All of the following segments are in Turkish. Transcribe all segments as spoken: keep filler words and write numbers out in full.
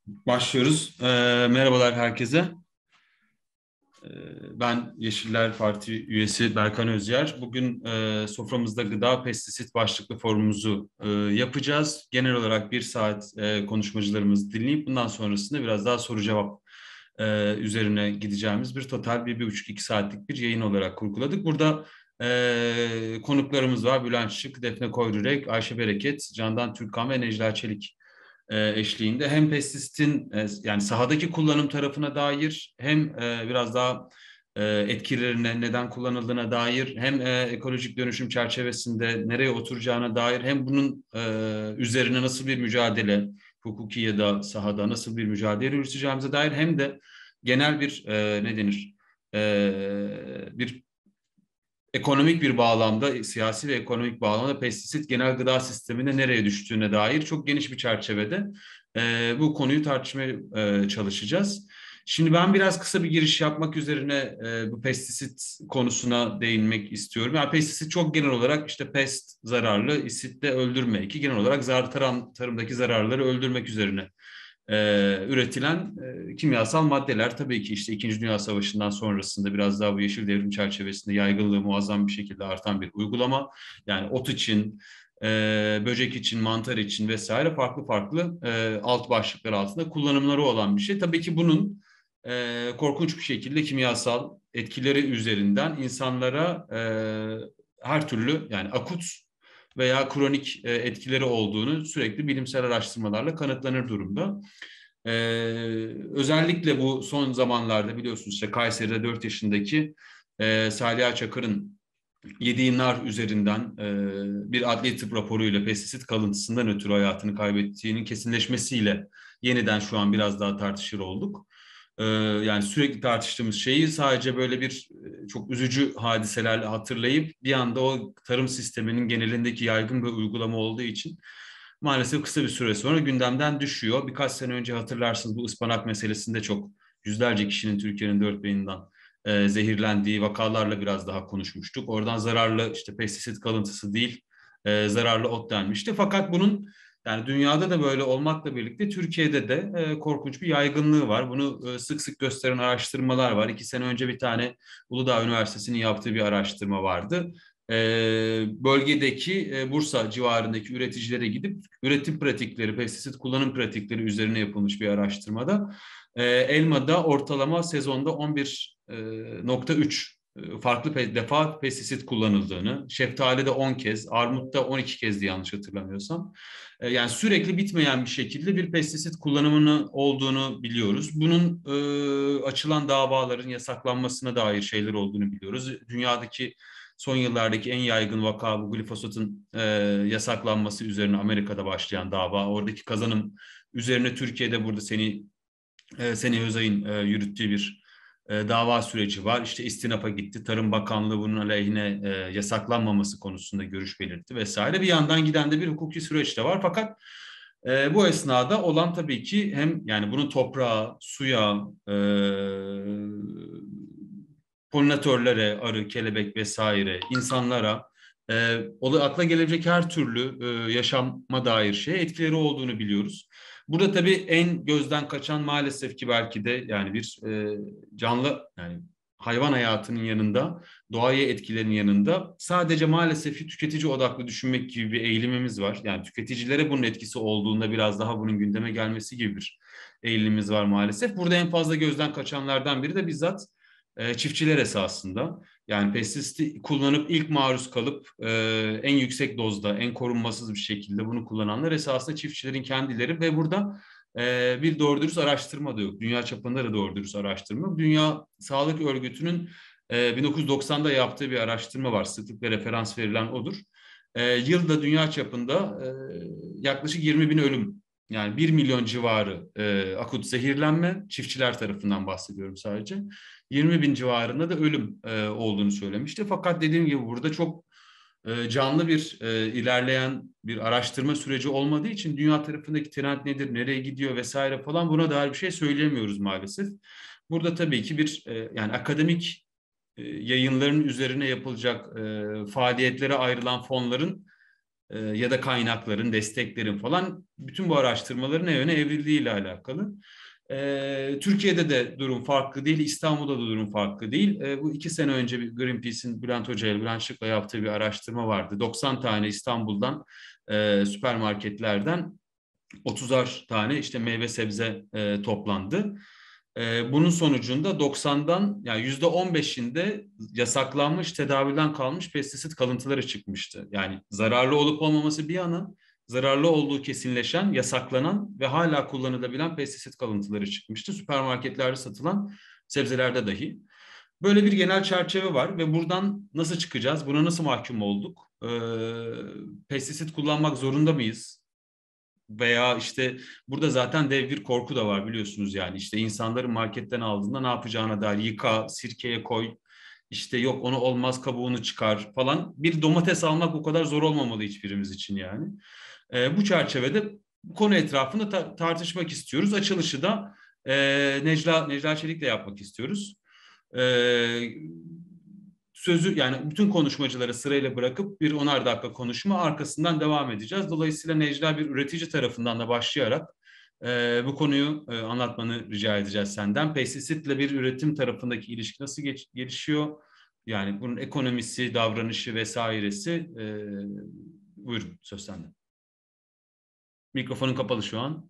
Başlıyoruz. Ee, merhabalar herkese. Ee, ben Yeşiller Parti üyesi Berkan Özyer. Bugün e, soframızda gıda pestisit başlıklı forumumuzu e, yapacağız. Genel olarak bir saat e, konuşmacılarımızı dinleyip bundan sonrasında biraz daha soru cevap e, üzerine gideceğimiz bir total bir, bir buçuk iki saatlik bir yayın olarak kurguladık. Burada e, konuklarımız var. Bülent Şık, Defne Koyrürek, Ayşe Bereket, Candan Türkan ve Necla Çelik e, eşliğinde hem pestisitin e, yani sahadaki kullanım tarafına dair hem e, biraz daha e, etkilerine neden kullanıldığına dair hem e, ekolojik dönüşüm çerçevesinde nereye oturacağına dair hem bunun e, üzerine nasıl bir mücadele hukuki ya da sahada nasıl bir mücadele yürüteceğimize dair hem de genel bir e, ne denir e, bir ekonomik bir bağlamda, siyasi ve ekonomik bağlamda pestisit genel gıda sisteminde nereye düştüğüne dair çok geniş bir çerçevede e, bu konuyu tartışmaya e, çalışacağız. Şimdi ben biraz kısa bir giriş yapmak üzerine e, bu pestisit konusuna değinmek istiyorum. Yani pestisit çok genel olarak işte pest zararlı, isit de öldürme. İki genel olarak zar tarım, tarımdaki zararları öldürmek üzerine e, üretilen e, kimyasal maddeler. Tabii ki işte İkinci Dünya Savaşı'ndan sonrasında biraz daha bu yeşil devrim çerçevesinde yaygınlığı muazzam bir şekilde artan bir uygulama. Yani ot için, e, böcek için, mantar için vesaire farklı farklı e, alt başlıklar altında kullanımları olan bir şey. Tabii ki bunun e, korkunç bir şekilde kimyasal etkileri üzerinden insanlara e, her türlü yani akut veya kronik e, etkileri olduğunu sürekli bilimsel araştırmalarla kanıtlanır durumda. Ee, özellikle bu son zamanlarda biliyorsunuz işte Kayseri'de dört yaşındaki e, Salih Çakır'ın yediği nar üzerinden e, bir adli tıp raporuyla pestisit kalıntısından ötürü hayatını kaybettiğinin kesinleşmesiyle yeniden şu an biraz daha tartışır olduk. E, yani sürekli tartıştığımız şeyi sadece böyle bir e, çok üzücü hadiselerle hatırlayıp bir anda o tarım sisteminin genelindeki yaygın bir uygulama olduğu için maalesef kısa bir süre sonra gündemden düşüyor. Birkaç sene önce hatırlarsınız bu ıspanak meselesinde çok yüzlerce kişinin Türkiye'nin dört bir yanından e, zehirlendiği vakalarla biraz daha konuşmuştuk. Oradan zararlı işte pestisit kalıntısı değil, e, zararlı ot denmişti. Fakat bunun yani dünyada da böyle olmakla birlikte Türkiye'de de e, korkunç bir yaygınlığı var. Bunu e, sık sık gösteren araştırmalar var. İki sene önce bir tane Uludağ Üniversitesi'nin yaptığı bir araştırma vardı. E, bölgedeki e, Bursa civarındaki üreticilere gidip üretim pratikleri, pestisit kullanım pratikleri üzerine yapılmış bir araştırmada e, elmada ortalama sezonda on bir nokta üç farklı defa pestisit kullanıldığını, şeftalide on kez, armutta on iki kez diye yanlış hatırlamıyorsam. E, yani sürekli bitmeyen bir şekilde bir pestisit kullanımının olduğunu biliyoruz. Bunun e, açılan davaların yasaklanmasına dair şeyler olduğunu biliyoruz. Dünyadaki son yıllardaki en yaygın vaka bu glifosatın e, yasaklanması üzerine Amerika'da başlayan dava. Oradaki kazanım üzerine Türkiye'de burada seni e, Seni Özay'ın e, yürüttüğü bir e, dava süreci var. İşte istinaf'a gitti. Tarım Bakanlığı bunun aleyhine e, yasaklanmaması konusunda görüş belirtti vesaire. Bir yandan giden de bir hukuki süreç de var. Fakat e, bu esnada olan tabii ki hem yani bunun toprağa, suya, e, polinatörlere, arı, kelebek vesaire, insanlara e, akla gelebilecek her türlü e, yaşama dair şeye etkileri olduğunu biliyoruz. Burada tabii en gözden kaçan maalesef ki belki de yani bir e, canlı yani hayvan hayatının yanında doğaya etkilerinin yanında sadece maalesef ki tüketici odaklı düşünmek gibi bir eğilimimiz var. Yani tüketicilere bunun etkisi olduğunda biraz daha bunun gündeme gelmesi gibi bir eğilimimiz var maalesef. Burada en fazla gözden kaçanlardan biri de bizzat e, çiftçiler esasında. Yani pestisiti kullanıp ilk maruz kalıp e, en yüksek dozda, en korunmasız bir şekilde bunu kullananlar esasında çiftçilerin kendileri ve burada e, bir doğru dürüst araştırma da yok. Dünya çapında da doğru dürüst araştırma. Dünya Sağlık Örgütü'nün e, bin dokuz yüz doksanda yaptığı bir araştırma var. Sıklıkla referans verilen odur. E, yılda dünya çapında e, yaklaşık yirmi bin ölüm yani bir milyon civarı e, akut zehirlenme, çiftçiler tarafından bahsediyorum sadece. yirmi bin civarında da ölüm e, olduğunu söylemişti. Fakat dediğim gibi burada çok e, canlı bir e, ilerleyen bir araştırma süreci olmadığı için dünya tarafındaki trend nedir, nereye gidiyor vesaire falan buna dair bir şey söyleyemiyoruz maalesef. Burada tabii ki bir e, yani akademik e, yayınların üzerine yapılacak e, faaliyetlere ayrılan fonların e, ya da kaynakların, desteklerin falan bütün bu araştırmaların ne yöne evrildiğiyle alakalı. E, Türkiye'de de durum farklı değil, İstanbul'da da durum farklı değil. E, bu iki sene önce bir Greenpeace'in Bülent Hoca ile Bülent Şık'la yaptığı bir araştırma vardı. doksan tane İstanbul'dan, e, süpermarketlerden otuzar tane işte meyve sebze e, toplandı. E, bunun sonucunda doksandan yani yüzde on beşinde yasaklanmış, tedavülden kalmış pestisit kalıntıları çıkmıştı. Yani zararlı olup olmaması bir yana, zararlı olduğu kesinleşen, yasaklanan ve hala kullanılabilen pestisit kalıntıları çıkmıştı. Süpermarketlerde satılan sebzelerde dahi. Böyle bir genel çerçeve var ve buradan nasıl çıkacağız? Buna nasıl mahkum olduk? Ee, pestisit kullanmak zorunda mıyız? Veya işte burada zaten dev bir korku da var biliyorsunuz, yani işte insanların marketten aldığında ne yapacağına dair, yıka, sirkeye koy, işte yok onu olmaz kabuğunu çıkar falan. Bir domates almak bu kadar zor olmamalı hiçbirimiz için yani. E, bu çerçevede bu konu etrafında ta- tartışmak istiyoruz. Açılışı da e, Necla, Necla Çelik'le yapmak istiyoruz. E, sözü yani bütün konuşmacıları sırayla bırakıp bir onar dakika konuşma, arkasından devam edeceğiz. Dolayısıyla Necla, bir üretici tarafından da başlayarak e, bu konuyu e, anlatmanı rica edeceğiz senden. Pestisitle bir üretim tarafındaki ilişki nasıl geç, gelişiyor? Yani bunun ekonomisi, davranışı vesairesi. E, buyurun, söz sende. Mikrofonun kapalı şu an.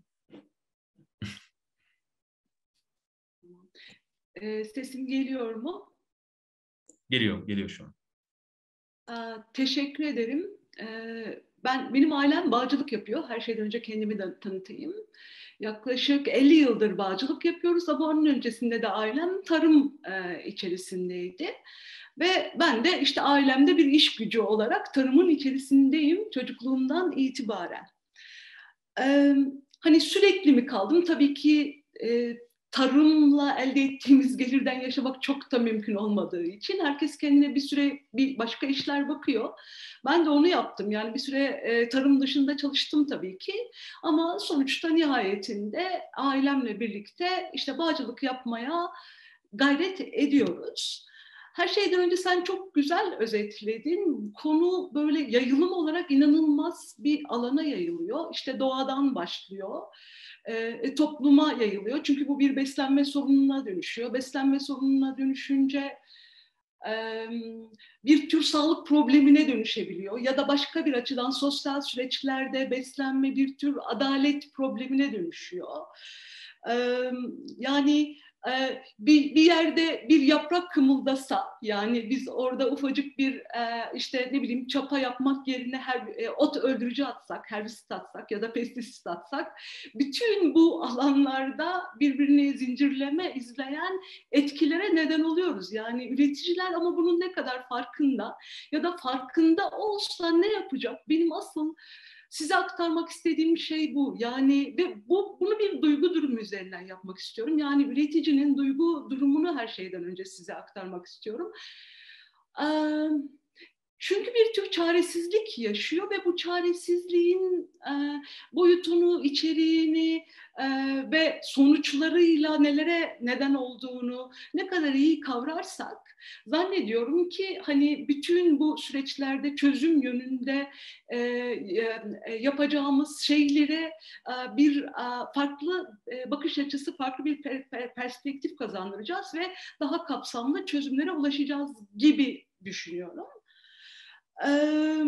E, sesim geliyor mu? Geliyor, geliyor şu an. E, teşekkür ederim. E, ben benim ailem bağcılık yapıyor. Her şeyden önce kendimi de tanıtayım. Yaklaşık elli yıldır bağcılık yapıyoruz ama onun öncesinde de ailem tarım e, içerisindeydi. Ve ben de işte ailemde bir iş gücü olarak tarımın içerisindeyim çocukluğumdan itibaren. Ee, hani sürekli mi kaldım? Tabii ki e, tarımla elde ettiğimiz gelirden yaşamak çok da mümkün olmadığı için herkes kendine bir süre bir başka işler bakıyor. Ben de onu yaptım. Yani bir süre e, tarım dışında çalıştım tabii ki. Ama sonuçta nihayetinde ailemle birlikte işte bağcılık yapmaya gayret ediyoruz. Her şeyden önce sen çok güzel özetledin. Konu böyle yayılım olarak inanılmaz bir alana yayılıyor. İşte doğadan başlıyor, e, topluma yayılıyor. Çünkü bu bir beslenme sorununa dönüşüyor. Beslenme sorununa dönüşünce e, bir tür sağlık problemine dönüşebiliyor. Ya da başka bir açıdan sosyal süreçlerde beslenme bir tür adalet problemine dönüşüyor. E, yani bir, bir yerde bir yaprak kımıldasa, yani biz orada ufacık bir işte ne bileyim çapa yapmak yerine her ot öldürücü atsak, herbisit atsak ya da pestisit atsak, bütün bu alanlarda birbirini zincirleme izleyen etkilere neden oluyoruz. Yani üreticiler ama bunun ne kadar farkında ya da farkında olsa ne yapacak? Benim asıl size aktarmak istediğim şey bu. Yani ve bu bunu bir duygu durumu üzerinden yapmak istiyorum. Yani üreticinin duygu durumunu her şeyden önce size aktarmak istiyorum. Ee, Çünkü bir tür çaresizlik yaşıyor ve bu çaresizliğin e, boyutunu, içeriğini e, ve sonuçlarıyla nelere neden olduğunu ne kadar iyi kavrarsak, zannediyorum ki hani bütün bu süreçlerde çözüm yönünde e, e, yapacağımız şeylere e, bir e, farklı e, bakış açısı, farklı bir per, per, perspektif kazandıracağız ve daha kapsamlı çözümlere ulaşacağız gibi düşünüyorum. Ee,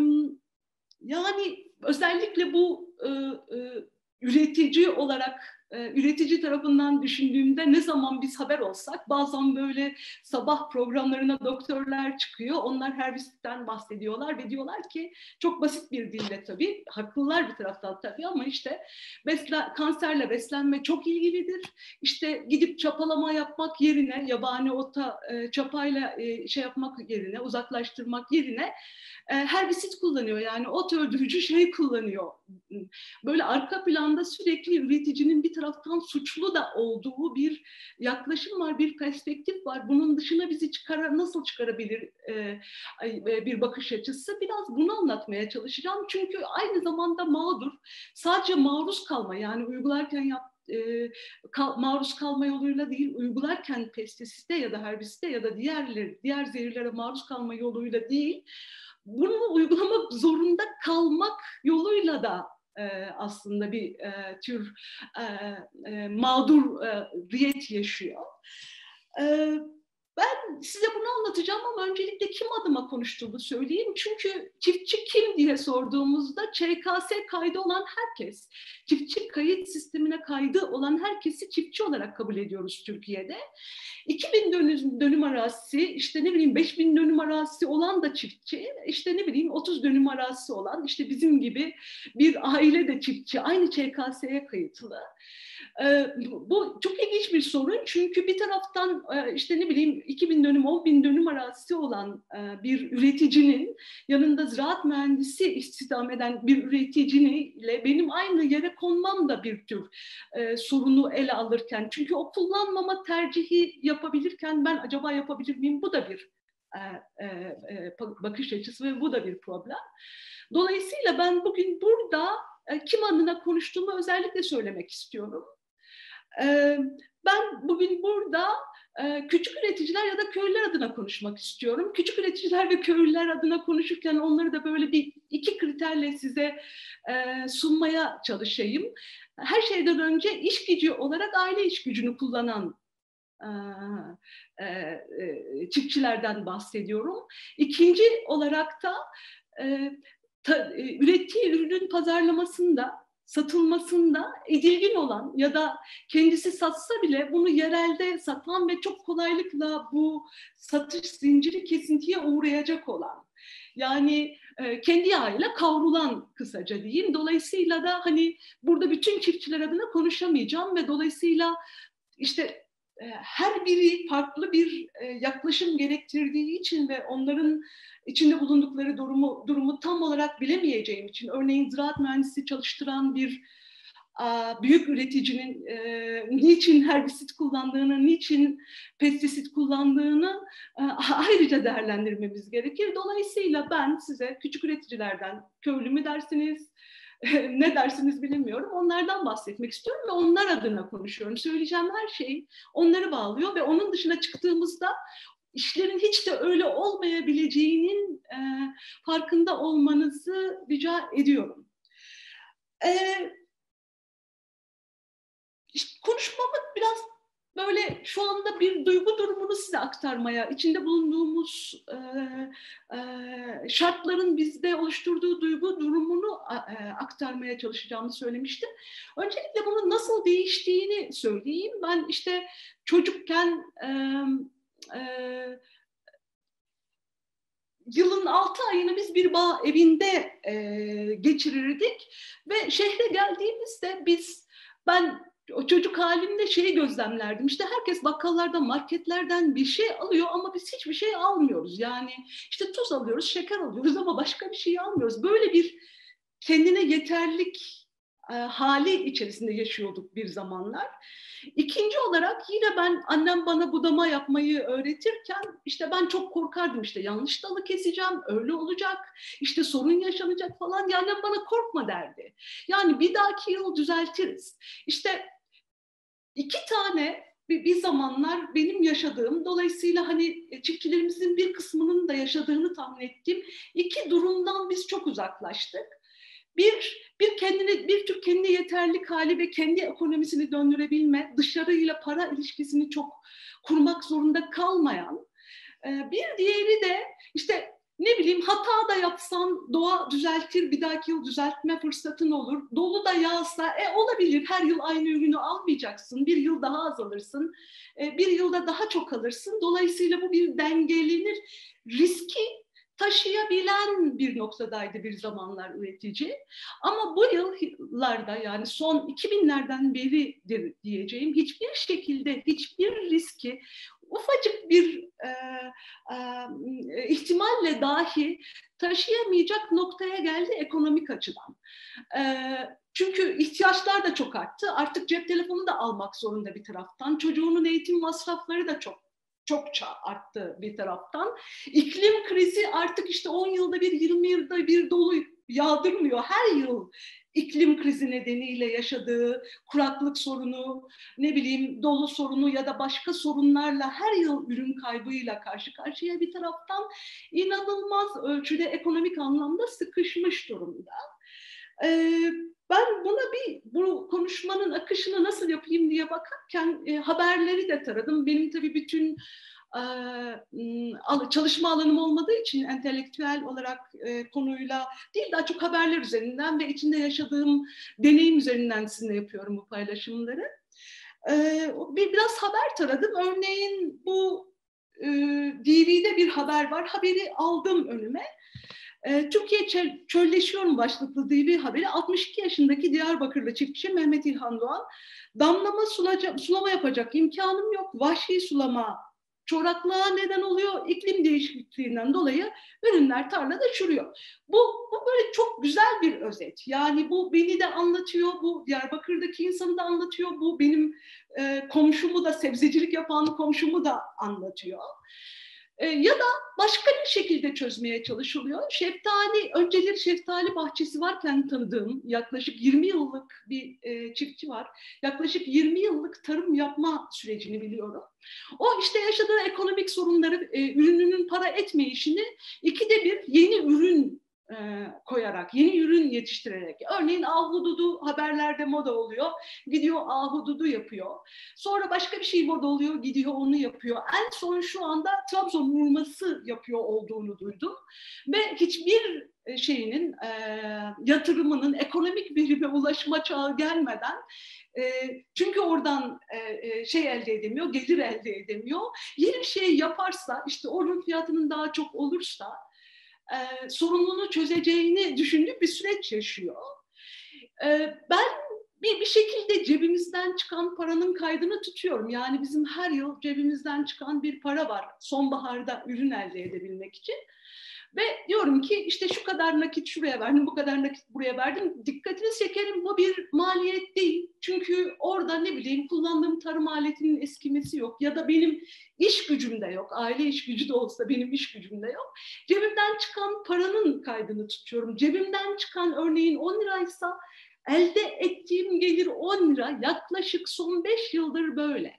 yani özellikle bu e, e, üretici olarak e, üretici tarafından düşündüğümde ne zaman biz haber olsak bazen böyle sabah programlarına doktorlar çıkıyor. Onlar herbisitten bahsediyorlar ve diyorlar ki çok basit bir dille, tabii haklılar bir taraftan tabii, ama işte beslen, kanserle beslenme çok ilgilidir. İşte gidip çapalama yapmak yerine, yabani ota e, çapayla e, şey yapmak yerine, uzaklaştırmak yerine herbisit kullanıyor, yani ot öldürücü şey kullanıyor. Böyle arka planda sürekli üreticinin bir taraftan suçlu da olduğu bir yaklaşım var, bir perspektif var. Bunun dışına bizi çıkar, nasıl çıkarabilir bir bakış açısı? Biraz bunu anlatmaya çalışacağım. Çünkü aynı zamanda mağdur, sadece maruz kalma, yani uygularken yap E, kal, maruz kalma yoluyla değil, uygularken pestisite ya da herbisite ya da diğerleri, diğer zehirlere maruz kalma yoluyla değil, bunu uygulamak zorunda kalmak yoluyla da e, aslında bir e, tür e, e, mağduriyet yaşıyor. E, Ben size bunu anlatacağım ama öncelikle kim adıma konuştuğumu söyleyeyim. Çünkü çiftçi kim diye sorduğumuzda Ç K S kaydı olan herkes, çiftçi kayıt sistemine kaydı olan herkesi çiftçi olarak kabul ediyoruz Türkiye'de. iki bin dönüm, dönüm arazisi, işte ne bileyim beş bin dönüm arazisi olan da çiftçi, işte ne bileyim otuz dönüm arazisi olan, işte bizim gibi bir aile de çiftçi, aynı Ç K S'ye kayıtlı. Ee, bu çok ilginç bir sorun çünkü bir taraftan işte ne bileyim iki bin dönüm, on bin dönüm arazisi olan bir üreticinin yanında ziraat mühendisi istihdam eden bir üreticiyle benim aynı yere konmam da bir tür e, sorunu ele alırken, çünkü o kullanmama tercihi yapabilirken ben acaba yapabilir miyim? Bu da bir e, e, bakış açısı ve bu da bir problem. Dolayısıyla ben bugün burada e, kim adına konuştuğumu özellikle söylemek istiyorum. E, ben bugün burada e, küçük üreticiler ya da köylüler adına konuşmak istiyorum. Küçük üreticiler ve köylüler adına konuşurken onları da böyle bir iki kriterle size e, sunmaya çalışayım. Her şeyden önce iş gücü olarak aile iş gücünü kullanan e, e, çiftçilerden bahsediyorum. İkinci olarak da e, ta, e, ürettiği ürünün pazarlamasında, satılmasında edilgin olan ya da kendisi satsa bile bunu yerelde satan ve çok kolaylıkla bu satış zinciri kesintiye uğrayacak olan, yani e, kendi yağıyla kavrulan kısaca diyeyim. Dolayısıyla da hani burada bütün çiftçiler adına konuşamayacağım ve dolayısıyla işte her biri farklı bir yaklaşım gerektirdiği için ve onların içinde bulundukları durumu, durumu tam olarak bilemeyeceğim için, örneğin ziraat mühendisi çalıştıran bir büyük üreticinin e, niçin herbisit kullandığını, niçin pestisit kullandığını e, ayrıca değerlendirmemiz gerekir. Dolayısıyla ben size küçük üreticilerden, köylü mü dersiniz, ne dersiniz bilmiyorum, onlardan bahsetmek istiyorum ve onlar adına konuşuyorum. Söyleyeceğim her şey onları bağlıyor ve onun dışına çıktığımızda işlerin hiç de öyle olmayabileceğinin e, farkında olmanızı rica ediyorum. E, işte konuşmamı biraz böyle şu anda bir duygu durumunu size aktarmaya, içinde bulunduğumuz e, e, şartların bizde oluşturduğu duygu durumunu e, aktarmaya çalışacağımı söylemiştim. Öncelikle bunun nasıl değiştiğini söyleyeyim. Ben işte çocukken e, e, yılın altı ayını biz bir bağ evinde e, geçirirdik ve şehre geldiğimizde biz, ben o çocuk halimde şeyi gözlemlerdim. İşte herkes bakkallardan, marketlerden bir şey alıyor ama biz hiçbir şey almıyoruz. Yani işte tuz alıyoruz, şeker alıyoruz ama başka bir şey almıyoruz. Böyle bir kendine yeterlik e, hali içerisinde yaşıyorduk bir zamanlar. İkinci olarak yine ben, annem bana budama yapmayı öğretirken işte ben çok korkardım, işte yanlış dalı keseceğim, öyle olacak, işte sorun yaşanacak falan. Yani annem bana korkma derdi. Yani bir dahaki yıl düzeltiriz. İşte iki tane bir, bir zamanlar benim yaşadığım, dolayısıyla hani çiftçilerimizin bir kısmının da yaşadığını tahmin ettiğim iki durumdan biz çok uzaklaştık. Bir, bir kendine, bir tür kendi yeterlik hali ve kendi ekonomisini döndürebilme, dışarıyla para ilişkisini çok kurmak zorunda kalmayan. Bir diğeri de işte ne bileyim, hata da yapsan doğa düzeltir, bir dahaki yıl düzeltme fırsatın olur. Dolu da yağsa e, olabilir, her yıl aynı ürünü almayacaksın, bir yıl daha az alırsın, e, bir yılda daha çok alırsın. Dolayısıyla bu bir dengelenir, riski taşıyabilen bir noktadaydı bir zamanlar üretici. Ama bu yıllarda, yani son iki binlerden beridir diyeceğim, hiçbir şekilde hiçbir riski ufacık bir e, e, ihtimalle dahi taşıyamayacak noktaya geldi ekonomik açıdan. E, çünkü ihtiyaçlar da çok arttı. Artık cep telefonu da almak zorunda bir taraftan. Çocuğunun eğitim masrafları da çok çokça arttı bir taraftan. İklim krizi artık işte on yılda bir, yirmi yılda bir dolu yağdırmıyor. Her yıl iklim krizi nedeniyle yaşadığı kuraklık sorunu, ne bileyim dolu sorunu ya da başka sorunlarla her yıl ürün kaybıyla karşı karşıya, bir taraftan inanılmaz ölçüde ekonomik anlamda sıkışmış durumda. Ee, ben buna bir, bu konuşmanın akışını nasıl yapayım diye bakarken e, haberleri de taradım. Benim tabii bütün çalışma alanım olmadığı için entelektüel olarak e, konuyla değil, daha çok haberler üzerinden ve içinde yaşadığım deneyim üzerinden sizinle yapıyorum bu paylaşımları. E, bir biraz haber taradım. Örneğin bu e, D V'de bir haber var. Haberi aldım önüme. E, Türkiye çölleşiyor mu başlıklı D V haberi. altmış iki yaşındaki Diyarbakırlı çiftçi Mehmet İlhan Doğan, damlama sulaca, sulama yapacak imkanım yok. Vahşi sulama çoraklığa neden oluyor. İklim değişikliğinden dolayı ürünler tarlada çürüyor. Bu, bu böyle çok güzel bir özet. Yani bu beni de anlatıyor, bu Diyarbakır'daki insanı da anlatıyor, bu benim e, komşumu da, sebzecilik yapan komşumu da anlatıyor. E, ya da başka bir şekilde çözmeye çalışılıyor. Şeftali, önceleri şeftali bahçesi varken tanıdığım yaklaşık yirmi yıllık bir e, çiftçi var. Yaklaşık yirmi yıllık tarım yapma sürecini biliyorum. O işte yaşadığı ekonomik sorunları, e, ürününün para etmeyişini ikide bir yeni ürün e, koyarak, yeni ürün yetiştirerek. Örneğin ahududu haberlerde moda oluyor. Gidiyor ahududu yapıyor. Sonra başka bir şey moda oluyor. Gidiyor onu yapıyor. En son şu anda Trabzon hurması yapıyor olduğunu duydum. Ve hiçbir şeyinin, e, yatırımının ekonomik verime ulaşma çağı gelmeden, e, çünkü oradan e, şey elde edemiyor, gelir elde edemiyor. Yeni bir şey yaparsa, işte onun fiyatının daha çok olursa e, sorununu çözeceğini düşündüğü bir süreç yaşıyor. E, ben bir, bir şekilde cebimizden çıkan paranın kaydını tutuyorum. Yani bizim her yıl cebimizden çıkan bir para var sonbaharda ürün elde edebilmek için. Ve diyorum ki işte şu kadar nakit şuraya verdim, bu kadar nakit buraya verdim. Dikkatini çekerim, bu bir maliyet değil. Çünkü orada ne bileyim kullandığım tarım aletinin eskimesi yok. Ya da benim iş gücüm de yok. Aile iş gücü de olsa benim iş gücüm de yok. Cebimden çıkan paranın kaydını tutuyorum. Cebimden çıkan örneğin on liraysa elde ettiğim gelir on lira. Yaklaşık son beş yıldır böyle.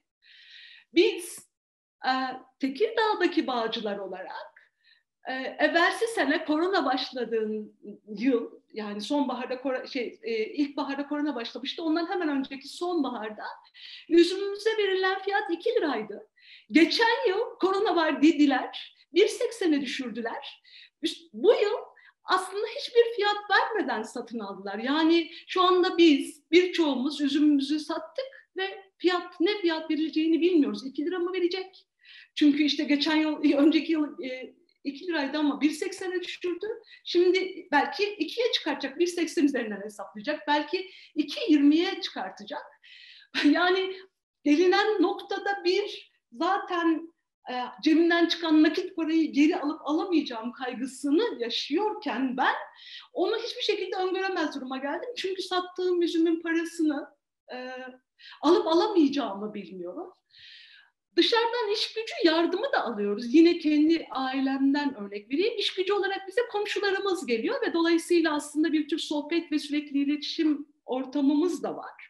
Biz e, Tekirdağ'daki bağcılar olarak e, evvelsi sene korona başladığın yıl, yani sonbaharda şey e, ilkbaharda korona başlamıştı. Ondan hemen önceki sonbaharda üzümümüze verilen fiyat iki liraydı. Geçen yıl korona var dediler. bir seksene düşürdüler. Bu yıl aslında hiçbir fiyat vermeden satın aldılar. Yani şu anda biz birçoğumuz üzümümüzü sattık ve fiyat, ne fiyat verileceğini bilmiyoruz. iki lira mı verecek? Çünkü işte geçen yıl, önceki yıl e, iki liraydı ama bir seksene düşürdü. Şimdi belki ikiye çıkartacak, bir seksen üzerinden hesaplayacak. Belki iki yirmiye çıkartacak. Yani gelinen noktada bir zaten e, cebimden çıkan nakit parayı geri alıp alamayacağım kaygısını yaşıyorken ben onu hiçbir şekilde öngöremez duruma geldim. Çünkü sattığım üzümün parasını e, alıp alamayacağımı bilmiyorum. Dışarıdan iş gücü yardımı da alıyoruz. Yine kendi ailemden örnek vereyim. İş gücü olarak bize komşularımız geliyor ve dolayısıyla aslında bir tür sohbet ve sürekli iletişim ortamımız da var.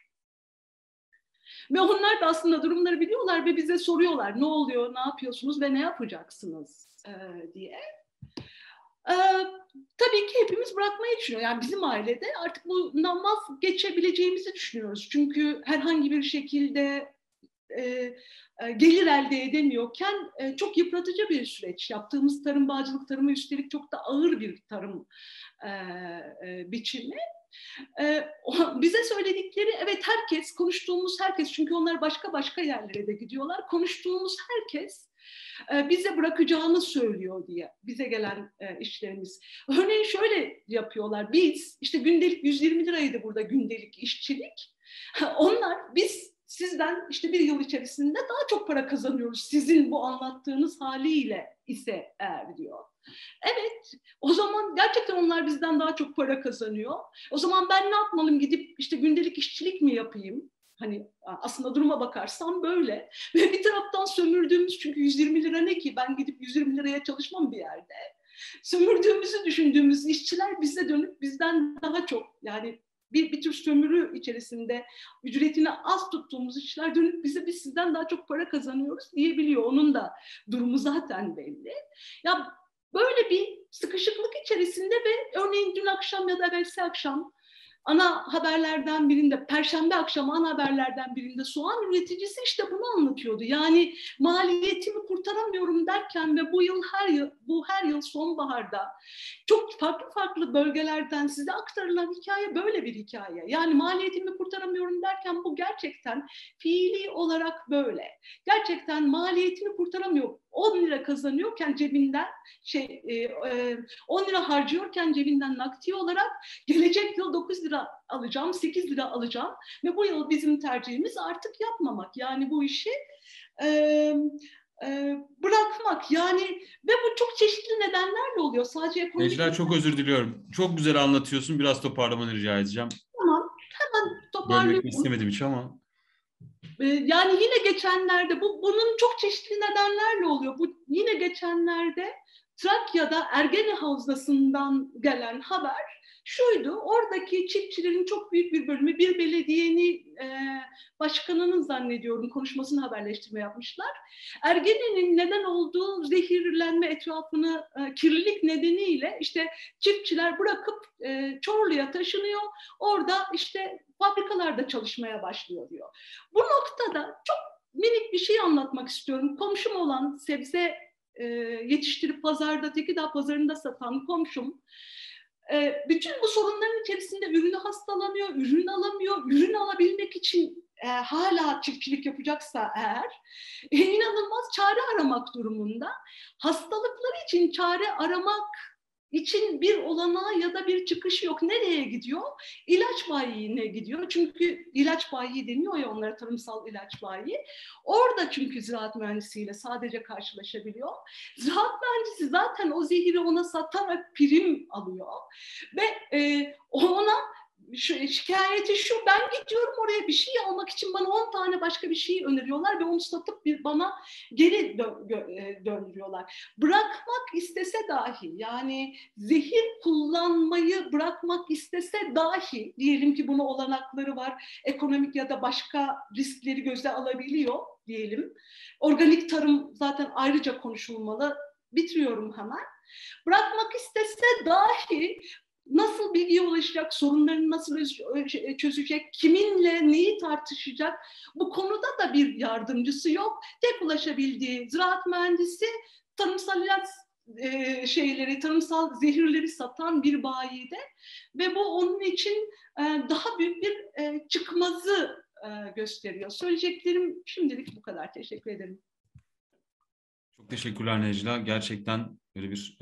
Ve onlar da aslında durumları biliyorlar ve bize soruyorlar ne oluyor, ne yapıyorsunuz ve ne yapacaksınız e, diye. E, tabii ki hepimiz bırakmayı düşünüyoruz. Yani bizim ailede artık bundan vazgeçebileceğimizi düşünüyoruz. Çünkü herhangi bir şekilde e, e, gelir elde edemiyorken e, çok yıpratıcı bir süreç. Yaptığımız tarım, bağcılık tarımı üstelik çok da ağır bir tarım e, e, biçimi. Ee, bize söyledikleri, evet herkes, konuştuğumuz herkes, çünkü onlar başka başka yerlere de gidiyorlar, konuştuğumuz herkes e, bize bırakacağını söylüyor diye bize gelen e, işlerimiz. Örneğin şöyle yapıyorlar, biz işte gündelik yüz yirmi liraydı burada gündelik işçilik, onlar biz sizden işte bir yıl içerisinde daha çok para kazanıyoruz sizin bu anlattığınız haliyle ise eğer diyor. Evet, o zaman gerçekten onlar bizden daha çok para kazanıyor. O zaman ben ne yapmalıyım, gidip işte gündelik işçilik mi yapayım? Hani aslında duruma bakarsam böyle. Ve bir taraftan sömürdüğümüz, çünkü yüz yirmi lira ne ki? Ben gidip yüz yirmi liraya çalışmam bir yerde. Sömürdüğümüzü düşündüğümüz işçiler bize dönüp bizden daha çok, yani bir, bir tür sömürü içerisinde ücretini az tuttuğumuz işçiler dönüp bize biz sizden daha çok para kazanıyoruz diyebiliyor. Onun da durumu zaten belli. Ya böyle bir sıkışıklık içerisinde ve örneğin dün akşam ya da evvelsi akşam ana haberlerden birinde, Perşembe akşamı ana haberlerden birinde soğan üreticisi işte bunu anlatıyordu. Yani maliyetimi kurtaramıyorum derken ve bu yıl her yıl, bu her yıl sonbaharda çok farklı farklı bölgelerden size aktarılan hikaye böyle bir hikaye. Yani maliyetimi kurtaramıyorum derken bu gerçekten fiili olarak böyle. Gerçekten maliyetini kurtaramıyor. on lira kazanıyorken cebinden şey on lira harcıyorken cebinden nakdi olarak gelecek yıl dokuz lira alacağım, sekiz lira alacağım ve bu yıl bizim tercihimiz artık yapmamak. Yani bu işi e, e, bırakmak. Yani ve bu çok çeşitli nedenlerle oluyor. Sadece ekonomik. Necla, çok özür diliyorum. Çok güzel anlatıyorsun. Biraz toparlamanı rica edeceğim. Tamam, hemen Bölmek toparlıyorum. istemedim hiç ama. Yani yine geçenlerde bu bunun çok çeşitli nedenlerle oluyor. Bu yine geçenlerde Trakya'da Ergene Havzası'ndan gelen haber şuydu: oradaki çiftçilerin çok büyük bir bölümü bir belediyenin e, başkanının zannediyorum konuşmasını haberleştirme yapmışlar. Ergene'nin neden olduğu zehirlenme etrafını e, kirlilik nedeniyle işte çiftçiler bırakıp e, Çorlu'ya taşınıyor. Orada işte fabrikalarda çalışmaya başlıyor diyor. Bu noktada çok minik bir şey anlatmak istiyorum. Komşum olan sebze e, yetiştirip pazarda, Tekirdağ pazarında satan komşum e, bütün bu sorunların içerisinde ürünü hastalanıyor, ürün alamıyor, ürün alabilmek için e, hala çiftçilik yapacaksa eğer e, inanılmaz çare aramak durumunda. Hastalıkları için çare aramak için bir olanağı ya da bir çıkışı yok. Nereye gidiyor? İlaç bayiine gidiyor. Çünkü ilaç bayi deniyor ya onlara, tarımsal ilaç bayi. Orada çünkü ziraat mühendisiyle sadece karşılaşabiliyor. Ziraat mühendisi zaten o zehiri ona satarak prim alıyor. Ve e, ona şu, şikayeti şu: ben gidiyorum oraya bir şey almak için, bana on tane başka bir şey öneriyorlar ve onu satıp bir bana geri dö- gö- döndürüyorlar. Bırakmak istese dahi, yani zehir kullanmayı bırakmak istese dahi, diyelim ki buna olanakları var, ekonomik ya da başka riskleri göze alabiliyor diyelim. Organik tarım zaten ayrıca konuşulmalı. Bitiriyorum hemen. Bırakmak istese dahi nasıl bilgiye ulaşacak, sorunlarını nasıl çözecek, kiminle neyi tartışacak, bu konuda da bir yardımcısı yok. Tek ulaşabildiği ziraat mühendisi, tarımsal ilaç e, şeyleri, tarımsal zehirleri satan bir bayide ve bu onun için e, daha büyük bir e, çıkmazı e, gösteriyor. Söyleyeceklerim şimdilik bu kadar. Teşekkür ederim. Çok teşekkürler Necla. Gerçekten böyle bir e,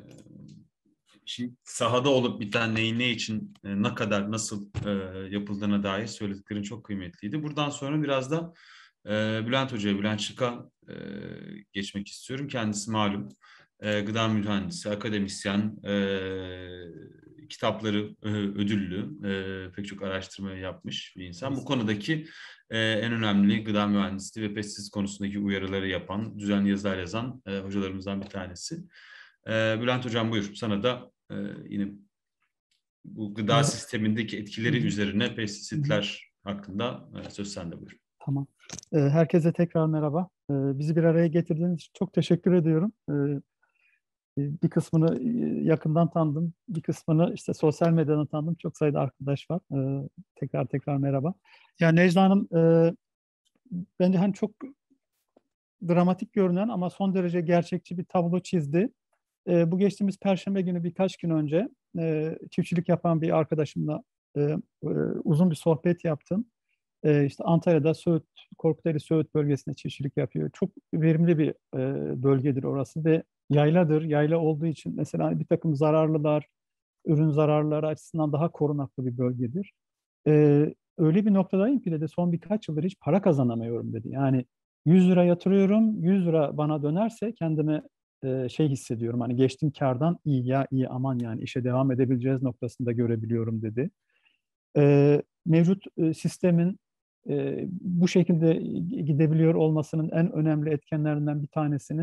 şimdi sahada olup biten neyin ne için e, ne kadar nasıl e, yapıldığına dair söylediklerin çok kıymetliydi. Buradan sonra biraz da e, Bülent Hoca'ya, Bülent Şık'a e, geçmek istiyorum. Kendisi malum e, gıda mühendisi, akademisyen, e, kitapları e, ödüllü, e, pek çok araştırma yapmış bir insan. Bu konudaki e, en önemli gıda mühendisliği ve pestisit konusundaki uyarıları yapan, düzenli yazılar yazan e, hocalarımızdan bir tanesi. E, Bülent Hocam buyur, sana da e, yine bu gıda Evet. sistemindeki etkileri Hı-hı. üzerine pestisitler Hı-hı. hakkında e, söz sende, buyur. Tamam. Ee, herkese tekrar merhaba. Ee, bizi bir araya getirdiğiniz için çok teşekkür ediyorum. Ee, bir kısmını yakından tanıdım, bir kısmını işte sosyal medyadan tanıdım. Çok sayıda arkadaş var. Ee, tekrar tekrar merhaba. Yani Necla Hanım e, bence hani çok dramatik görünen ama son derece gerçekçi bir tablo çizdi. E, bu geçtiğimiz Perşembe günü birkaç gün önce e, çiftçilik yapan bir arkadaşımla e, e, uzun bir sohbet yaptım. E, işte Antalya'da Söğüt, Korkuteli Söğüt bölgesinde çiftçilik yapıyor. Çok verimli bir e, bölgedir orası ve yayladır. Yayla olduğu için mesela bir takım zararlılar, ürün zararları açısından daha korunaklı bir bölgedir. E, öyle bir noktadayım ki dedi, son birkaç yıldır hiç para kazanamıyorum dedi. Yani yüz lira yatırıyorum, yüz lira bana dönerse kendime e, şey hissediyorum. Hani geçtim kârdan, iyi ya iyi, aman yani işe devam edebileceğiz noktasında görebiliyorum dedi. E, mevcut e, sistemin e, bu şekilde gidebiliyor olmasının en önemli etkenlerinden bir tanesinin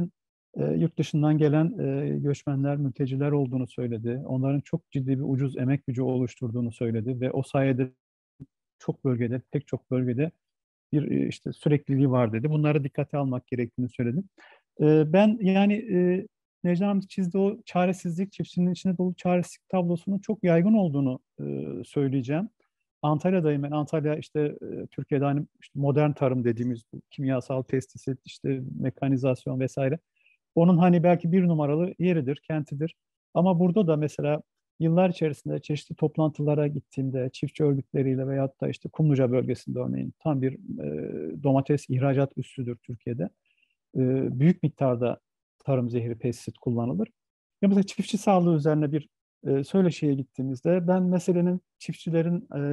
e, yurt dışından gelen e, göçmenler, mülteciler olduğunu söyledi. Onların çok ciddi bir ucuz emek gücü oluşturduğunu söyledi ve o sayede çok bölgede, pek çok bölgede bir e, işte sürekliliği var dedi. Bunları dikkate almak gerektiğini söyledi. E, ben yani e, Necla Hanım çizdi o çaresizlik, çiftçinin içinde dolu çaresizlik tablosunun çok yaygın olduğunu e, söyleyeceğim. Antalya'dayım ben. Antalya işte e, Türkiye'de hani işte modern tarım dediğimiz bu kimyasal pestisit, işte mekanizasyon vesaire. Onun hani belki bir numaralı yeridir, kentidir. Ama burada da mesela yıllar içerisinde çeşitli toplantılara gittiğimde çiftçi örgütleriyle veyahut da işte Kumluca bölgesinde örneğin tam bir e, domates ihracat üssüdür Türkiye'de. E, büyük miktarda tarım zehri pestisit kullanılır. Ya mesela çiftçi sağlığı üzerine bir e, söyleşiye gittiğimizde ben meselenin çiftçilerin e,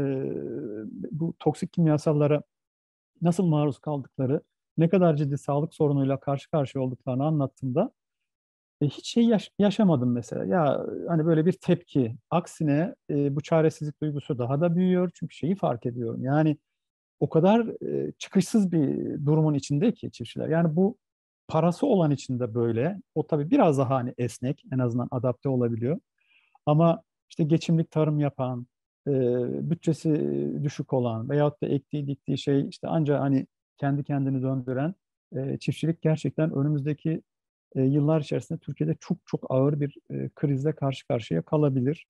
bu toksik kimyasallara nasıl maruz kaldıkları, ne kadar ciddi sağlık sorunuyla karşı karşıya olduklarını anlattığımda e, hiç şey yaş- yaşamadım mesela. Ya hani böyle bir tepki. Aksine e, bu çaresizlik duygusu daha da büyüyor. Çünkü şeyi fark ediyorum. Yani o kadar e, çıkışsız bir durumun içinde ki çiftçiler. Yani bu parası olan için de böyle. O tabii biraz daha hani esnek, en azından adapte olabiliyor. Ama işte geçimlik tarım yapan, e, bütçesi düşük olan veyahut da ektiği diktiği şey işte ancak hani kendi kendini döndüren e, çiftçilik gerçekten önümüzdeki e, yıllar içerisinde Türkiye'de çok çok ağır bir e, krizle karşı karşıya kalabilir.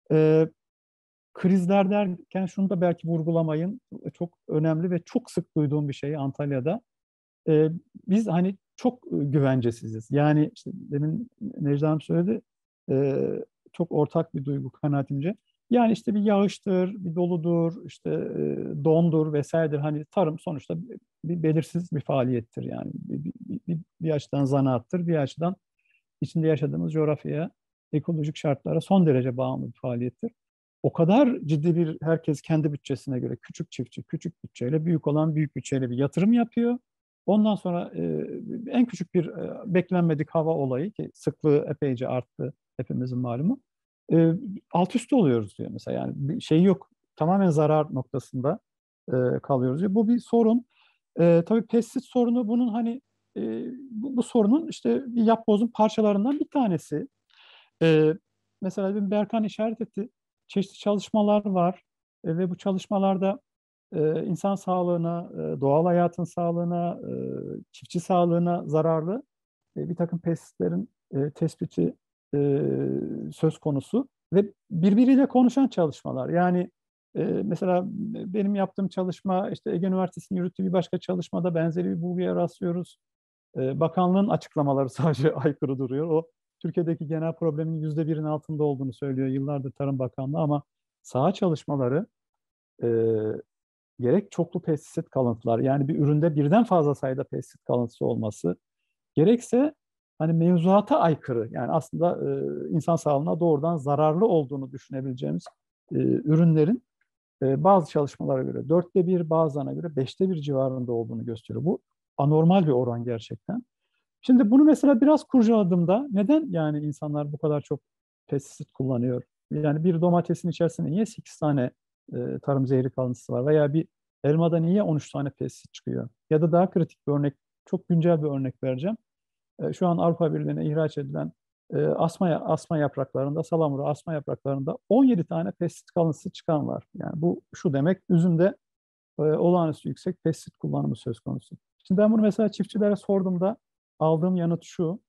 E, Krizler derken şunu da belki vurgulamayın. Çok önemli ve çok sık duyduğum bir şey Antalya'da. E, Biz hani çok e, güvencesiziz. Yani işte demin Necla Hanım söyledi. e, Çok ortak bir duygu kanaatimce. Yani işte bir yağıştır, bir doludur, işte e, dondur vesairedir. Hani tarım sonuçta bir belirsiz bir faaliyettir yani. Bir, bir, bir, bir açıdan zanaattır, bir açıdan içinde yaşadığımız coğrafyaya, ekolojik şartlara son derece bağımlı bir faaliyettir. O kadar ciddi bir herkes kendi bütçesine göre küçük çiftçi, küçük bütçeyle büyük olan büyük bütçeyle bir yatırım yapıyor. Ondan sonra e, en küçük bir e, beklenmedik hava olayı ki sıklığı epeyce arttı hepimizin malumu. E, Alt üst oluyoruz diyor mesela yani bir şey yok. Tamamen zarar noktasında e, kalıyoruz diyor. Bu bir sorun. E, tabii pestisit sorunu bunun hani e, bu, bu sorunun işte bir yapbozun parçalarından bir tanesi. E, Mesela bir Berkan işaret etti. Çeşitli çalışmalar var E, ve bu çalışmalarda e, insan sağlığına, e, doğal hayatın sağlığına, e, çiftçi sağlığına zararlı e, bir takım pestisitlerin e, tespiti e, söz konusu ve birbiriyle konuşan çalışmalar. Yani e, mesela benim yaptığım çalışma, işte Ege Üniversitesi'nin yürüttüğü bir başka çalışmada benzeri bir bulguya rastlıyoruz. E, bakanlığın açıklamaları sadece aykırı duruyor. O Türkiye'deki genel problemin yüzde birin altında olduğunu söylüyor yıllardır Tarım Bakanlığı ama saha çalışmaları e, gerek çoklu pestisit kalıntılar yani bir üründe birden fazla sayıda pestisit kalıntısı olması gerekse hani mevzuata aykırı yani aslında e, insan sağlığına doğrudan zararlı olduğunu düşünebileceğimiz e, ürünlerin e, bazı çalışmalara göre dörtte bir bazılarına göre beşte bir civarında olduğunu gösteriyor. Bu anormal bir oran gerçekten. Şimdi bunu mesela biraz kurcaladığımda neden yani insanlar bu kadar çok pestisit kullanıyor? Yani bir domatesin içerisinde niye sekiz tane e, tarım zehri kalıntısı var veya bir elmada niye on üç tane pestisit çıkıyor? Ya da daha kritik bir örnek, çok güncel bir örnek vereceğim. E, şu an Avrupa Birliği'ne ihraç edilen e, asma, asma yapraklarında, salamura asma yapraklarında on yedi tane pestisit kalıntısı çıkan var. Yani bu şu demek, üzümde e, olağanüstü yüksek pestisit kullanımı söz konusu. Şimdi ben bunu mesela çiftçilere sorduğumda aldığım yanıt şu.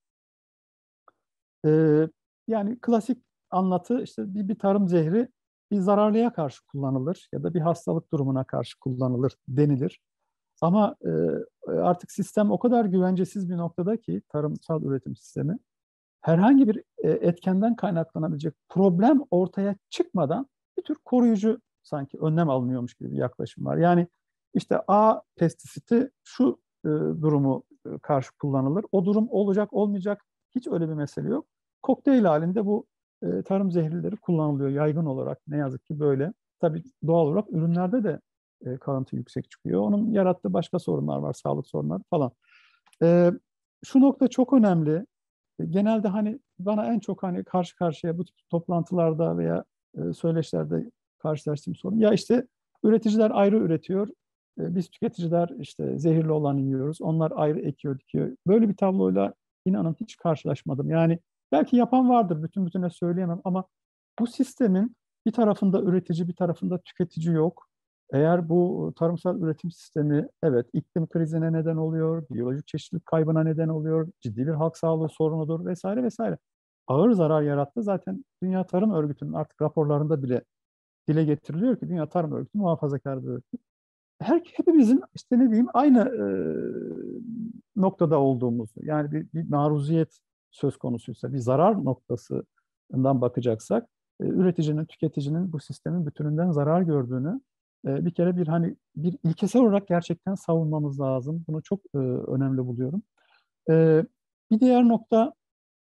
E, Yani klasik anlatı işte bir, bir tarım zehri bir zararlıya karşı kullanılır ya da bir hastalık durumuna karşı kullanılır denilir. Ama e, artık sistem o kadar güvencesiz bir noktada ki tarımsal üretim sistemi herhangi bir e, etkenden kaynaklanabilecek problem ortaya çıkmadan bir tür koruyucu sanki önlem alınıyormuş gibi bir yaklaşım var. Yani işte A pestisiti şu e, durumu e, karşı kullanılır. O durum olacak olmayacak hiç öyle bir mesele yok. Kokteyl halinde bu e, tarım zehirleri kullanılıyor yaygın olarak. Ne yazık ki böyle. Tabii doğal olarak ürünlerde de e, kalıntı yüksek çıkıyor. Onun yarattığı başka sorunlar var, sağlık sorunları falan. E, Şu nokta çok önemli. Genelde hani bana en çok hani karşı karşıya bu tip toplantılarda veya e, söyleşilerde karşılaştığım sorun. Ya işte üreticiler ayrı üretiyor. E, biz tüketiciler işte zehirli olanı yiyoruz. Onlar ayrı ekiyor, dikiyor. Böyle bir tabloyla inanın hiç karşılaşmadım. Yani belki yapan vardır, bütün bütüne söyleyemem ama bu sistemin bir tarafında üretici, bir tarafında tüketici yok. Eğer bu tarımsal üretim sistemi evet iklim krizine neden oluyor, biyolojik çeşitlilik kaybına neden oluyor, ciddi bir halk sağlığı sorunudur vesaire vesaire. Ağır zarar yarattı. Zaten Dünya Tarım Örgütü'nün artık raporlarında bile dile getiriliyor ki Dünya Tarım Örgütü muhafazakar bir örgüt. Her, hepimizin işte ne diyeyim aynı e, noktada olduğumuzu, yani bir, bir maruziyet söz konusuysa, bir zarar noktasından bakacaksak, e, üreticinin, tüketicinin bu sistemin bütününden zarar gördüğünü e, bir kere bir hani bir ilkesel olarak gerçekten savunmamız lazım. Bunu çok e, önemli buluyorum. E, bir diğer nokta,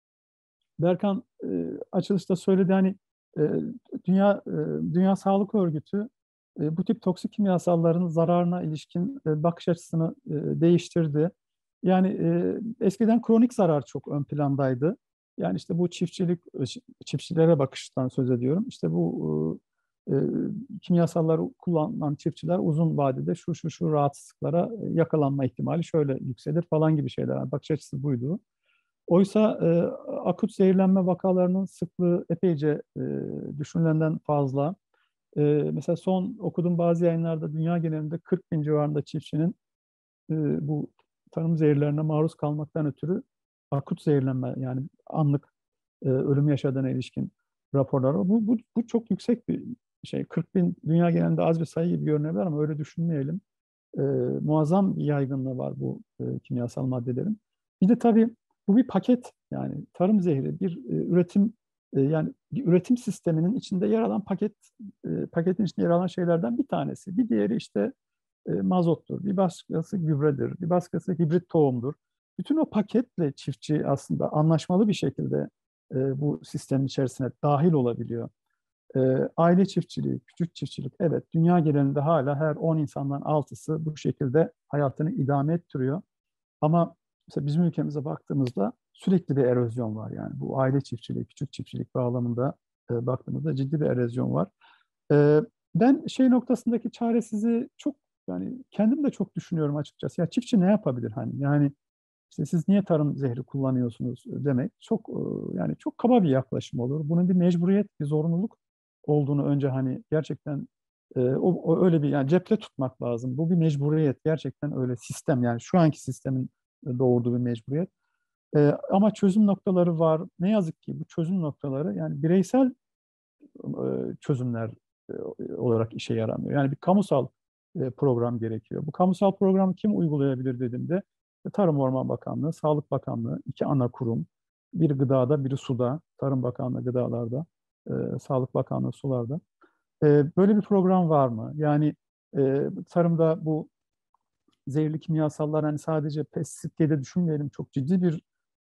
Berkan e, açılışta söyledi, hani e, Dünya e, Dünya Sağlık Örgütü e, bu tip toksik kimyasalların zararına ilişkin e, bakış açısını e, değiştirdi. Yani e, eskiden kronik zarar çok ön plandaydı. Yani işte bu çiftçilik çiftçilere bakıştan söz ediyorum. İşte bu e, e, kimyasalları kullanan çiftçiler uzun vadede şu şu şu rahatsızlıklara yakalanma ihtimali şöyle yükselir falan gibi şeyler. Yani bakış açısı buydu. Oysa e, akut zehirlenme vakalarının sıklığı epeyce e, düşünülenden fazla. E, mesela son okuduğum bazı yayınlarda dünya genelinde kırk bin civarında çiftçinin e, bu tarım zehirlerine maruz kalmaktan ötürü akut zehirlenme, yani anlık e, ölüm yaşadığına ilişkin raporlar var. Bu, bu, bu çok yüksek bir şey. kırk bin dünya genelinde az bir sayı gibi görünebilir ama öyle düşünmeyelim. E, muazzam bir yaygınlığı var bu e, kimyasal maddelerin. Bir de tabii bu bir paket, yani tarım zehri bir e, üretim e, yani bir üretim sisteminin içinde yer alan paket, e, paketin içinde yer alan şeylerden bir tanesi. Bir diğeri işte e, mazottur, bir başkası gübredir, bir başkası hibrit tohumdur. Bütün o paketle çiftçi aslında anlaşmalı bir şekilde e, bu sistemin içerisine dahil olabiliyor. E, aile çiftçiliği, küçük çiftçilik, evet dünya genelinde hala her on insandan altısı bu şekilde hayatını idame ettiriyor. Ama mesela bizim ülkemize baktığımızda sürekli bir erozyon var, yani bu aile çiftçiliği, küçük çiftçilik bağlamında e, baktığımızda ciddi bir erozyon var. E, ben şey noktasındaki çaresizi çok, yani kendim de çok düşünüyorum açıkçası. Ya çiftçi ne yapabilir hani? Yani işte siz niye tarım zehri kullanıyorsunuz demek çok e, yani çok kaba bir yaklaşım olur. Bunun bir mecburiyet, bir zorunluluk olduğunu önce hani gerçekten e, o, o öyle bir, yani cepte tutmak lazım. Bu bir mecburiyet, gerçekten öyle sistem, yani şu anki sistemin doğurduğu bir mecburiyet. E, ama çözüm noktaları var. Ne yazık ki bu çözüm noktaları yani bireysel e, çözümler e, olarak işe yaramıyor. Yani bir kamusal e, program gerekiyor. Bu kamusal programı kim uygulayabilir dediğimde Tarım Orman Bakanlığı, Sağlık Bakanlığı, iki ana kurum. Biri gıdada, biri suda. Tarım Bakanlığı gıdalarda, e, Sağlık Bakanlığı sularda. E, böyle bir program var mı? Yani e, tarımda bu zehirli kimyasallar hani sadece pestisit diye de düşünmeyelim. Çok ciddi bir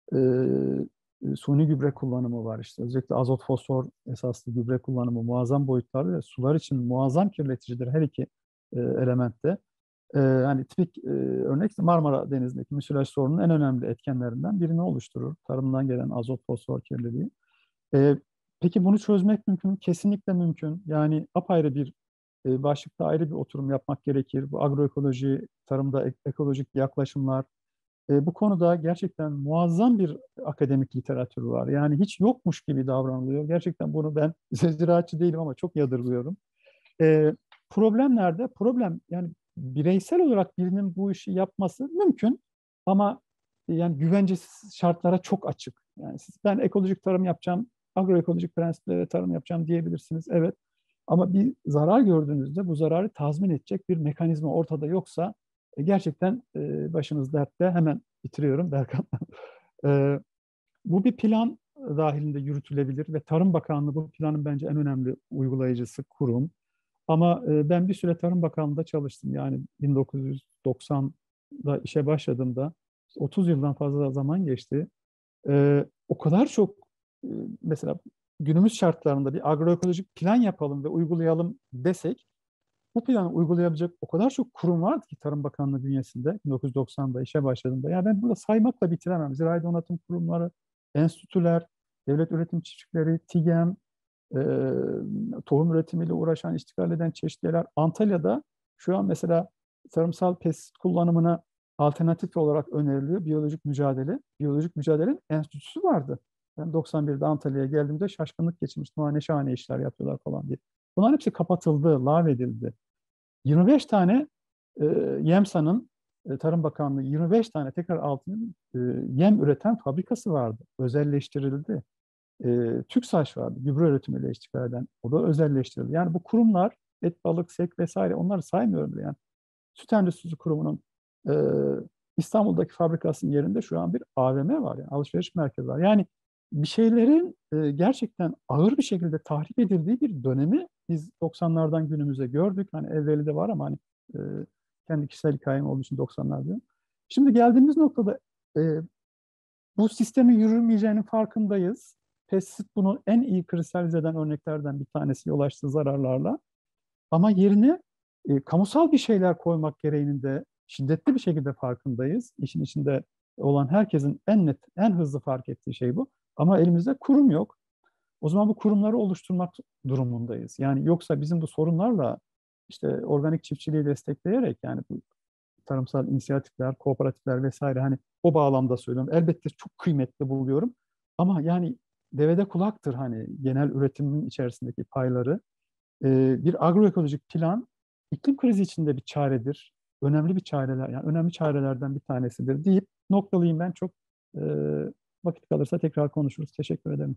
e, suni gübre kullanımı var işte. Özellikle azot fosfor esaslı gübre kullanımı muazzam boyutlarda ve sular için muazzam kirleticidir her iki e, elementte. E, hani tipik e, örnek Marmara Denizi'ndeki müsilaj sorunun en önemli etkenlerinden birini oluşturur. Tarımdan gelen azot fosfor kirliliği. E, peki bunu çözmek mümkün mü? Kesinlikle mümkün. Yani apayrı bir e, başlıkta ayrı bir oturum yapmak gerekir. Bu agroekoloji, tarımda ek- ekolojik yaklaşımlar. E, bu konuda gerçekten muazzam bir akademik literatür var. Yani hiç yokmuş gibi davranılıyor. Gerçekten bunu ben ziraatçı değilim ama çok yadırgıyorum. E, problem nerede? Problem yani bireysel olarak birinin bu işi yapması mümkün ama e, yani güvencesiz şartlara çok açık. Yani siz ben ekolojik tarım yapacağım, agroekolojik prensiplere tarım yapacağım diyebilirsiniz. Evet. Ama bir zarar gördüğünüzde bu zararı tazmin edecek bir mekanizma ortada yoksa e, gerçekten e, başınız dertte. Hemen bitiriyorum Berkan. E, bu bir plan dahilinde yürütülebilir ve Tarım Bakanlığı bu planın bence en önemli uygulayıcısı kurum. Ama e, ben bir süre Tarım Bakanlığı'nda çalıştım. Yani bin dokuz yüz doksanda işe başladığımda otuz yıldan fazla zaman geçti. E, o kadar çok e, mesela günümüz şartlarında bir agroekolojik plan yapalım ve uygulayalım desek bu planı uygulayabilecek o kadar çok kurum vardı ki Tarım Bakanlığı bünyesinde bin dokuz yüz doksanda işe başladığımda. Ya ben burada saymakla bitiremem. Zirai donatım kurumları, enstitüler, devlet üretim çiftlikleri, TİGEM, e, tohum üretimiyle uğraşan, iştigal eden çeşitliler. Antalya'da şu an mesela tarımsal pestisit kullanımına alternatif olarak öneriliyor biyolojik mücadele. Biyolojik mücadelenin enstitüsü vardı. Ben doksan birde Antalya'ya geldiğimde şaşkınlık geçirmiştim. "Aa, ne şahane işler yapıyorlar" falan diye. Bunların hepsi kapatıldı, lağvedildi. yirmi beş tane e, YEMSA'nın, e, Tarım Bakanlığı yirmi beş tane, tekrar altının e, yem üreten fabrikası vardı. Özelleştirildi. E, TÜKSAŞ vardı, gübre üretimiyle iştigal eden. O da özelleştirildi. Yani bu kurumlar, et, balık, sek vesaire, onları saymıyorum bile. Yani Süt Endüstrisi Kurumu'nun e, İstanbul'daki fabrikasının yerinde şu an bir A V M var. Yani alışveriş merkezi var. Yani bir şeylerin e, gerçekten ağır bir şekilde tahrip edildiği bir dönemi biz doksanlardan günümüze gördük. Hani evveli de var ama hani e, kendi kişisel hikayem olduğu için doksanlar diyorum. Şimdi geldiğimiz noktada e, bu sistemin yürümeyeceğinin farkındayız. Pestisit bunu en iyi kristalize eden örneklerden bir tanesi, yol açtığı zararlarla. Ama yerine e, kamusal bir şeyler koymak gereğinin de şiddetli bir şekilde farkındayız. İşin içinde olan herkesin en net, en hızlı fark ettiği şey bu. Ama elimizde kurum yok. O zaman bu kurumları oluşturmak durumundayız. Yani yoksa bizim bu sorunlarla işte organik çiftçiliği destekleyerek, yani bu tarımsal inisiyatifler, kooperatifler vesaire, hani o bağlamda söylüyorum. Elbette çok kıymetli buluyorum. Ama yani devede kulaktır hani genel üretimin içerisindeki payları. Ee, bir agroekolojik plan iklim krizi içinde bir çaredir. Önemli bir çareler, yani önemli çarelerden bir tanesidir deyip noktalayayım ben. Çok e, vakit kalırsa tekrar konuşuruz. Teşekkür ederim.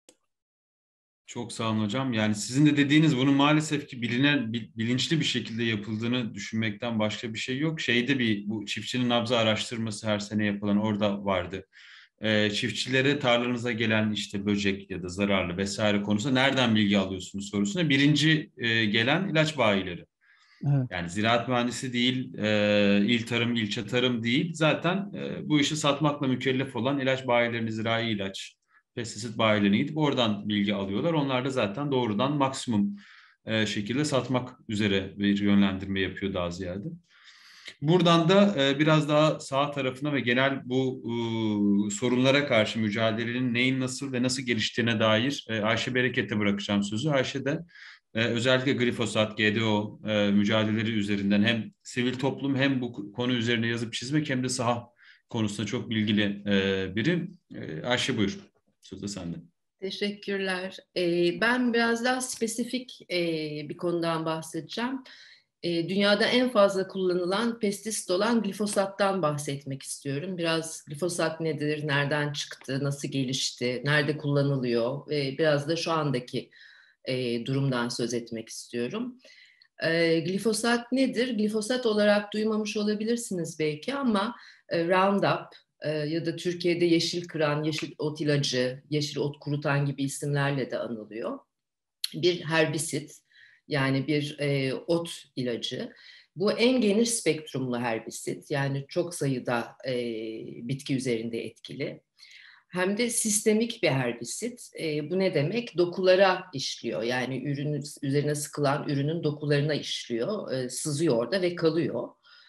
Çok sağ olun hocam. Yani sizin de dediğiniz, bunun maalesef ki bilinen, bilinçli bir şekilde yapıldığını düşünmekten başka bir şey yok. Şeyde bir, bu çiftçinin nabzı araştırması her sene yapılan, orada vardı. Ee, çiftçilere tarlanıza gelen işte böcek ya da zararlı vesaire konusunda nereden bilgi alıyorsunuz sorusuna birinci e, gelen ilaç bayileri. Evet. Yani ziraat mühendisi değil, e, il tarım, ilçe tarım değil. Zaten e, bu işi satmakla mükellef olan ilaç bayilerini, zirai ilaç, pestisit bayilerine gidip oradan bilgi alıyorlar. Onlar da zaten doğrudan maksimum e, şekilde satmak üzere bir yönlendirme yapıyor daha ziyade. Buradan da e, biraz daha sağ tarafına ve genel bu e, sorunlara karşı mücadelenin neyin nasıl ve nasıl geliştiğine dair e, Ayşe Bereket'e bırakacağım sözü. Ayşe de e, özellikle glifosat, G D O e, mücadeleleri üzerinden hem sivil toplum, hem bu konu üzerine yazıp çizmek, hem de saha konusunda çok bilgili e, biri. E, Ayşe buyur, söz de sende. Teşekkürler. Ee, ben biraz daha spesifik e, bir konudan bahsedeceğim. E, dünyada en fazla kullanılan pestisit olan glifosattan bahsetmek istiyorum. Biraz glifosat nedir, nereden çıktı, nasıl gelişti, nerede kullanılıyor ve biraz da şu andaki e, durumdan söz etmek istiyorum. E, glifosat nedir? Glifosat olarak duymamış olabilirsiniz belki ama e, Roundup e, ya da Türkiye'de yeşil kıran, yeşil ot ilacı, yeşil ot kurutan gibi isimlerle de anılıyor. Bir herbisit, yani bir e, ot ilacı. Bu en geniş spektrumlu herbisit, yani çok sayıda e, bitki üzerinde etkili. Hem de sistemik bir herbisit. E, bu ne demek? Dokulara işliyor. Yani ürünün üzerine sıkılan ürünün dokularına işliyor. E, sızıyor orada ve kalıyor.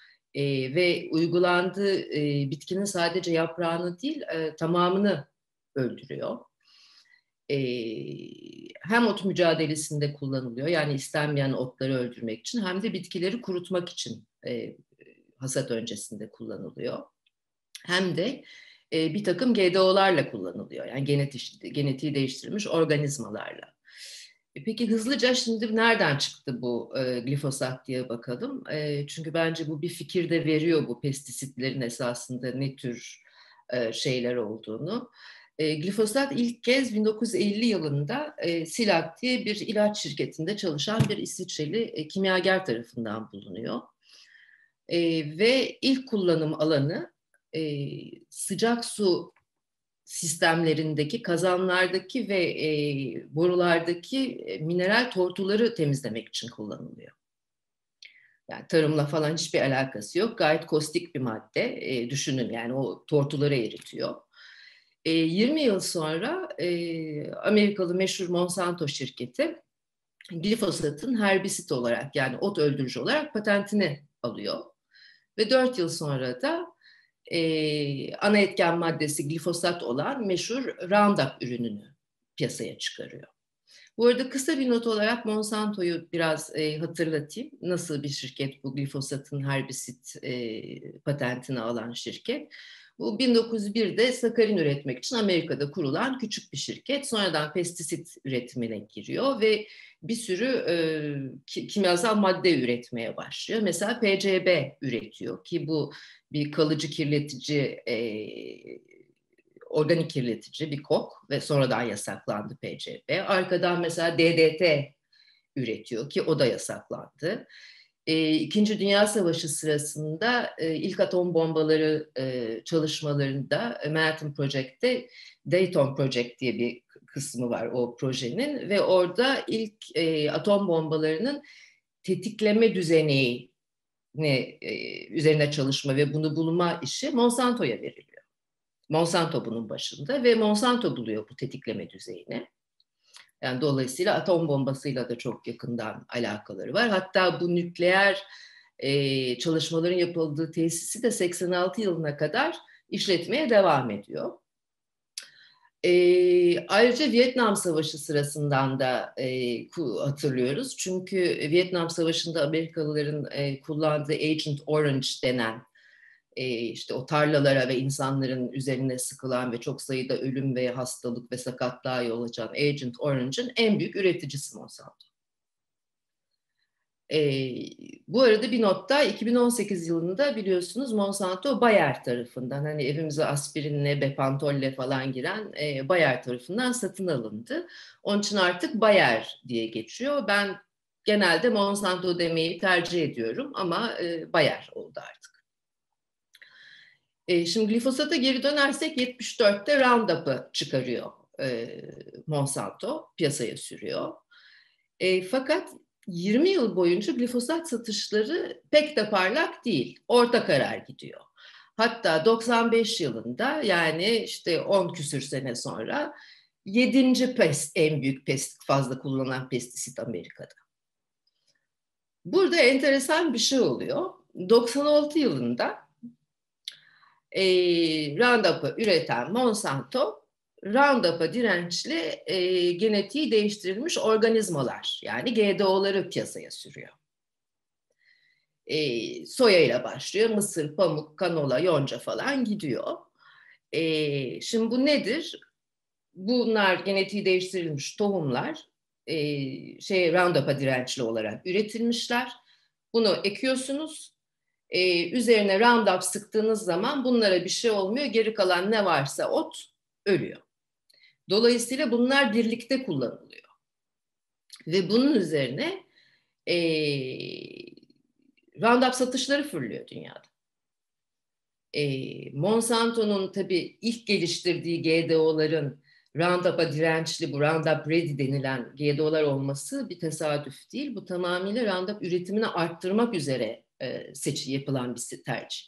E, ve uygulandığı e, bitkinin sadece yaprağını değil, e, tamamını öldürüyor. E, hem ot mücadelesinde kullanılıyor, yani istenmeyen otları öldürmek için, hem de bitkileri kurutmak için e, hasat öncesinde kullanılıyor. Hem de e, bir takım G D O'larla kullanılıyor, yani genetik, genetiği değiştirilmiş organizmalarla. E, peki hızlıca şimdi nereden çıktı bu e, glifosat diye bakalım. E, çünkü bence bu bir fikir de veriyor, bu pestisitlerin esasında ne tür e, şeyler olduğunu. E, glifosat ilk kez bin dokuz yüz elli yılında e, Silak diye bir ilaç şirketinde çalışan bir İsviçreli e, kimyager tarafından bulunuyor. E, ve ilk kullanım alanı e, sıcak su sistemlerindeki, kazanlardaki ve e, borulardaki e, mineral tortuları temizlemek için kullanılıyor. Yani tarımla falan hiçbir alakası yok. Gayet kostik bir madde. E, düşünün, yani o tortuları eritiyor. E, yirmi yıl sonra e, Amerikalı meşhur Monsanto şirketi glifosatın herbisit olarak, yani ot öldürücü olarak patentini alıyor. Ve dört yıl sonra da e, ana etken maddesi glifosat olan meşhur Roundup ürününü piyasaya çıkarıyor. Bu arada kısa bir not olarak Monsanto'yu biraz e, hatırlatayım. Nasıl bir şirket bu glifosatın herbisit e, patentini alan şirket? Bu bin dokuz yüz birde sakarin üretmek için Amerika'da kurulan küçük bir şirket. Sonradan pestisit üretimine giriyor ve bir sürü e, kimyasal madde üretmeye başlıyor. Mesela P C B üretiyor ki bu bir kalıcı kirletici, e, organik kirletici bir kok ve sonradan yasaklandı P C B. Arkadan mesela D D T üretiyor ki o da yasaklandı. E, İkinci Dünya Savaşı sırasında e, ilk atom bombaları e, çalışmalarında Manhattan Project'te Dayton Project diye bir kısmı var o projenin ve orada ilk e, atom bombalarının tetikleme düzeneği ne, e, üzerine çalışma ve bunu bulma işi Monsanto'ya veriliyor. Monsanto bunun başında ve Monsanto buluyor bu tetikleme düzeyini. Yani dolayısıyla atom bombasıyla da çok yakından alakaları var. Hatta bu nükleer e, çalışmaların yapıldığı tesisi de seksen altı yılına kadar işletmeye devam ediyor. E, ayrıca Vietnam Savaşı sırasından da e, hatırlıyoruz. Çünkü Vietnam Savaşı'nda Amerikalıların e, kullandığı Agent Orange denen e, işte o tarlalara ve insanların üzerine sıkılan ve çok sayıda ölüm ve hastalık ve sakatlığa yol açan Agent Orange'ın en büyük üreticisi Monsanto. E, bu arada bir notta iki bin on sekiz yılında biliyorsunuz Monsanto Bayer tarafından hani evimize aspirinle, Bepantolle falan giren e, Bayer tarafından satın alındı. Onun için artık Bayer diye geçiyor. Ben genelde Monsanto demeyi tercih ediyorum ama e, Bayer oldu artık. E, şimdi glifosata geri dönersek yetmiş dörtte Roundup'ı çıkarıyor e, Monsanto, piyasaya sürüyor. E, fakat yirmi yıl boyunca glifosat satışları pek de parlak değil, orta karar gidiyor. Hatta doksan beş yılında yani işte on küsür sene sonra yedinci pest, en büyük pest, fazla kullanılan pestisit Amerika'da. Burada enteresan bir şey oluyor. doksan altı yılında E, Roundup'ı üreten Monsanto, Roundup'a dirençli e, genetiği değiştirilmiş organizmalar yani G D O'ları piyasaya sürüyor. E, soya ile başlıyor, mısır, pamuk, kanola, yonca falan gidiyor. E, şimdi bu nedir? Bunlar genetiği değiştirilmiş tohumlar e, şey Roundup'a dirençli olarak üretilmişler. Bunu ekiyorsunuz. Ee, üzerine Roundup sıktığınız zaman bunlara bir şey olmuyor. Geri kalan ne varsa ot ölüyor. Dolayısıyla bunlar birlikte kullanılıyor. Ve bunun üzerine e, Roundup satışları fırlıyor dünyada. E, Monsanto'nun tabii ilk geliştirdiği G D O'ların Roundup'a dirençli, bu Roundup Ready denilen G D O'lar olması bir tesadüf değil. Bu tamamıyla Roundup üretimini arttırmak üzere seçi yapılan bir tercih.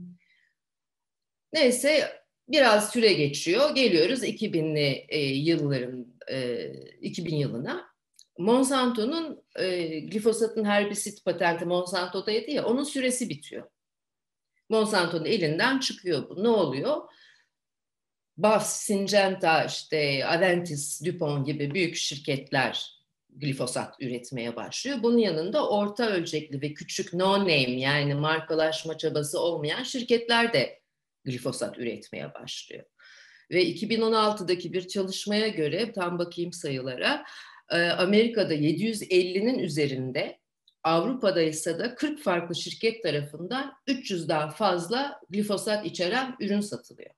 Neyse biraz süre geçiyor. Geliyoruz iki binli e, yılların e, iki bin yılına. Monsanto'nun e, glifosatın herbisit patenti Monsanto'daydı ya, onun süresi bitiyor. Monsanto'nun elinden çıkıyor bu. Ne oluyor? B A S, Syngenta, işte Aventis, DuPont gibi büyük şirketler glifosat üretmeye başlıyor. Bunun yanında orta ölçekli ve küçük no-name yani markalaşma çabası olmayan şirketler de glifosat üretmeye başlıyor. Ve iki bin on altıdaki bir çalışmaya göre tam bakayım sayılara Amerika'da yedi yüz ellinin üzerinde, Avrupa'da ise de kırk farklı şirket tarafından üç yüzden fazla glifosat içeren ürün satılıyor.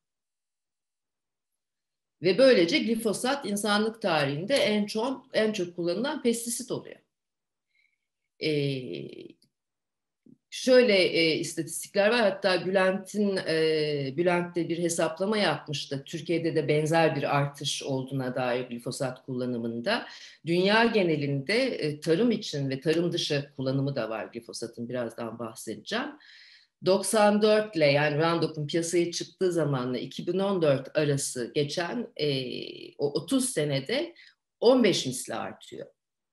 Ve böylece glifosat insanlık tarihinde en çok en çok kullanılan pestisit oluyor. Ee, şöyle e, istatistikler var. Hatta Bülent'in e, Bülent de bir hesaplama yapmıştı. Türkiye'de de benzer bir artış olduğuna dair glifosat kullanımında. Dünya genelinde e, tarım için ve tarım dışı kullanımı da var glifosatın. Birazdan bahsedeceğim. doksan dört ile yani Roundup'un piyasaya çıktığı zamanla iki bin on dört arası geçen e, o otuz senede on beş misli artıyor.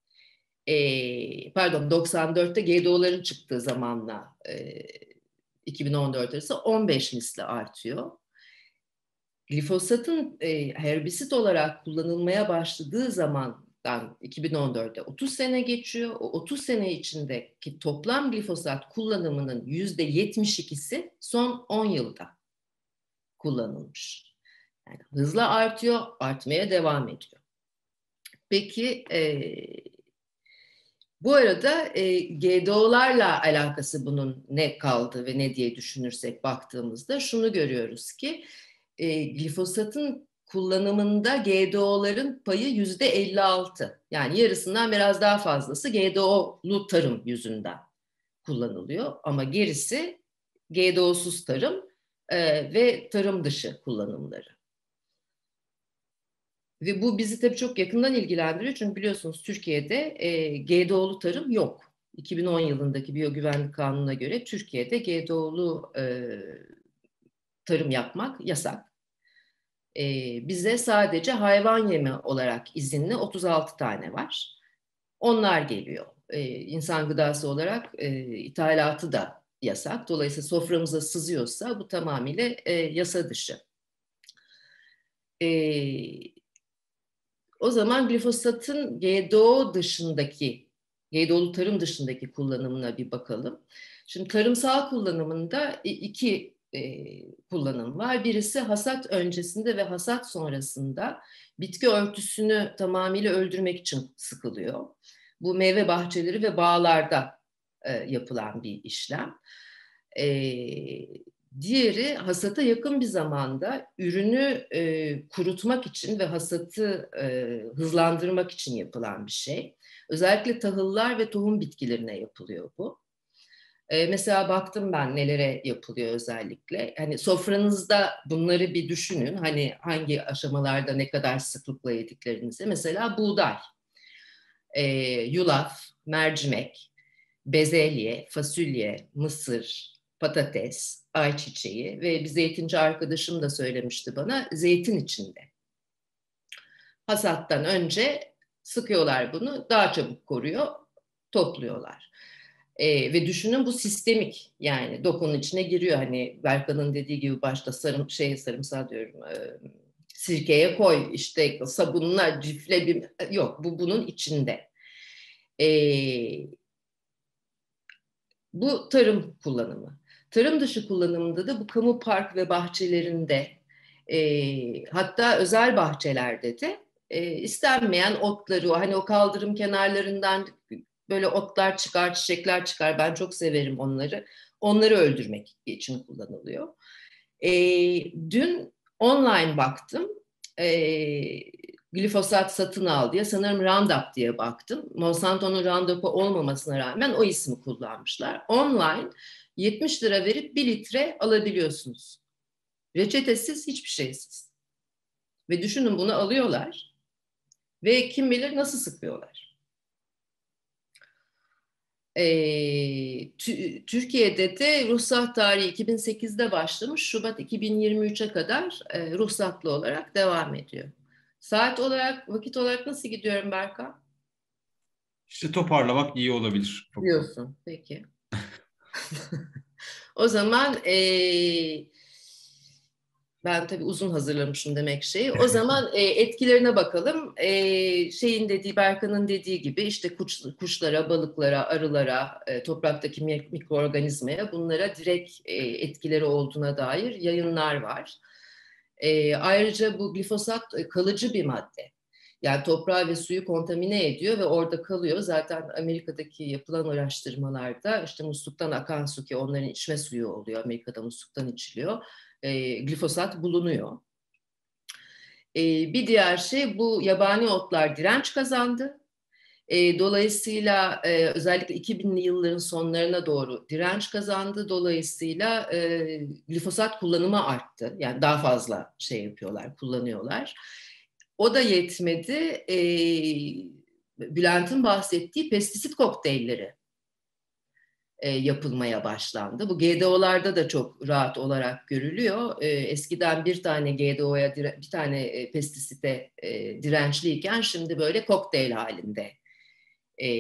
E, pardon doksan dörtte G D O'ların çıktığı zamanla e, iki bin on dört arası on beş misli artıyor. Glifosatın e, herbisit olarak kullanılmaya başladığı zaman dan iki bin on dörde otuz sene geçiyor. O otuz sene içindeki toplam glifosat kullanımının yüzde yetmiş ikisi son on yılda kullanılmış. Yani hızla artıyor, artmaya devam ediyor. Peki e, bu arada e, G D O'larla alakası bunun ne kaldı ve ne diye düşünürsek baktığımızda şunu görüyoruz ki e, glifosatın kullanımında G D O'ların payı yüzde elli altı. Yani yarısından biraz daha fazlası G D O'lu tarım yüzünden kullanılıyor. Ama gerisi G D O'suz tarım e, ve tarım dışı kullanımları. Ve bu bizi tabii çok yakından ilgilendiriyor. Çünkü biliyorsunuz Türkiye'de e, G D O'lu tarım yok. iki bin on yılındaki Biyogüvenlik Kanunu'na göre Türkiye'de G D O'lu e, tarım yapmak yasak. E, bize sadece hayvan yemi olarak izinli otuz altı tane var. Onlar geliyor. E, insan gıdası olarak e, ithalatı da yasak. Dolayısıyla soframıza sızıyorsa bu tamamıyla e, yasa dışı. E, O zaman glifosatın G D O dışındaki, G D O'lu tarım dışındaki kullanımına bir bakalım. Şimdi tarımsal kullanımında iki e, kullanım var. Birisi hasat öncesinde ve hasat sonrasında bitki örtüsünü tamamıyla öldürmek için sıkılıyor. Bu meyve bahçeleri ve bağlarda e, yapılan bir işlem. Evet. Diğeri hasata yakın bir zamanda ürünü e, kurutmak için ve hasatı e, hızlandırmak için yapılan bir şey. Özellikle tahıllar ve tohum bitkilerine yapılıyor bu. E, mesela baktım ben nelere yapılıyor özellikle. Hani sofranızda bunları bir düşünün. Hani hangi aşamalarda ne kadar sıklıkla yediklerinizi. Mesela buğday, e, yulaf, mercimek, bezelye, fasulye, mısır, patates, ayçiçeği ve bir zeytinci arkadaşım da söylemişti bana, zeytin içinde. Hasattan önce sıkıyorlar bunu, daha çabuk koruyor, topluyorlar. Ee, ve düşünün bu sistemik, yani dokunun içine giriyor. Hani Berkan'ın dediği gibi başta sarım, şey, sarımsağı diyorum, e, sirkeye koy, işte sabunla, cifle, bir, yok bu bunun içinde. Ee, Bu tarım kullanımı. Tarım dışı kullanımında da bu kamu park ve bahçelerinde e, hatta özel bahçelerde de e, istenmeyen otları, hani o kaldırım kenarlarından böyle otlar çıkar, çiçekler çıkar. Ben çok severim onları. Onları öldürmek için kullanılıyor. E, dün online baktım. E, glifosat satın al diye, sanırım Roundup diye baktım. Monsanto'nun Roundup'u olmamasına rağmen o ismi kullanmışlar. Online yetmiş lira verip bir litre alabiliyorsunuz. Reçetesiz, hiçbir şeysiz. Ve düşünün bunu alıyorlar ve kim bilir nasıl sıkıyorlar. Ee, Türkiye'de de ruhsat tarihi iki bin sekizde başlamış, Şubat iki bin yirmi üçe kadar e, ruhsatlı olarak devam ediyor. Saat olarak, vakit olarak nasıl gidiyorum Berkan? İşte toparlamak iyi olabilir. Diyorsun. Peki. O zaman e, ben tabii uzun hazırlamışım demek şeyi. O zaman e, etkilerine bakalım. E, şeyin dediği, Berkan'ın dediği gibi işte kuş, kuşlara, balıklara, arılara, e, topraktaki mikroorganizmaya, bunlara direkt e, etkileri olduğuna dair yayınlar var. E, ayrıca bu glifosat kalıcı bir madde. Yani toprağı ve suyu kontamine ediyor ve orada kalıyor. Zaten Amerika'daki yapılan araştırmalarda işte musluktan akan su, ki onların içme suyu oluyor, Amerika'da musluktan içiliyor, e, glifosat bulunuyor. E, bir diğer şey, bu yabani otlar direnç kazandı. E, dolayısıyla e, özellikle iki binli yılların sonlarına doğru direnç kazandı. Dolayısıyla e, glifosat kullanımı arttı. Yani daha fazla şey yapıyorlar, kullanıyorlar. O da yetmedi. E, Bülent'in bahsettiği pestisit kokteylleri e, yapılmaya başlandı. Bu G D O'larda da çok rahat olarak görülüyor. E, eskiden bir tane G D O'ya, bir tane e, pestisite e, dirençliyken şimdi böyle kokteyl halinde e,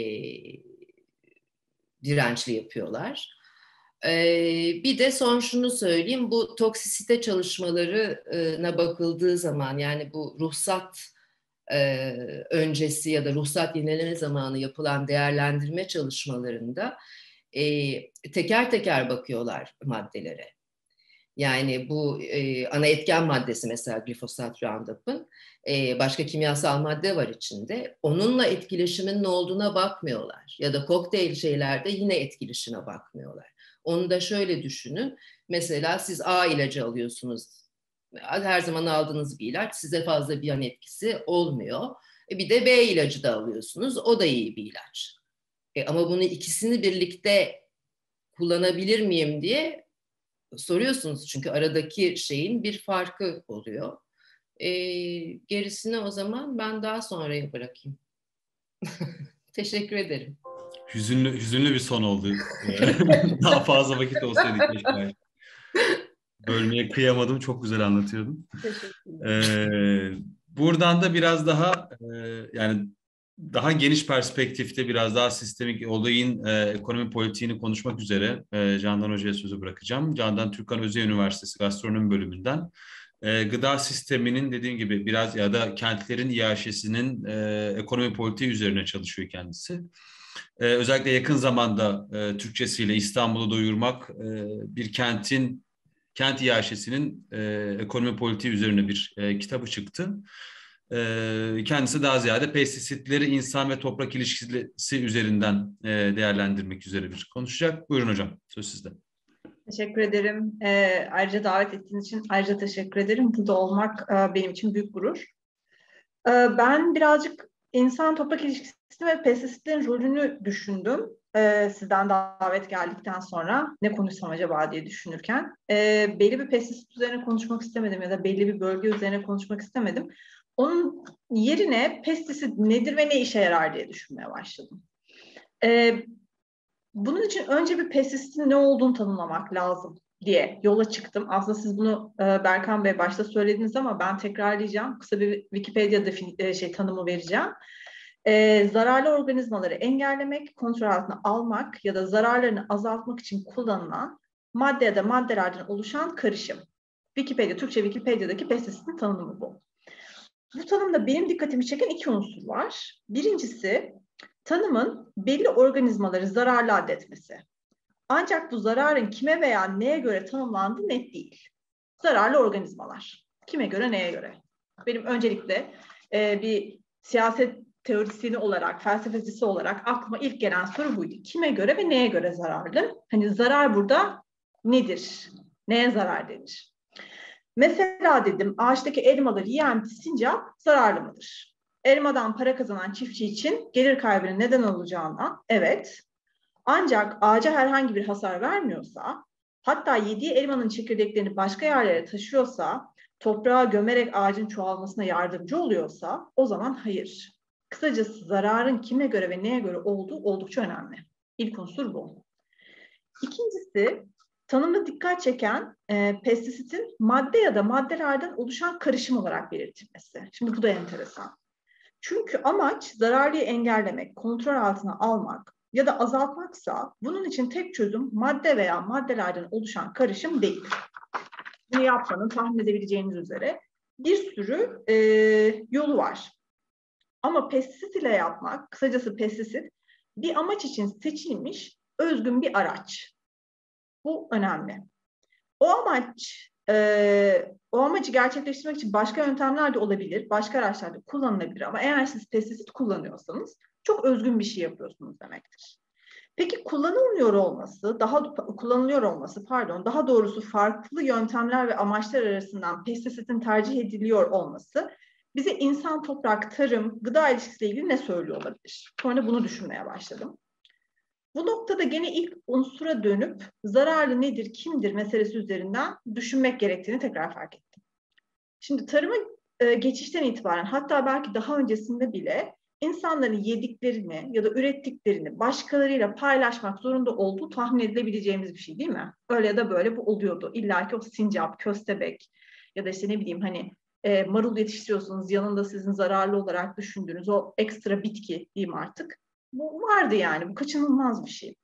dirençli yapıyorlar. E, bir de son şunu söyleyeyim, bu toksisite çalışmalarına bakıldığı zaman, yani bu ruhsat e, öncesi ya da ruhsat yenileme zamanı yapılan değerlendirme çalışmalarında e, teker teker bakıyorlar maddelere. Yani bu e, ana etken maddesi mesela glifosat Roundup'ın, e, başka kimyasal madde var içinde. Onunla etkileşimin ne olduğuna bakmıyorlar. Ya da kokteyl şeylerde yine etkileşime bakmıyorlar. Onu da şöyle düşünün. Mesela siz A ilacı alıyorsunuz. Her zaman aldığınız bir ilaç, size fazla bir yan etkisi olmuyor. E, bir de B ilacı da alıyorsunuz. O da iyi bir ilaç. E, ama bunu ikisini birlikte kullanabilir miyim diye soruyorsunuz, çünkü aradaki şeyin bir farkı oluyor. E, gerisini o zaman ben daha sonraya bırakayım. Teşekkür ederim. Hüzünlü, hüzünlü bir son oldu. Daha fazla vakit olsaydı keşke. Bölmeye kıyamadım. Çok güzel anlatıyordun. Ee, buradan da biraz daha e, yani daha geniş perspektifte, biraz daha sistemik olayın e, ekonomi politiğini konuşmak üzere e, Candan Hoca'ya sözü bırakacağım. Candan Türkan Özyeğin Üniversitesi Gastronomi Bölümünden. E, gıda sisteminin dediğim gibi biraz ya da kentlerin iaşesinin e, ekonomi politiği üzerine çalışıyor kendisi. E, özellikle yakın zamanda e, Türkçesiyle İstanbul'u doyurmak, e, bir kentin kent iaşesinin e, ekonomi politiği üzerine bir e, kitabı çıktı. E, kendisi daha ziyade pestisitleri insan ve toprak ilişkisi üzerinden e, değerlendirmek üzere bir konuşacak. Buyurun hocam, söz sizde. Teşekkür ederim. E, ayrıca davet ettiğiniz için ayrıca teşekkür ederim. Burada olmak e, benim için büyük gurur. E, ben birazcık insan toprak ilişkisi ve pestisitlerin rolünü düşündüm. E, sizden davet geldikten sonra ne konuşsam acaba diye düşünürken. E, belli bir pestisit üzerine konuşmak istemedim ya da belli bir bölge üzerine konuşmak istemedim. Onun yerine pestisit nedir ve ne işe yarar diye düşünmeye başladım. E, bunun için önce bir pestisitin ne olduğunu tanımlamak lazım diye yola çıktım. Aslında siz bunu e, Berkan Bey başta söylediniz ama ben tekrarlayacağım. Kısa bir Wikipedia defin, e, şey tanımı vereceğim. E, zararlı organizmaları engellemek, kontrol altına almak ya da zararlarını azaltmak için kullanılan madde ya da maddelerden oluşan karışım. Wikipedia, Türkçe Wikipedia'daki pestisitin tanımı bu. Bu tanımda benim dikkatimi çeken iki unsur var. Birincisi, tanımın belli organizmaları zararlı addetmesi. Ancak bu zararın kime veya neye göre tanımlandığı net değil. Zararlı organizmalar. Kime göre, neye göre? Benim öncelikle e, bir siyaset teorisyeni olarak, felsefecisi olarak aklıma ilk gelen soru buydu. Kime göre ve neye göre zararlı? Hani zarar burada nedir? Neye zarar denir? Mesela dedim, ağaçtaki elmaları yiyen sincap zararlı mıdır? Elmadan para kazanan çiftçi için gelir kaybının neden olacağından evet. Ancak ağaca herhangi bir hasar vermiyorsa, hatta yediği elmanın çekirdeklerini başka yerlere taşıyorsa, toprağa gömerek ağacın çoğalmasına yardımcı oluyorsa o zaman hayır. Kısacası zararın kime göre ve neye göre olduğu oldukça önemli. İlk unsur bu. İkincisi, tanımda dikkat çeken e, pestisitin madde ya da maddelerden oluşan karışım olarak belirtilmesi. Şimdi bu da enteresan. Çünkü amaç zararlıyı engellemek, kontrol altına almak ya da azaltmaksa bunun için tek çözüm madde veya maddelerden oluşan karışım değil. Bunu yapmanın tahmin edebileceğiniz üzere bir sürü e, yolu var. Ama pestisit ile yapmak, kısacası pestisit bir amaç için seçilmiş özgün bir araç. Bu önemli. O amaç, e, o amacı gerçekleştirmek için başka yöntemler de olabilir, başka araçlar da kullanılabilir ama eğer siz pestisit kullanıyorsanız çok özgün bir şey yapıyorsunuz demektir. Peki kullanılmıyor olması, daha kullanılıyor olması, pardon, daha doğrusu farklı yöntemler ve amaçlar arasından pestisitin tercih ediliyor olması bize insan, toprak, tarım, gıda ilişkisiyle ilgili ne söylüyor olabilir? Sonra bunu düşünmeye başladım. Bu noktada gene ilk unsura dönüp zararlı nedir, kimdir meselesi üzerinden düşünmek gerektiğini tekrar fark ettim. Şimdi tarıma e, geçişten itibaren hatta belki daha öncesinde bile insanların yediklerini ya da ürettiklerini başkalarıyla paylaşmak zorunda olduğu tahmin edilebileceğimiz bir şey değil mi? Öyle ya da böyle bu oluyordu. İlla ki o sincap, köstebek ya da işte ne bileyim hani e, marul yetiştiriyorsunuz yanında sizin zararlı olarak düşündüğünüz o ekstra bitki diyeyim artık. Bu vardı yani, bu kaçınılmaz bir şey.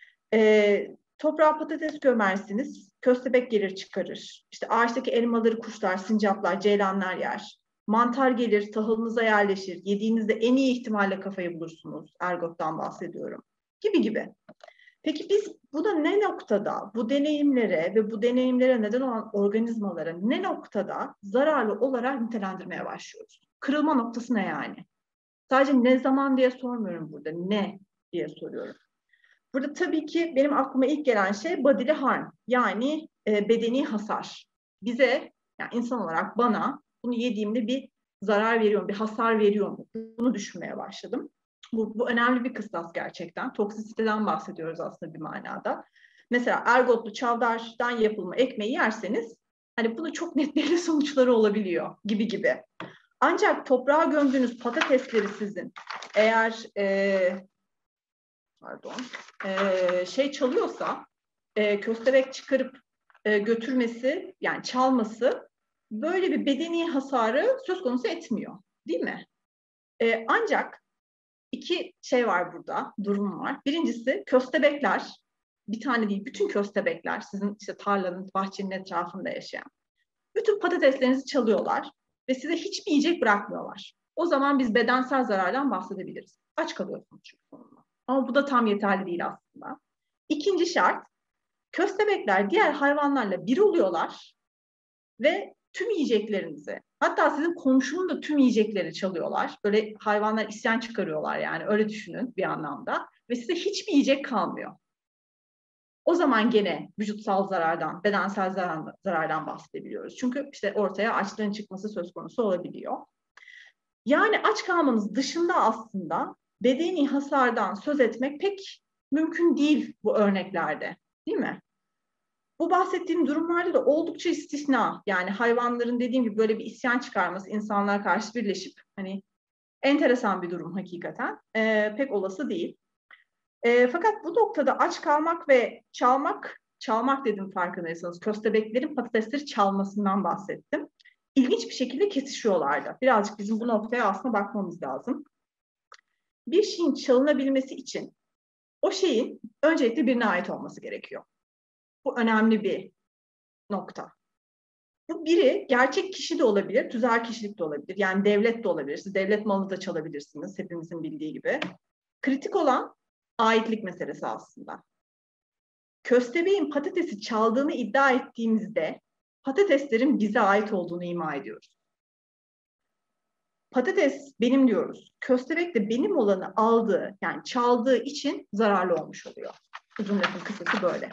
E, toprağa patates gömersiniz, köstebek gelir çıkarır. İşte ağaçtaki elmaları kuşlar, sincaplar, ceylanlar yer. Mantar gelir, tahılınıza yerleşir, yediğinizde en iyi ihtimalle kafayı bulursunuz. Ergot'tan bahsediyorum. Gibi gibi. Peki biz buna ne noktada, bu deneyimlere ve bu deneyimlere neden olan organizmalara ne noktada zararlı olarak nitelendirmeye başlıyoruz? Kırılma noktası ne yani? Sadece ne zaman diye sormuyorum burada, ne diye soruyorum. Burada tabii ki benim aklıma ilk gelen şey bodily harm, yani e, bedeni hasar. Bize, yani insan olarak bana bunu yediğimde bir zarar veriyor mu, bir hasar veriyor mu? Bunu düşünmeye başladım. Bu, bu önemli bir kıstas gerçekten. Toksisiteden bahsediyoruz aslında bir manada. Mesela ergotlu çavdardan yapılma ekmeği yerseniz hani bunun çok net belli sonuçları olabiliyor gibi gibi. Ancak toprağa gömdüğünüz patatesleri sizin eğer e, pardon e, şey çalıyorsa e, köstebek çıkarıp e, götürmesi, yani çalması böyle bir bedeni hasarı söz konusu etmiyor. Değil mi? E, ancak iki şey var burada, durum var. Birincisi köstebekler, bir tane değil bütün köstebekler, sizin işte tarlanın, bahçenin etrafında yaşayan, bütün patateslerinizi çalıyorlar ve size hiçbir yiyecek bırakmıyorlar. O zaman biz bedensel zarardan bahsedebiliriz. Aç kalıyorsunuz çünkü sonunda. Ama bu da tam yeterli değil aslında. İkinci şart, köstebekler diğer hayvanlarla bir oluyorlar ve tüm yiyeceklerinizi, hatta sizin komşunun da tüm yiyecekleri çalıyorlar. Böyle hayvanlar isyan çıkarıyorlar, yani öyle düşünün bir anlamda. Ve size hiçbir yiyecek kalmıyor. O zaman gene vücutsal zarardan, bedensel zarardan, zarardan bahsedebiliyoruz. Çünkü işte ortaya açlığın çıkması söz konusu olabiliyor. Yani aç kalmanız dışında aslında bedeni hasardan söz etmek pek mümkün değil bu örneklerde, değil mi? Bu bahsettiğim durumlarda da oldukça istisna. Yani hayvanların dediğim gibi böyle bir isyan çıkarması, insanlara karşı birleşip hani enteresan bir durum hakikaten. Ee, pek olası değil. E, fakat bu noktada aç kalmak ve çalmak, çalmak dedim farkındaysanız, köstebeklerin patatesleri çalmasından bahsettim. İlginç bir şekilde kesişiyorlardı. Birazcık bizim bu noktaya aslında bakmamız lazım. Bir şeyin çalınabilmesi için o şeyin öncelikle birine ait olması gerekiyor. Bu önemli bir nokta. Bu biri gerçek kişi de olabilir, tüzel kişilik de olabilir. Yani devlet de olabilir. Siz devlet malını da çalabilirsiniz, hepimizin bildiği gibi. Kritik olan aitlik meselesi aslında. Köstebeğin patatesi çaldığını iddia ettiğimizde patateslerin bize ait olduğunu ima ediyoruz. Patates benim diyoruz. Köstebek de benim olanı aldığı, yani çaldığı için zararlı olmuş oluyor. Uzun lafın kısası böyle.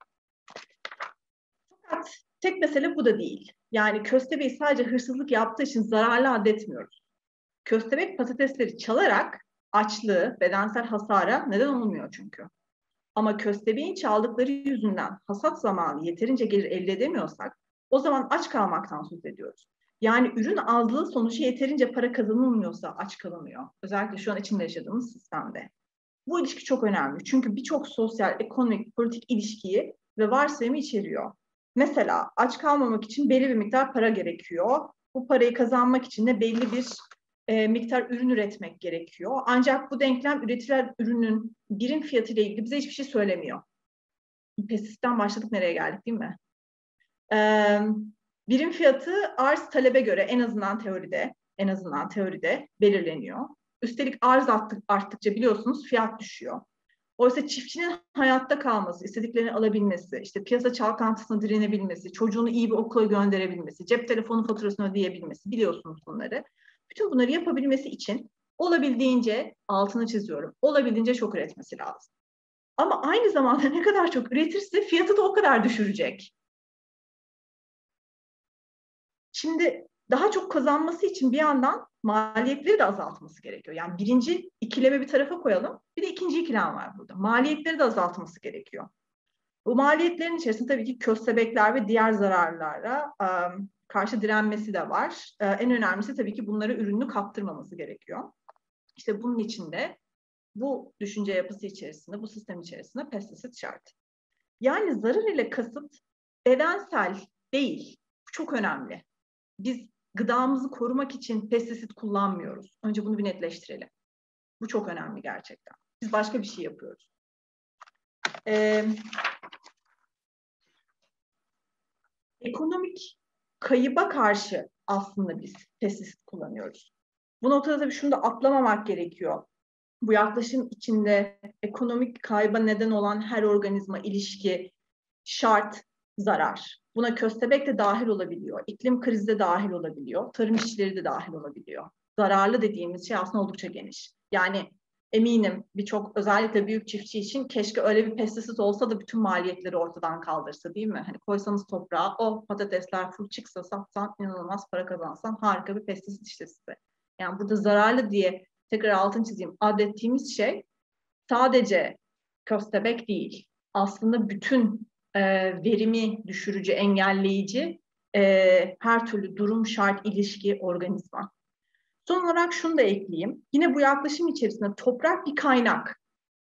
Fakat tek mesele bu da değil. Yani köstebeği sadece hırsızlık yaptığı için zararlı addetmiyoruz. Köstebek patatesleri çalarak açlığı, bedensel hasara neden olmuyor çünkü. Ama köstebeğin çaldıkları yüzünden hasat zamanı yeterince gelir elde edemiyorsak o zaman aç kalmaktan söz ediyoruz. Yani ürün aldığı sonucu yeterince para kazanılmıyorsa aç kalınıyor. Özellikle şu an içinde yaşadığımız sistemde. Bu ilişki çok önemli. Çünkü birçok sosyal, ekonomik, politik ilişkiyi ve varsayımı içeriyor. Mesela aç kalmamak için belli bir miktar para gerekiyor. Bu parayı kazanmak için de belli bir e, miktar ürün üretmek gerekiyor. Ancak bu denklem üretilen ürünün birim fiyatı ile ilgili bize hiçbir şey söylemiyor. Pestisitten başladık, nereye geldik değil mi? Ee, birim fiyatı arz talebe göre en azından teoride, en azından teoride belirleniyor. Üstelik arz arttık, arttıkça biliyorsunuz fiyat düşüyor. Oysa çiftçinin hayatta kalması, istediklerini alabilmesi, işte piyasa çalkantısına direnebilmesi, çocuğunu iyi bir okula gönderebilmesi, cep telefonu faturasını ödeyebilmesi, biliyorsunuz bunları. Bütün bunları yapabilmesi için olabildiğince, altını çiziyorum, olabildiğince çok üretmesi lazım. Ama aynı zamanda ne kadar çok üretirse fiyatı da o kadar düşürecek. Şimdi daha çok kazanması için bir yandan maliyetleri de azaltması gerekiyor. Yani birinci ikileme bir tarafa koyalım, bir de ikinci ikilem var burada. Maliyetleri de azaltması gerekiyor. Bu maliyetlerin içerisinde tabii ki köstebekler ve diğer zararlara um, karşı direnmesi de var. Uh, en önemlisi tabii ki bunlara ürününü kaptırmaması gerekiyor. İşte bunun için de bu düşünce yapısı içerisinde, bu sistem içerisinde pestisit şart. Yani zarar ile kasıt bedensel değil. Bu çok önemli. Biz gıdamızı korumak için pestisit kullanmıyoruz. Önce bunu bir netleştirelim. Bu çok önemli gerçekten. Biz başka bir şey yapıyoruz. Ee, ekonomik kayıba karşı aslında biz pestisit kullanıyoruz. Bu noktada tabii şunu da atlamamak gerekiyor. Bu yaklaşım içinde ekonomik kayba neden olan her organizma, ilişki, şart, zarar. Buna köstebek de dahil olabiliyor, iklim krizi de dahil olabiliyor, tarım işçileri de dahil olabiliyor. Zararlı dediğimiz şey aslında oldukça geniş. Yani eminim birçok özellikle büyük çiftçi için keşke öyle bir pestisit olsa da bütün maliyetleri ortadan kaldırsa, değil mi? Hani koysanız toprağa, o patatesler full çıksa, satsan inanılmaz para kazansan harika bir pestisit işte size. Yani burada zararlı diye tekrar altını çizeyim, adettiğimiz şey sadece köstebek değil. Aslında bütün e, verimi düşürücü, engelleyici e, her türlü durum, şart, ilişki, organizma. Son olarak şunu da ekleyeyim. Yine bu yaklaşım içerisinde toprak bir kaynak.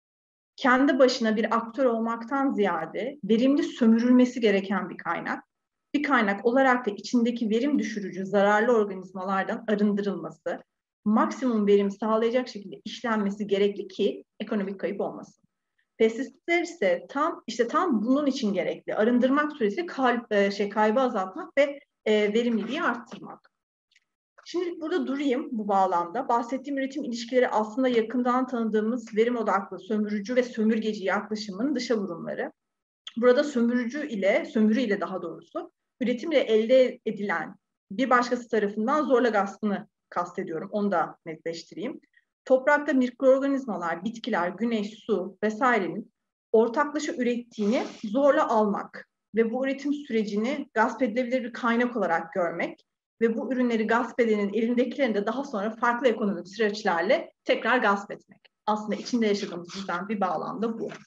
Kendi başına bir aktör olmaktan ziyade verimli sömürülmesi gereken bir kaynak. Bir kaynak olarak da içindeki verim düşürücü, zararlı organizmalardan arındırılması, maksimum verim sağlayacak şekilde işlenmesi gerekli ki ekonomik kayıp olmasın. Pestisitler ise tam işte tam bunun için gerekli. Arındırmak süresi kalp, e, şey kaybı azaltmak ve e, verimliliği arttırmak. Şimdi burada durayım bu bağlamda. Bahsettiğim üretim ilişkileri aslında yakından tanıdığımız verim odaklı, sömürücü ve sömürgeci yaklaşımın dışa vurumları. Burada sömürücü ile, sömürü ile daha doğrusu üretimle elde edilen bir başkası tarafından zorla gaspını kastediyorum. Onu da netleştireyim. Toprakta mikroorganizmalar, bitkiler, güneş, su vesairenin ortaklaşa ürettiğini zorla almak ve bu üretim sürecini gasp edilebilir bir kaynak olarak görmek ve bu ürünleri gasp edenin elindekilerini de daha sonra farklı ekonomik süreçlerle tekrar gasp etmek. Aslında içinde yaşadığımız bizden bir bağlamda bu.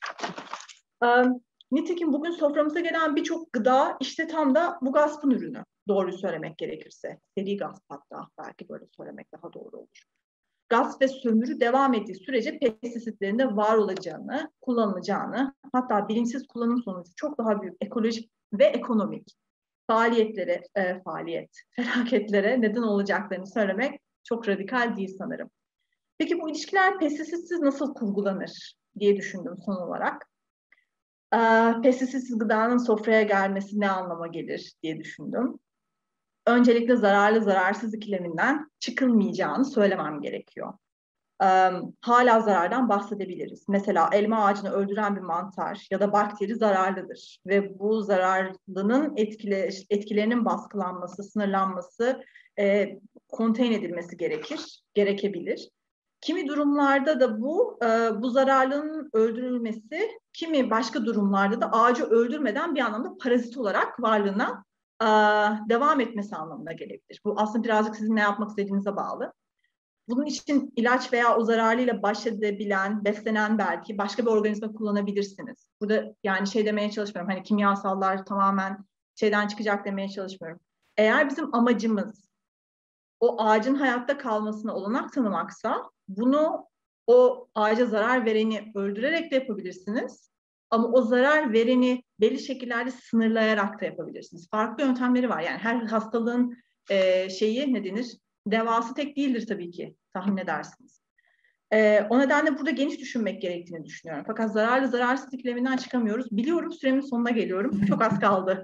Ee, nitekim bugün soframıza gelen birçok gıda işte tam da bu gaspın ürünü. Doğruyu söylemek gerekirse. Seri gasp hatta, belki böyle söylemek daha doğru olur. Gasp ve sömürü devam ettiği sürece pestisitlerin de var olacağını, kullanılacağını, hatta bilinçsiz kullanım sonucu çok daha büyük ekolojik ve ekonomik faaliyetlere, e, faaliyet, felaketlere neden olacaklarını söylemek çok radikal değil sanırım. Peki bu ilişkiler pestisitsiz nasıl kurgulanır diye düşündüm son olarak. E, pestisitsiz gıdanın sofraya gelmesi ne anlama gelir diye düşündüm. Öncelikle zararlı zararsız ikileminden çıkılmayacağını söylemem gerekiyor. Ee, hala zarardan bahsedebiliriz. Mesela elma ağacını öldüren bir mantar ya da bakteri zararlıdır. Ve bu zararlının etkile, etkilerinin baskılanması, sınırlanması, e, konteyn edilmesi gerekir, gerekebilir. Kimi durumlarda da bu, e, bu zararlının öldürülmesi, kimi başka durumlarda da ağacı öldürmeden bir anlamda parazit olarak varlığına devam etmesi anlamına gelebilir. Bu aslında birazcık sizin ne yapmak istediğinize bağlı. Bunun için ilaç veya o zararlıyla baş edebilen, beslenen belki başka bir organizma kullanabilirsiniz. Burada yani şey demeye çalışmıyorum. Hani kimyasallar tamamen şeyden çıkacak demeye çalışmıyorum. Eğer bizim amacımız o ağacın hayatta kalmasına olanak tanımaksa bunu o ağaca zarar vereni öldürerek de yapabilirsiniz. Ama o zarar vereni belli şekillerde sınırlayarak da yapabilirsiniz. Farklı yöntemleri var. Yani her hastalığın e, şeyi ne denir? Devası tek değildir tabii ki. Tahmin edersiniz. E, o nedenle burada geniş düşünmek gerektiğini düşünüyorum. Fakat zararlı zararsız ikileminden çıkamıyoruz. Biliyorum, süremin sonuna geliyorum. Çok az kaldı.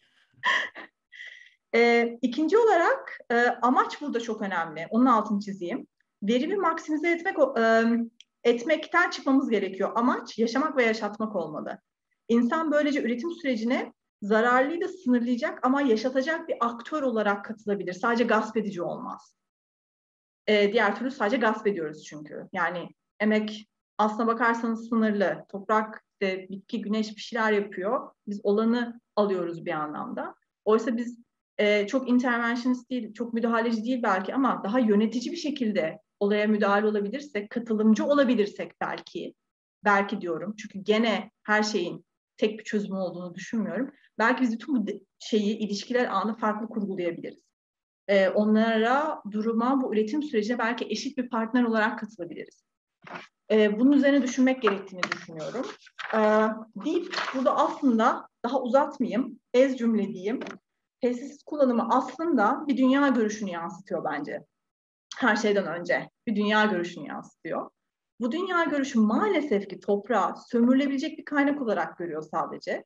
e, ikinci olarak e, amaç burada çok önemli. Onun altını çizeyim. Verimi maksimize etmek e, etmekten çıkmamız gerekiyor. Amaç yaşamak ve yaşatmak olmalı. İnsan böylece üretim sürecine zararlıyı da sınırlayacak ama yaşatacak bir aktör olarak katılabilir. Sadece gasp edici olmaz. Ee, diğer türlü sadece gasp ediyoruz çünkü. Yani emek aslına bakarsanız sınırlı. Toprak, işte, bitki, güneş bir şeyler yapıyor. Biz olanı alıyoruz bir anlamda. Oysa biz e, çok interventionist değil, çok müdahaleci değil belki ama daha yönetici bir şekilde olaya müdahale olabilirsek, katılımcı olabilirsek belki, belki diyorum çünkü gene her şeyin tek bir çözümü olduğunu düşünmüyorum. Belki biz bütün bu şeyi, ilişkiler ağını farklı kurgulayabiliriz. Ee, onlara, duruma, bu üretim sürecine belki eşit bir partner olarak katılabiliriz. Ee, bunun üzerine düşünmek gerektiğini düşünüyorum. Ee, deyip burada aslında daha uzatmayayım, ez cümle diyeyim. Pestisit kullanımı aslında bir dünya görüşünü yansıtıyor bence. Her şeyden önce bir dünya görüşünü yansıtıyor. Bu dünya görüşü maalesef ki toprağı sömürülebilecek bir kaynak olarak görüyor sadece.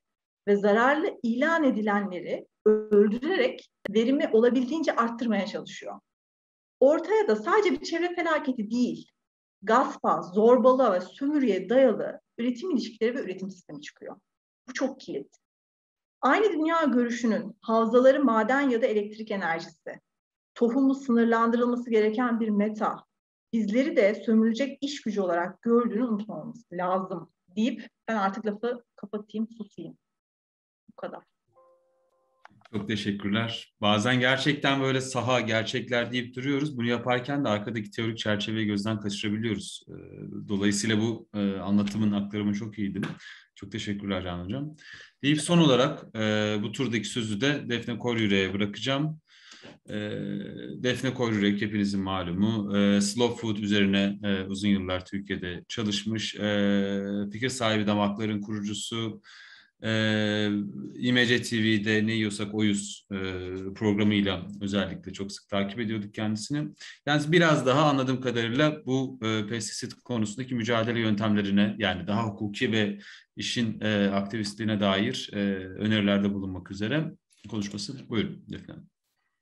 ve zararlı ilan edilenleri öldürerek verimi olabildiğince arttırmaya çalışıyor. Ortaya da sadece bir çevre felaketi değil, gaspa, zorbalığa ve sömürüye dayalı üretim ilişkileri ve üretim sistemi çıkıyor. Bu çok kilit. Aynı dünya görüşünün havzaları maden ya da elektrik enerjisi, tohumu sınırlandırılması gereken bir meta, bizleri de sömürülecek iş gücü olarak gördüğünü unutmamamız lazım deyip ben artık lafı kapatayım, susayım. Bu kadar. Çok teşekkürler. Bazen gerçekten böyle saha, gerçekler deyip duruyoruz. Bunu yaparken de arkadaki teorik çerçeveyi gözden kaçırabiliyoruz. Dolayısıyla bu anlatımın, aktarımı çok iyiydi. Çok teşekkürler Can Hocam. Deyip son olarak bu turdaki sözü de Defne Koryürek'e bırakacağım. Defne Koryürek hepinizin malumu. Slow food üzerine uzun yıllar Türkiye'de çalışmış. Fikir sahibi damakların kurucusu. Ee, İMC T V'de Ne Yiyorsak Oyuz e, programıyla özellikle çok sık takip ediyorduk kendisini. Yani biraz daha anladığım kadarıyla bu e, pestisit konusundaki mücadele yöntemlerine, yani daha hukuki ve işin e, aktivistliğine dair e, önerilerde bulunmak üzere konuşması. Buyurun Defne Hanım.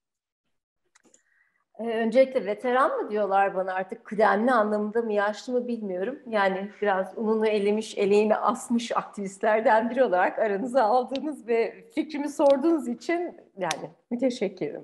Öncelikle veteran mı diyorlar bana, artık kıdemli anlamında mı, yaşlı mı bilmiyorum. Yani biraz ununu elemiş, eleğini asmış aktivistlerden biri olarak aranıza aldığınız ve fikrimi sorduğunuz için yani müteşekkirim.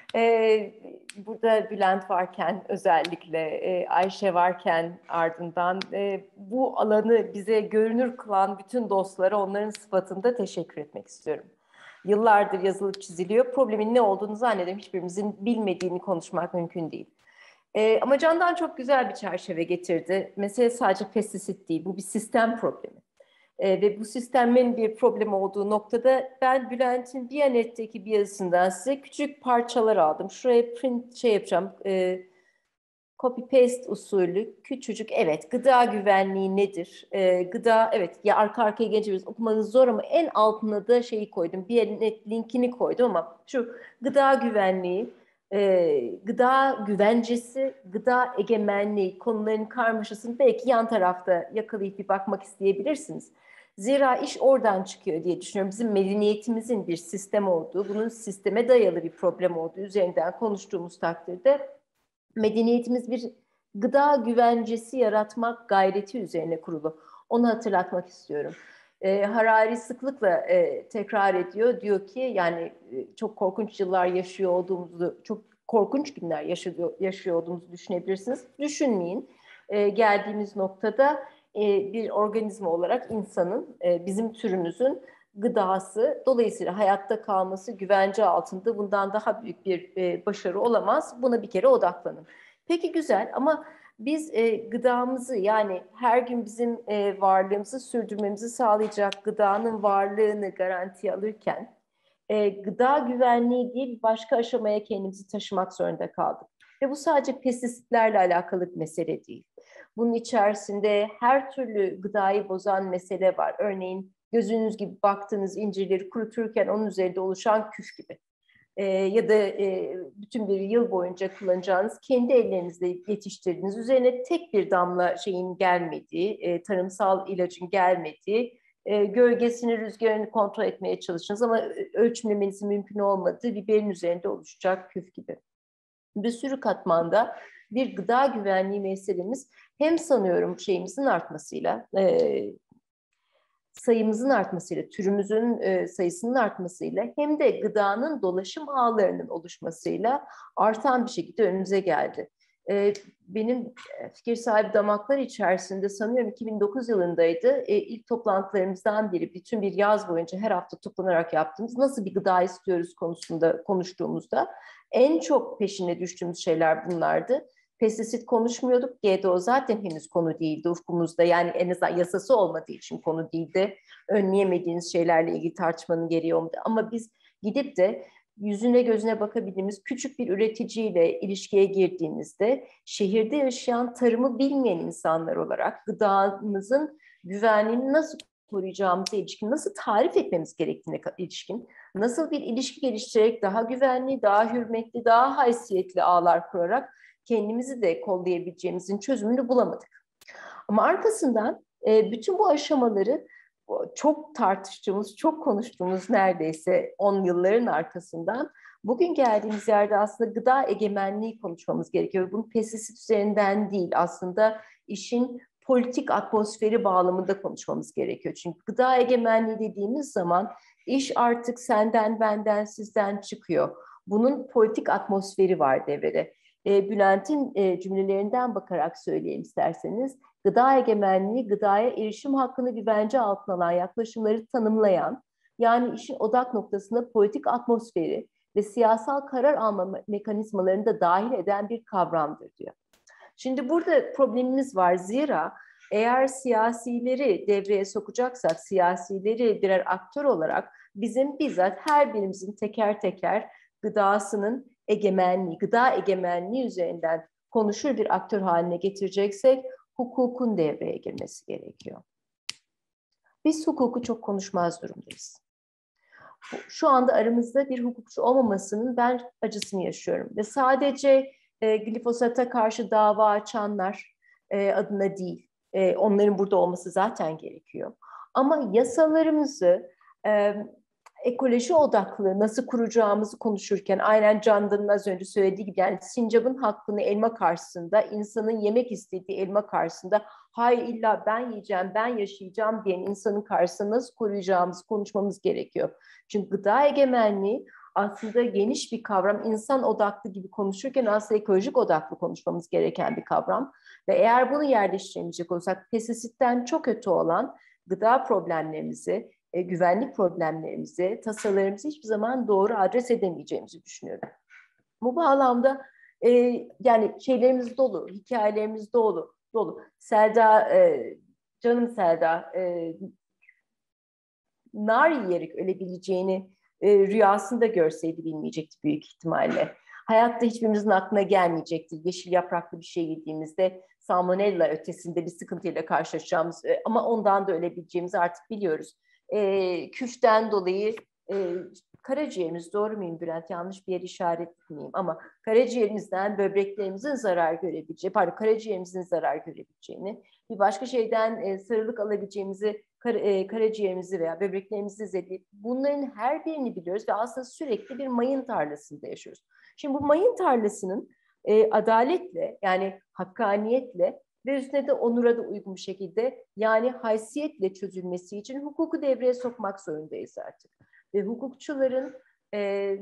Ee, burada Bülent varken, özellikle e, Ayşe varken, ardından e, bu alanı bize görünür kılan bütün dostlara onların sıfatında teşekkür etmek istiyorum. Yıllardır yazılıp çiziliyor. Problemin ne olduğunu zannediyorum hiçbirimizin bilmediğini konuşmak mümkün değil. Ee, ama Candan çok güzel bir çerçeve getirdi. Mesele sadece pestisit değil, bu bir sistem problemi. Ee, ve bu sistemin bir problem olduğu noktada ben Bülent'in Biyanet'teki bir yazısından size küçük parçalar aldım. Şuraya print şey yapacağım. E, copy paste usulü küçücük, evet, gıda güvenliği nedir? Ee, gıda, evet ya, arka arkaya gelince biraz okumanız zor ama en altına da şeyi koydum. Bir net linkini koydum ama şu gıda güvenliği, e, gıda güvencesi, gıda egemenliği konuların karmaşasını belki yan tarafta yakalayıp bir bakmak isteyebilirsiniz. Zira iş oradan çıkıyor diye düşünüyorum. Bizim medeniyetimizin bir sistem olduğu, bunun sisteme dayalı bir problem olduğu üzerinden konuştuğumuz takdirde medeniyetimiz bir gıda güvencesi yaratmak gayreti üzerine kurulu. Onu hatırlatmak istiyorum. E, Harari sıklıkla e, tekrar ediyor. Diyor ki yani e, çok korkunç yıllar yaşıyor olduğumuzu, çok korkunç günler yaşıyor, yaşıyor olduğumuzu düşünebilirsiniz. Düşünmeyin. E, geldiğimiz noktada e, bir organizma olarak insanın, e, bizim türümüzün gıdası, dolayısıyla hayatta kalması güvence altında, bundan daha büyük bir e, başarı olamaz. Buna bir kere odaklanın. Peki güzel, ama biz e, gıdamızı, yani her gün bizim e, varlığımızı sürdürmemizi sağlayacak gıdanın varlığını garantiye alırken e, gıda güvenliği diye bir başka aşamaya kendimizi taşımak zorunda kaldık. Ve bu sadece pestisitlerle alakalı bir mesele değil. Bunun içerisinde her türlü gıdayı bozan mesele var. Örneğin gözünüz gibi baktığınız incirleri kuruturken onun üzerinde oluşan küf gibi. Ee, ya da e, bütün bir yıl boyunca kullanacağınız, kendi ellerinizle yetiştirdiğiniz, üzerine tek bir damla şeyin gelmediği, e, tarımsal ilacın gelmediği, e, gölgesini, rüzgarını kontrol etmeye çalıştınız ama ölçmemenizin mümkün olmadığı biberin üzerinde oluşacak küf gibi. Bir sürü katmanda bir gıda güvenliği meselemiz hem sanıyorum şeyimizin artmasıyla, e, sayımızın artmasıyla, türümüzün e, sayısının artmasıyla hem de gıdanın dolaşım ağlarının oluşmasıyla artan bir şekilde önümüze geldi. E, benim fikir sahibi damaklar içerisinde sanıyorum iki bin dokuz yılındaydı. E, ilk toplantılarımızdan biri, bütün bir yaz boyunca her hafta toplanarak yaptığımız nasıl bir gıda istiyoruz konusunda konuştuğumuzda en çok peşine düştüğümüz şeyler bunlardı. Pestisit konuşmuyorduk. G D O zaten henüz konu değildi ufkumuzda. Yani en azından yasası olmadığı için konu değildi. Önleyemediğiniz şeylerle ilgili tartışmanın gereği olmadı. Ama biz gidip de yüzüne gözüne bakabildiğimiz küçük bir üreticiyle ilişkiye girdiğimizde şehirde yaşayan, tarımı bilmeyen insanlar olarak gıdamızın güvenliğini nasıl koruyacağımıza ilişkin, nasıl tarif etmemiz gerektiğine ilişkin, nasıl bir ilişki geliştirerek daha güvenli, daha hürmetli, daha haysiyetli ağlar kurarak kendimizi de kollayabileceğimizin çözümünü bulamadık. Ama arkasından e, bütün bu aşamaları çok tartıştığımız, çok konuştuğumuz neredeyse on yılların arkasından bugün geldiğimiz yerde aslında gıda egemenliği konuşmamız gerekiyor. Bunun pestisit üzerinden değil, aslında işin politik atmosferi bağlamında konuşmamız gerekiyor. Çünkü gıda egemenliği dediğimiz zaman iş artık senden, benden, sizden çıkıyor. Bunun politik atmosferi var devrede. E, Bülent'in e, cümlelerinden bakarak söyleyeyim isterseniz. Gıda egemenliği, gıdaya erişim hakkını güvence altına alan yaklaşımları tanımlayan, yani işin odak noktasında politik atmosferi ve siyasal karar alma mekanizmalarını da dahil eden bir kavramdır diyor. Şimdi burada problemimiz var. Zira eğer siyasileri devreye sokacaksak, siyasileri birer aktör olarak bizim bizzat her birimizin teker teker gıdasının egemenliği, gıda egemenliği üzerinden konuşur bir aktör haline getireceksek hukukun devreye girmesi gerekiyor. Biz hukuku çok konuşmaz durumdayız. Şu anda aramızda bir hukukçu olmamasının ben acısını yaşıyorum. Ve sadece e, glifosata karşı dava açanlar e, adına değil, e, onların burada olması zaten gerekiyor. Ama yasalarımızı e, ekoloji odaklı nasıl kuracağımızı konuşurken aynen Candan'ın az önce söylediği gibi, yani sincapın hakkını elma karşısında, insanın yemek istediği elma karşısında, hayır illa ben yiyeceğim, ben yaşayacağım diyen insanın karşısında nasıl koruyacağımızı konuşmamız gerekiyor. Çünkü gıda egemenliği aslında geniş bir kavram. İnsan odaklı gibi konuşurken aslında ekolojik odaklı konuşmamız gereken bir kavram. Ve eğer bunu yerleştiremeyecek olursak pestisitten çok kötü olan gıda problemlerimizi, E, güvenlik problemlerimizi, tasarılarımızı hiçbir zaman doğru adres edemeyeceğimizi düşünüyorum. Bu bağlamda e, yani şeylerimiz dolu, hikayelerimiz dolu, dolu. Selda, e, canım Selda, e, nar yiyerek ölebileceğini e, rüyasında görseydi bilmeyecekti büyük ihtimalle. Hayatta hiçbirimizin aklına gelmeyecekti. Yeşil yapraklı bir şey yediğimizde salmonella ötesinde bir sıkıntıyla karşılaşacağımız, e, ama ondan da ölebileceğimizi artık biliyoruz. E, küften dolayı e, karaciğerimiz, doğru muyum Bülent? Yanlış bir yer işaret etmeyeyim ama karaciğerimizden böbreklerimizin zarar görebileceği, pardon karaciğerimizin zarar görebileceğini, bir başka şeyden e, sarılık alabileceğimizi, kar, e, karaciğerimizi veya böbreklerimizi zedeleyip bunların her birini biliyoruz ve aslında sürekli bir mayın tarlasında yaşıyoruz. Şimdi bu mayın tarlasının e, adaletle, yani hakkaniyetle ve üstüne de onura da uygun bir şekilde, yani haysiyetle çözülmesi için hukuku devreye sokmak zorundayız artık. Ve hukukçuların e,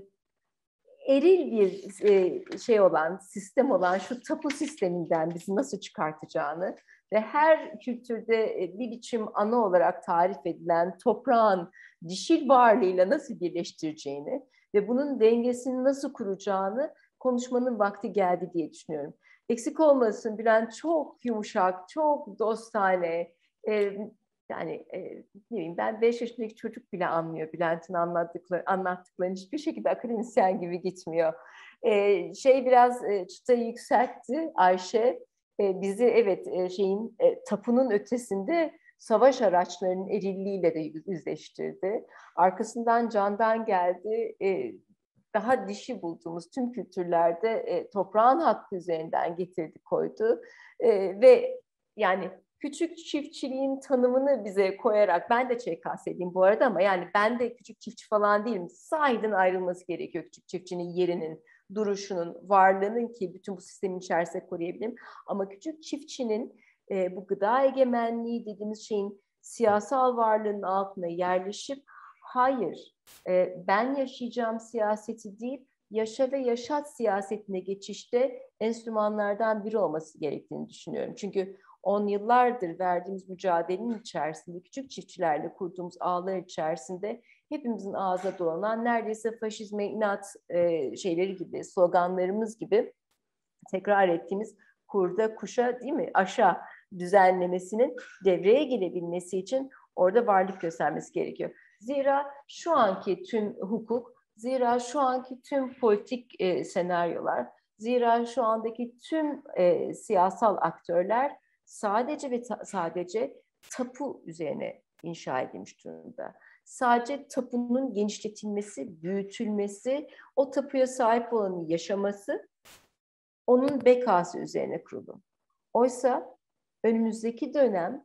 eril bir e, şey olan, sistem olan şu tapu sisteminden bizi nasıl çıkartacağını ve her kültürde e, bir biçim ana olarak tarif edilen toprağın dişil varlığıyla nasıl birleştireceğini ve bunun dengesini nasıl kuracağını konuşmanın vakti geldi diye düşünüyorum. Eksik olmasın, Bülent çok yumuşak, çok dostane. Ee, yani e, ne bileyim, ben beş yaşındaki çocuk bile anlıyor Bülent'in anlattıkları, anlattıklarını. Hiçbir şekilde akademisyen gibi gitmiyor. Ee, şey biraz e, çıtayı yükseltti Ayşe. E, bizi evet e, şeyin e, tapunun ötesinde savaş araçlarının erilliğiyle de yüzleştirdi. Arkasından Candan geldi. E, daha dişi bulduğumuz tüm kültürlerde e, toprağın hakkı üzerinden getirdi, koydu. E, ve yani küçük çiftçiliğin tanımını bize koyarak, ben de Ç K S'liyim bu arada ama yani ben de küçük çiftçi falan değilim. Sahiden ayrılması gerekiyor küçük çiftçinin yerinin, duruşunun, varlığının ki bütün bu sistemin içerisinde koruyabilirim. Ama küçük çiftçinin e, bu gıda egemenliği dediğimiz şeyin siyasal varlığının altına yerleşip, hayır, ben yaşayacağım siyaseti değil, yaşa ve yaşat siyasetine geçişte enstrümanlardan biri olması gerektiğini düşünüyorum. Çünkü on yıllardır verdiğimiz mücadelenin içerisinde, küçük çiftçilerle kurduğumuz ağlar içerisinde hepimizin ağza dolanan, neredeyse faşizme inat şeyleri gibi, sloganlarımız gibi tekrar ettiğimiz kurda kuşa, değil mi, aşağı düzenlemesinin devreye girebilmesi için orada varlık göstermesi gerekiyor. Zira şu anki tüm hukuk, zira şu anki tüm politik e, senaryolar, zira şu andaki tüm e, siyasal aktörler sadece ve ta- sadece tapu üzerine inşa edilmiş durumda. Sadece tapunun genişletilmesi, büyütülmesi, o tapuya sahip olanın yaşaması, onun bekası üzerine kurulu. Oysa önümüzdeki dönem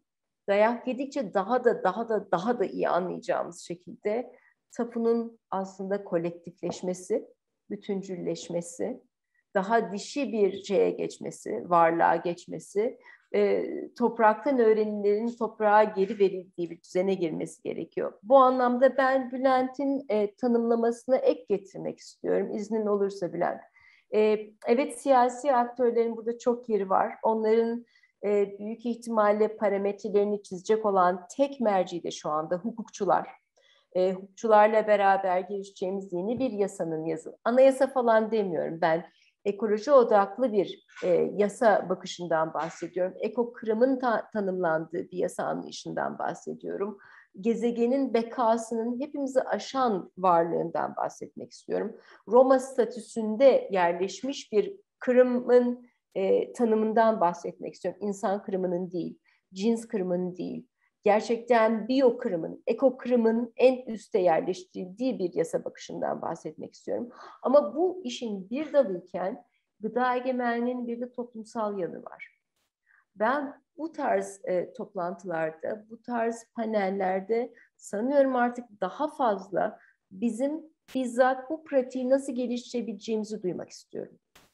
dayak yedikçe daha da daha da daha da iyi anlayacağımız şekilde tapunun aslında kolektifleşmesi, bütüncülleşmesi, daha dişi bir şeye geçmesi, varlığa geçmesi, e, topraktan öğrenilerin toprağa geri verildiği bir düzene girmesi gerekiyor. Bu anlamda ben Bülent'in e, tanımlamasına ek getirmek istiyorum, iznin olursa Bülent. E, evet, siyasi aktörlerin burada çok yeri var. Onların e, büyük ihtimalle parametrelerini çizecek olan tek merci de şu anda hukukçular. E, hukukçularla beraber girişeceğimiz yeni bir yasanın yazı. Anayasa falan demiyorum ben. Ekoloji odaklı bir e, yasa bakışından bahsediyorum. Ekokırımın ta- tanımlandığı bir yasa anlayışından bahsediyorum. Gezegenin bekasının hepimizi aşan varlığından bahsetmek istiyorum. Roma statüsünde yerleşmiş bir kırımın e, tanımından bahsetmek istiyorum. İnsan kırımının değil, cins kırımının değil. Gerçekten biyokırımın, ekokırımın en üste yerleştirildiği bir yasa bakışından bahsetmek istiyorum. Ama bu işin bir dalıyken gıda egemenliğinin bir de toplumsal yanı var. Ben bu tarz e, toplantılarda, bu tarz panellerde sanıyorum artık daha fazla bizim bizzat bu pratiği nasıl geliştirebileceğimizi duymak istiyorum.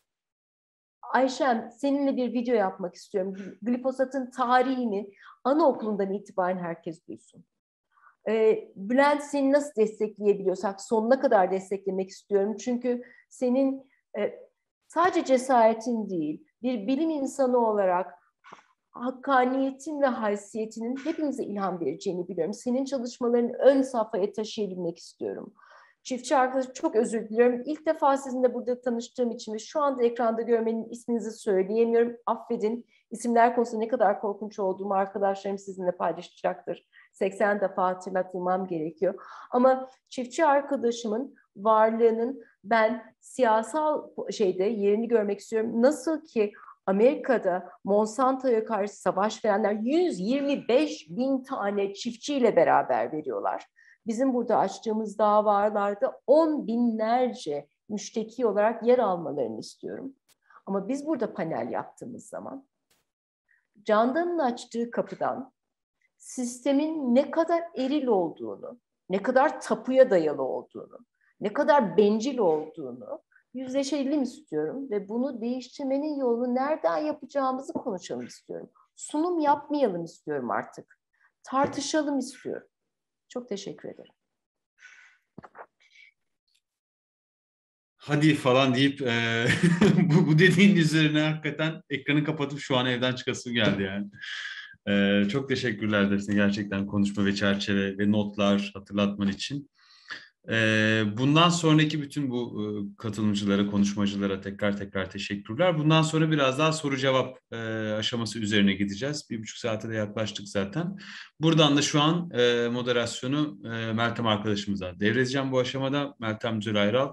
Ayşem, seninle bir video yapmak istiyorum. Glifosatın tarihini anaokulundan itibaren herkes duysun. Ee, Bülent, seni nasıl destekleyebiliyorsak sonuna kadar desteklemek istiyorum. Çünkü senin e, sadece cesaretin değil, bir bilim insanı olarak hakkaniyetin ve haysiyetinin hepimize ilham vereceğini biliyorum. Senin çalışmalarını ön safhaya taşıyabilmek istiyorum. Çiftçi arkadaşım, çok özür diliyorum. İlk defa sizinle burada tanıştığım için ve şu anda ekranda görmenin isminizi söyleyemiyorum. Affedin. İsimler konusunda ne kadar korkunç olduğumu arkadaşlarım sizinle paylaşacaktır. seksen defa hatırlatılmam gerekiyor. Ama çiftçi arkadaşımın varlığının ben siyasal şeyde yerini görmek istiyorum. Nasıl ki Amerika'da Monsanto'ya karşı savaş verenler yüz yirmi beş bin tane çiftçiyle beraber veriyorlar. Bizim burada açtığımız davalarda on binlerce müşteki olarak yer almalarını istiyorum. Ama biz burada panel yaptığımız zaman Candan'ın açtığı kapıdan sistemin ne kadar eril olduğunu, ne kadar tapuya dayalı olduğunu, ne kadar bencil olduğunu yüzleşelim istiyorum ve bunu değiştirmenin yolunu nereden yapacağımızı konuşalım istiyorum. Sunum yapmayalım istiyorum artık. Tartışalım istiyorum. Çok teşekkür ederim. Hadi falan deyip e, bu, bu dediğin üzerine hakikaten ekranı kapatıp şu an evden çıkasım geldi yani. E, çok teşekkürler Defne, gerçekten konuşma ve çerçeve ve notlar hatırlatman için. E, bundan sonraki bütün bu e, katılımcılara, konuşmacılara tekrar tekrar teşekkürler. Bundan sonra biraz daha soru cevap e, aşaması üzerine gideceğiz. Bir buçuk saate de yaklaştık zaten. Buradan da şu an e, moderasyonu e, Meltem arkadaşımıza devredeceğim bu aşamada. Meltem Züleyral.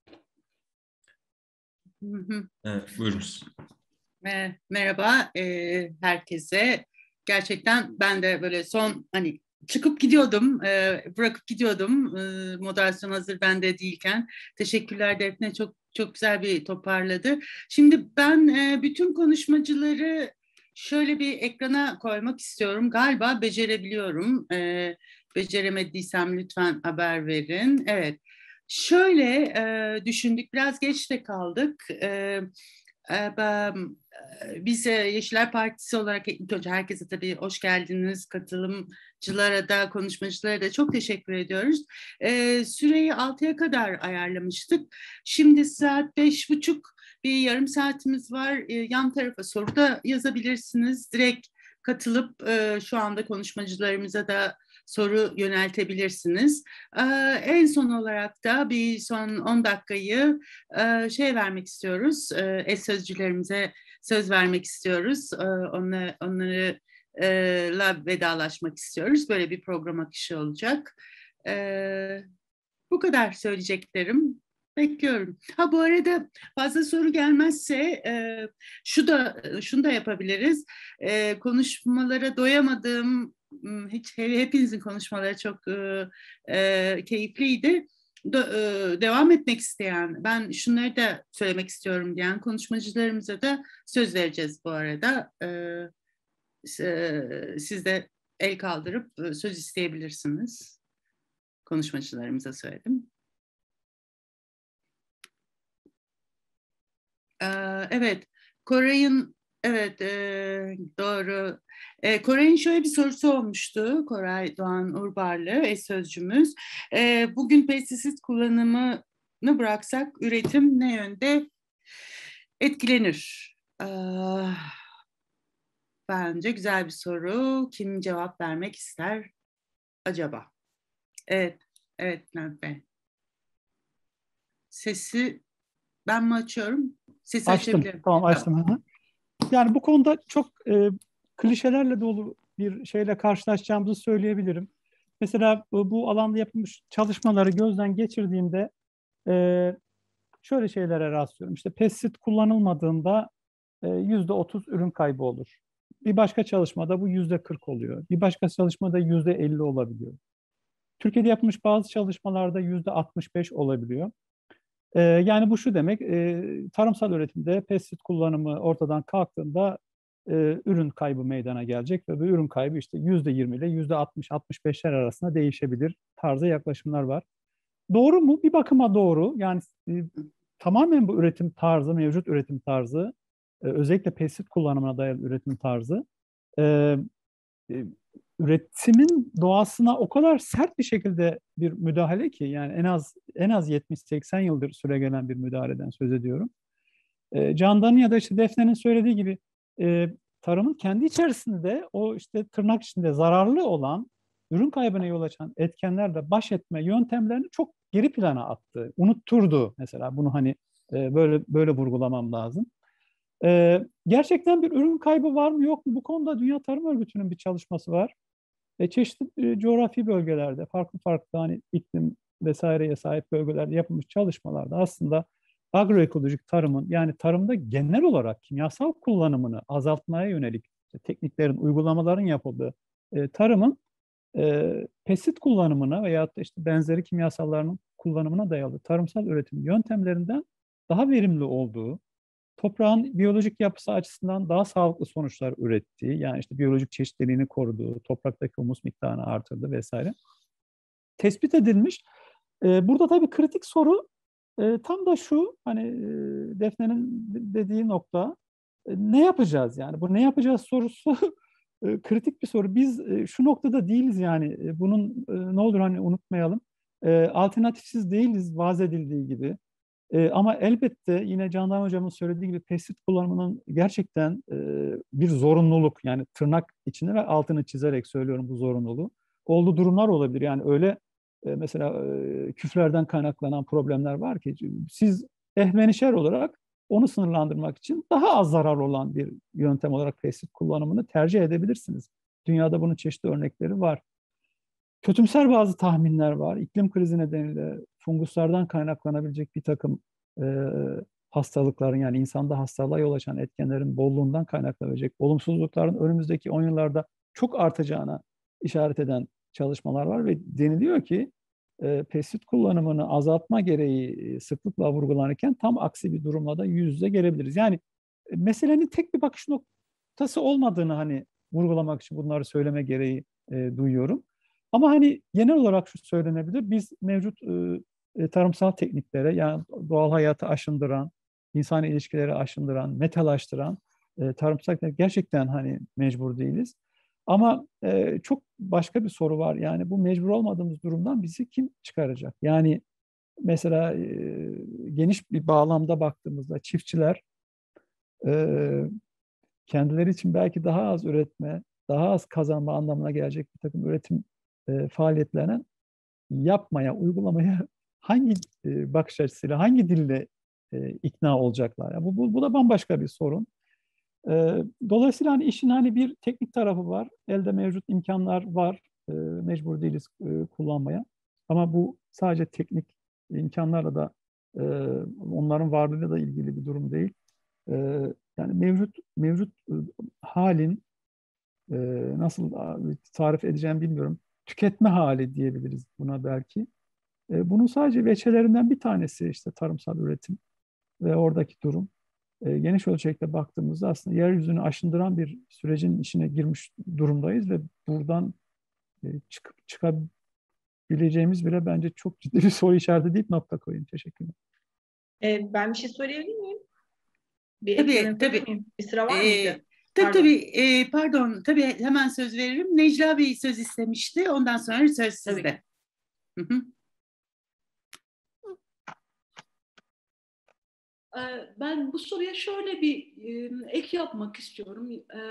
Hı hı. Evet, buyurunuz. Merhaba e, herkese. Gerçekten ben de böyle son hani çıkıp gidiyordum, e, bırakıp gidiyordum e, moderasyon hazır bende değilken. Teşekkürler Defne, çok çok güzel bir toparladı. Şimdi ben e, bütün konuşmacıları şöyle bir ekrana koymak istiyorum. Galiba becerebiliyorum. E, beceremediysem lütfen haber verin. Evet. Şöyle e, düşündük, biraz geç de kaldık. E, e, biz e, Yeşiller Partisi olarak ilk önce herkese tabii hoş geldiniz. Katılımcılara da, konuşmacılara da çok teşekkür ediyoruz. E, süreyi altıya kadar ayarlamıştık. Şimdi saat beş buçuk, bir yarım saatimiz var. E, yan tarafa soru da yazabilirsiniz. Direkt katılıp e, şu anda konuşmacılarımıza da soru yöneltebilirsiniz. Ee, en son olarak da bir son on dakikayı e, şey vermek istiyoruz. E, eş sözcülerimize söz vermek istiyoruz. E, onları, onları e, la vedalaşmak istiyoruz. Böyle bir program akışı olacak. E, bu kadar söyleyeceklerim. Bekliyorum. Ha, bu arada fazla soru gelmezse e, şu da şunu da yapabiliriz. E, konuşmalara doyamadığım, hiç hepinizin konuşmaları çok e, e, keyifliydi. De, e, devam etmek isteyen, ben şunları da söylemek istiyorum diyen konuşmacılarımıza da söz vereceğiz bu arada. E, e, siz de el kaldırıp söz isteyebilirsiniz. Konuşmacılarımıza söyledim. Ee, evet, Koray'ın evet e, doğru. E, Koray'ın şöyle bir sorusu olmuştu. Koray Doğan Urbarlı, eş sözcümüz. E, bugün pestisit kullanımını bıraksak üretim ne yönde etkilenir? Ee, bence güzel bir soru. Kim cevap vermek ister acaba? Evet, evet Bülent Bey. Sesi ben mi açıyorum? Sesi Açtım. açabilirim. Tamam açtım. Tamam. Yani bu konuda çok e, klişelerle dolu bir şeyle karşılaşacağımızı söyleyebilirim. Mesela bu, bu alanda yapılmış çalışmaları gözden geçirdiğimde e, şöyle şeylere rastlıyorum. İşte pestisit kullanılmadığında e, yüzde otuz ürün kaybı olur. Bir başka çalışmada bu yüzde kırk oluyor. Bir başka çalışmada yüzde elli olabiliyor. Türkiye'de yapılmış bazı çalışmalarda yüzde altmış beş olabiliyor. Ee, yani bu şu demek, e, tarımsal üretimde pestisit kullanımı ortadan kalktığında e, ürün kaybı meydana gelecek ve bu ürün kaybı işte yüzde yirmi ile yüzde altmış altmış beşler arasında değişebilir tarzda yaklaşımlar var. Doğru mu? Bir bakıma doğru. Yani e, tamamen bu üretim tarzı, mevcut üretim tarzı, e, özellikle pestisit kullanımına dayalı üretim tarzı, e, e, üretimin doğasına o kadar sert bir şekilde bir müdahale ki yani en az en az yetmiş seksen yıldır süregelen bir müdahaleden söz ediyorum. E, Candan'ın ya da işte Defne'nin söylediği gibi e, tarımın kendi içerisinde o işte tırnak içinde zararlı olan ürün kaybına yol açan etkenlerle baş etme yöntemlerini çok geri plana attı. Unutturdu mesela bunu hani e, böyle böyle vurgulamam lazım. E, gerçekten bir ürün kaybı var mı yok mu? Bu konuda Dünya Tarım Örgütü'nün bir çalışması var. E, çeşitli e, coğrafi bölgelerde, farklı farklı hani iklim vesaireye sahip bölgelerde yapılmış çalışmalarda aslında agroekolojik tarımın yani tarımda genel olarak kimyasal kullanımını azaltmaya yönelik işte, tekniklerin, uygulamaların yapıldığı e, tarımın e, pestisit kullanımına veya da işte benzeri kimyasalların kullanımına dayalı tarımsal üretim yöntemlerinden daha verimli olduğu, toprağın biyolojik yapısı açısından daha sağlıklı sonuçlar ürettiği, yani işte biyolojik çeşitliliğini koruduğu, topraktaki humus miktarını artırdığı vesaire tespit edilmiş. Ee, burada tabii kritik soru e, tam da şu, hani e, Defne'nin dediği nokta, e, ne yapacağız yani? Bu ne yapacağız sorusu e, kritik bir soru. Biz e, şu noktada değiliz yani. E, bunun e, ne olur hani unutmayalım. E, alternatifsiz değiliz vaz edildiği gibi. E, ama elbette yine Candan Hocam'ın söylediği gibi pestisit kullanımının gerçekten e, bir zorunluluk yani tırnak içinde ve altını çizerek söylüyorum bu zorunluluğu. Olduğu durumlar olabilir. Yani öyle e, mesela e, küflerden kaynaklanan problemler var ki siz ehvenişer olarak onu sınırlandırmak için daha az zarar olan bir yöntem olarak pestisit kullanımını tercih edebilirsiniz. Dünyada bunun çeşitli örnekleri var. Kötümser bazı tahminler var. İklim krizi nedeniyle funguslardan kaynaklanabilecek bir takım e, hastalıkların yani insanda hastalığa yol açan etkenlerin bolluğundan kaynaklanabilecek olumsuzlukların önümüzdeki on yıllarda çok artacağına işaret eden çalışmalar var ve deniliyor ki e, pestisit kullanımını azaltma gereği sıklıkla vurgulanırken tam aksi bir durumla da yüz yüze gelebiliriz. Yani e, meselenin tek bir bakış noktası olmadığını hani vurgulamak için bunları söyleme gereği e, duyuyorum. Ama hani genel olarak şu söylenebilir, biz mevcut e, tarımsal tekniklere yani doğal hayatı aşındıran, insani ilişkileri aşındıran, metalaştıran e, tarımsal teknikler gerçekten hani mecbur değiliz. Ama e, çok başka bir soru var. Yani bu mecbur olmadığımız durumdan bizi kim çıkaracak? Yani mesela e, geniş bir bağlamda baktığımızda çiftçiler e, kendileri için belki daha az üretme, daha az kazanma anlamına gelecek bir takım üretim e, faaliyetlerine yapmaya, uygulamaya hangi e, bakış açısıyla, hangi dille e, ikna olacaklar? Yani bu, bu, bu da bambaşka bir sorun. E, dolayısıyla hani işin hani bir teknik tarafı var, elde mevcut imkanlar var, e, mecbur değiliz e, kullanmaya. Ama bu sadece teknik imkanlarla da e, onların varlığıyla da ilgili bir durum değil. E, yani mevcut mevcut e, halin e, nasıl tarif edeceğim bilmiyorum. Tüketme hali diyebiliriz buna belki. E, bunun sadece veçelerinden bir tanesi işte tarımsal üretim ve oradaki durum. e, geniş ölçekte baktığımızda aslında yeryüzünü aşındıran bir sürecin içine girmiş durumdayız ve buradan e, çıkıp çıkabileceğimiz bile bence çok ciddi bir soru işareti deyip nokta koyayım. Teşekkür ederim. E, ben bir şey söyleyebilir miyim? Bir Tabii, ekleme yapabilir tabii. miyim? Bir sıra var Ee, mıydı? tabii Pardon. tabii, e, pardon, tabii hemen söz veririm. Necla Bey söz istemişti, ondan sonra söz Tabii. sizde. Hı hı. Ben bu soruya şöyle bir ek yapmak istiyorum.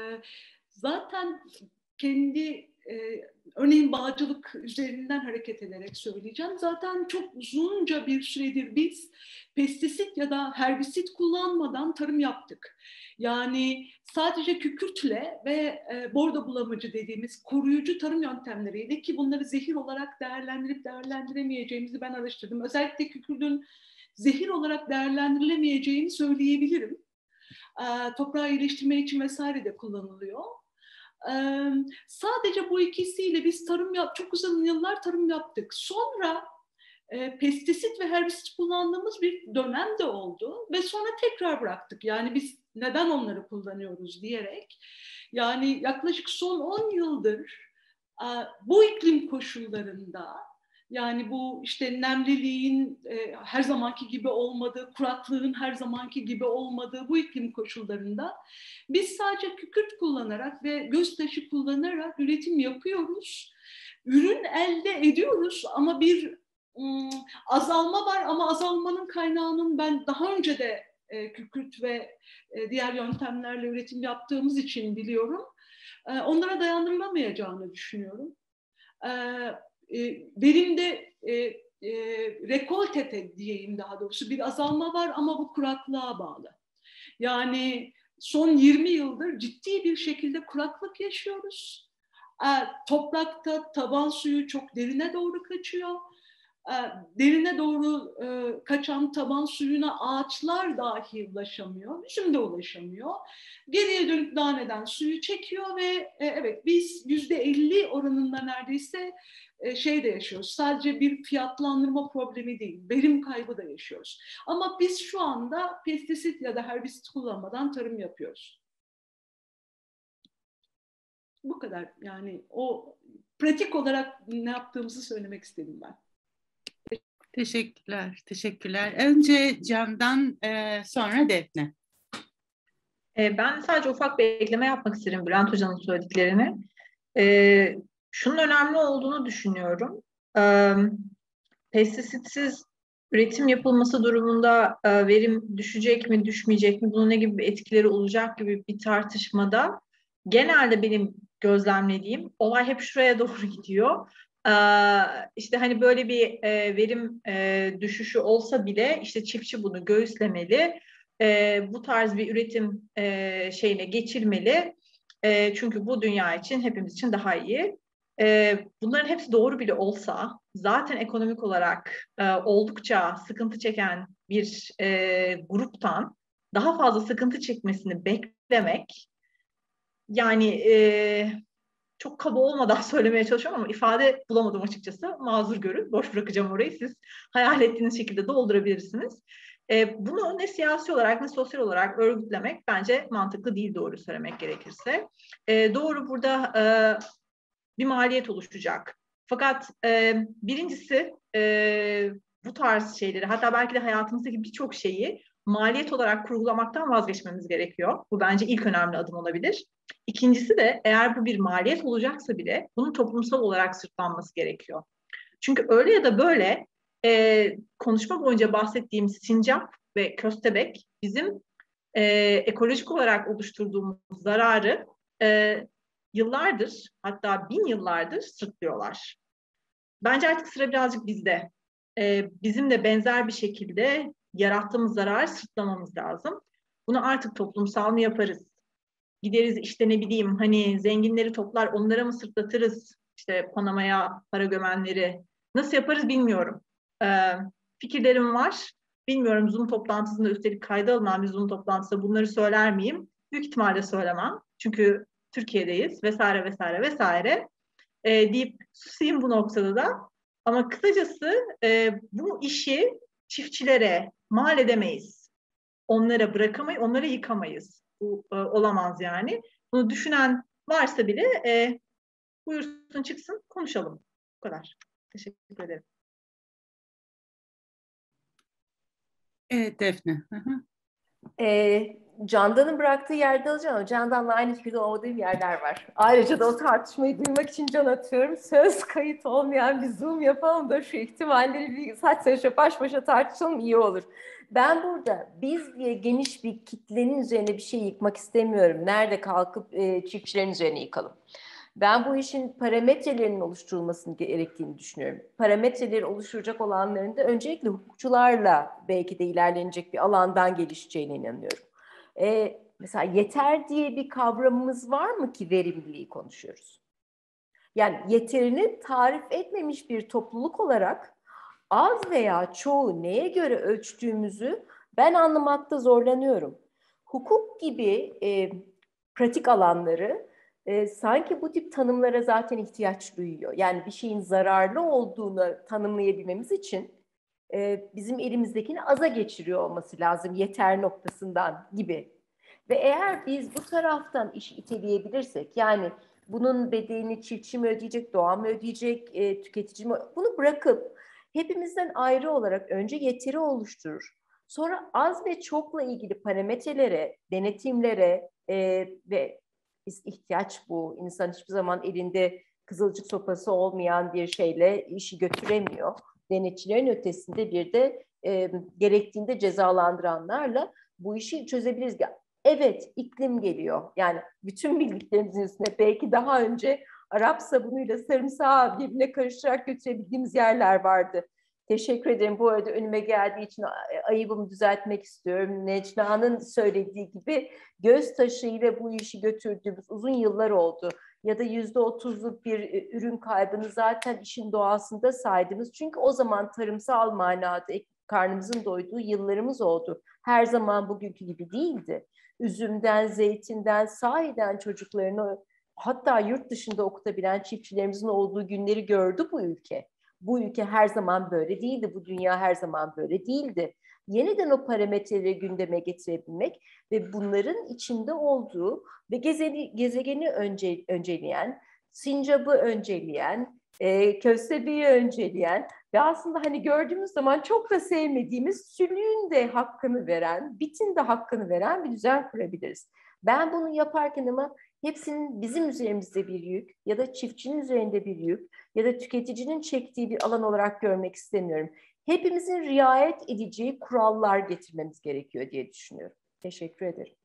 Zaten kendi örneğin bağcılık üzerinden hareket ederek söyleyeceğim. Zaten çok uzunca bir süredir biz pestisit ya da herbisit kullanmadan tarım yaptık. Yani sadece kükürtle ve bordo bulamacı dediğimiz koruyucu tarım yöntemleriyle, ki bunları zehir olarak değerlendirip değerlendiremeyeceğimizi ben araştırdım. Özellikle kükürdün zehir olarak değerlendirilemeyeceğini söyleyebilirim. E, toprağı iyileştirme için vesaire de kullanılıyor. E, sadece bu ikisiyle biz tarım yap, çok uzun yıllar tarım yaptık. Sonra e, pestisit ve herbisit kullandığımız bir dönem de oldu ve sonra tekrar bıraktık. Yani biz neden onları kullanıyoruz diyerek. Yani yaklaşık son on yıldır e, bu iklim koşullarında, yani bu işte nemliliğin e, her zamanki gibi olmadığı, kuraklığın her zamanki gibi olmadığı bu iklim koşullarında biz sadece kükürt kullanarak ve göztaşı kullanarak üretim yapıyoruz. Ürün elde ediyoruz ama bir ım, azalma var, ama azalmanın kaynağının ben daha önce de e, kükürt ve e, diğer yöntemlerle üretim yaptığımız için biliyorum. E, onlara dayandırılamayacağını düşünüyorum. E, E, verimde e, e, rekoltete diyeyim daha doğrusu bir azalma var ama bu kuraklığa bağlı. Yani son yirmi yıldır ciddi bir şekilde kuraklık yaşıyoruz. E, toprakta taban suyu çok derine doğru kaçıyor. E, derine doğru e, kaçan taban suyuna ağaçlar dahi ulaşamıyor. Üzüm de ulaşamıyor. Geriye dönük daneden suyu çekiyor ve e, evet biz yüzde elli oranında neredeyse şey de yaşıyoruz. Sadece bir fiyatlandırma problemi değil, verim kaybı da yaşıyoruz. Ama biz şu anda pestisit ya da herbisit kullanmadan tarım yapıyoruz. Bu kadar. Yani o pratik olarak ne yaptığımızı söylemek istedim ben. Teşekkürler, teşekkürler. Önce Can'dan, sonra Defne. Ben sadece ufak bir ekleme yapmak isterim Bülent Hoca'nın söylediklerini. Ee, şunun önemli olduğunu düşünüyorum. Ee, pestisitsiz üretim yapılması durumunda e, verim düşecek mi, düşmeyecek mi, bunun ne gibi bir etkileri olacak gibi bir tartışmada genelde benim gözlemlediğim olay hep şuraya doğru gidiyor. Ee, işte hani böyle bir e, verim e, düşüşü olsa bile işte çiftçi bunu göğüslemeli, e, bu tarz bir üretim e, şeyine geçirmeli. E, çünkü bu dünya için, hepimiz için daha iyi. E, bunların hepsi doğru bile olsa zaten ekonomik olarak e, oldukça sıkıntı çeken bir e, gruptan daha fazla sıkıntı çekmesini beklemek, yani e, çok kaba olmadan söylemeye çalışıyorum ama ifade bulamadım açıkçası. Mazur görün, boş bırakacağım orayı. Siz hayal ettiğiniz şekilde doldurabilirsiniz. E, bunu ne siyasi olarak ne sosyal olarak örgütlemek bence mantıklı değil, doğru söylemek gerekirse. E, doğru, burada e, bir maliyet oluşacak. Fakat e, birincisi e, bu tarz şeyleri, hatta belki de hayatımızdaki birçok şeyi maliyet olarak kurgulamaktan vazgeçmemiz gerekiyor. Bu bence ilk önemli adım olabilir. İkincisi de eğer bu bir maliyet olacaksa bile bunun toplumsal olarak sırtlanması gerekiyor. Çünkü öyle ya da böyle e, konuşma boyunca bahsettiğim sincap ve köstebek bizim e, ekolojik olarak oluşturduğumuz zararı e, yıllardır, hatta bin yıllardır sırtlıyorlar. Bence artık sıra birazcık bizde. Ee, bizim de benzer bir şekilde yarattığımız zararı sırtlamamız lazım. Bunu artık toplumsal mı yaparız? Gideriz işte ne bileyim hani zenginleri toplar onlara mı sırtlatırız? İşte Panama'ya para gömenleri. Nasıl yaparız bilmiyorum. Ee, fikirlerim var. Bilmiyorum, Zoom toplantısında üstelik kayda alınan bir Zoom toplantısında bunları söyler miyim? Büyük ihtimalle söylemem. Çünkü Türkiye'deyiz vesaire vesaire vesaire e, deyip susayım bu noktada da. Ama kısacası e, bu işi çiftçilere mal edemeyiz. onlara bırakamayız, onları yıkamayız. Bu e, olamaz yani. Bunu düşünen varsa bile e, buyursun çıksın, konuşalım. Bu kadar. Teşekkür ederim. Evet Defne. Hı hı. E, Candan'ın bıraktığı yerde alacağım ama Candan'la aynı fikirde olmadığım yerler var. Ayrıca da o tartışmayı duymak için can atıyorum. Söz kayıt olmayan bir Zoom yapalım da şu ihtimalleri bir saç saça baş başa tartışalım, iyi olur. Ben burada biz diye geniş bir kitlenin üzerine bir şey yıkmak istemiyorum. Nerede kalkıp e, çiftçilerin üzerine yıkalım. Ben bu işin parametrelerinin oluşturulmasını gerektiğini düşünüyorum. Parametreleri oluşturacak olanların da öncelikle hukukçularla belki de ilerlenecek bir alandan gelişeceğine inanıyorum. Ee, mesela yeter diye bir kavramımız var mı ki verimliliği konuşuyoruz? Yani yeterini tarif etmemiş bir topluluk olarak az veya çoğu neye göre ölçtüğümüzü ben anlamakta zorlanıyorum. Hukuk gibi e, pratik alanları e, sanki bu tip tanımlara zaten ihtiyaç duyuyor. Yani bir şeyin zararlı olduğunu tanımlayabilmemiz için e, bizim elimizdekini aza geçiriyor olması lazım yeter noktasından gibi. Ve eğer biz bu taraftan işi iteleyebilirsek, yani bunun bedelini çiftçi mi ödeyecek, doğa mı ödeyecek, e, tüketici mi, bunu bırakıp hepimizden ayrı olarak önce yeteri oluşturur. Sonra az ve çokla ilgili parametrelere, denetimlere e, ve ihtiyaç bu. İnsan hiçbir zaman elinde kızılcık sopası olmayan bir şeyle işi götüremiyor. Denetçilerin ötesinde bir de e, gerektiğinde cezalandıranlarla bu işi çözebiliriz. Evet, iklim geliyor. Yani bütün bildiklerimizin üstüne belki daha önce Arap sabunuyla sarımsağı birbirine karıştırarak götürebildiğimiz yerler vardı. Teşekkür ederim. Bu arada önüme geldiği için ayıbımı düzeltmek istiyorum. Necla'nın söylediği gibi göz taşıyla bu işi götürdüğümüz uzun yıllar oldu. Ya da yüzde otuzluk bir ürün kaybını zaten işin doğasında saydığımız. Çünkü o zaman tarımsal manada karnımızın doyduğu yıllarımız oldu. Her zaman bugünkü gibi değildi. Üzümden, zeytinden, sahiden çocuklarını hatta yurt dışında okutabilen çiftçilerimizin olduğu günleri gördü bu ülke. Bu ülke her zaman böyle değildi, bu dünya her zaman böyle değildi. Yeniden o parametreleri gündeme getirebilmek ve bunların içinde olduğu ve gezeni, gezegeni önce, önceleyen, sincabı önceleyen, e, köstebeği önceleyen ve aslında hani gördüğümüz zaman çok da sevmediğimiz sülüğün de hakkını veren, bitin de hakkını veren bir düzen kurabiliriz. Ben bunu yaparken ama hepsinin bizim üzerimizde bir yük ya da çiftçinin üzerinde bir yük ya da tüketicinin çektiği bir alan olarak görmek istemiyorum. Hepimizin riayet edeceği kurallar getirmemiz gerekiyor diye düşünüyorum. Teşekkür ederim.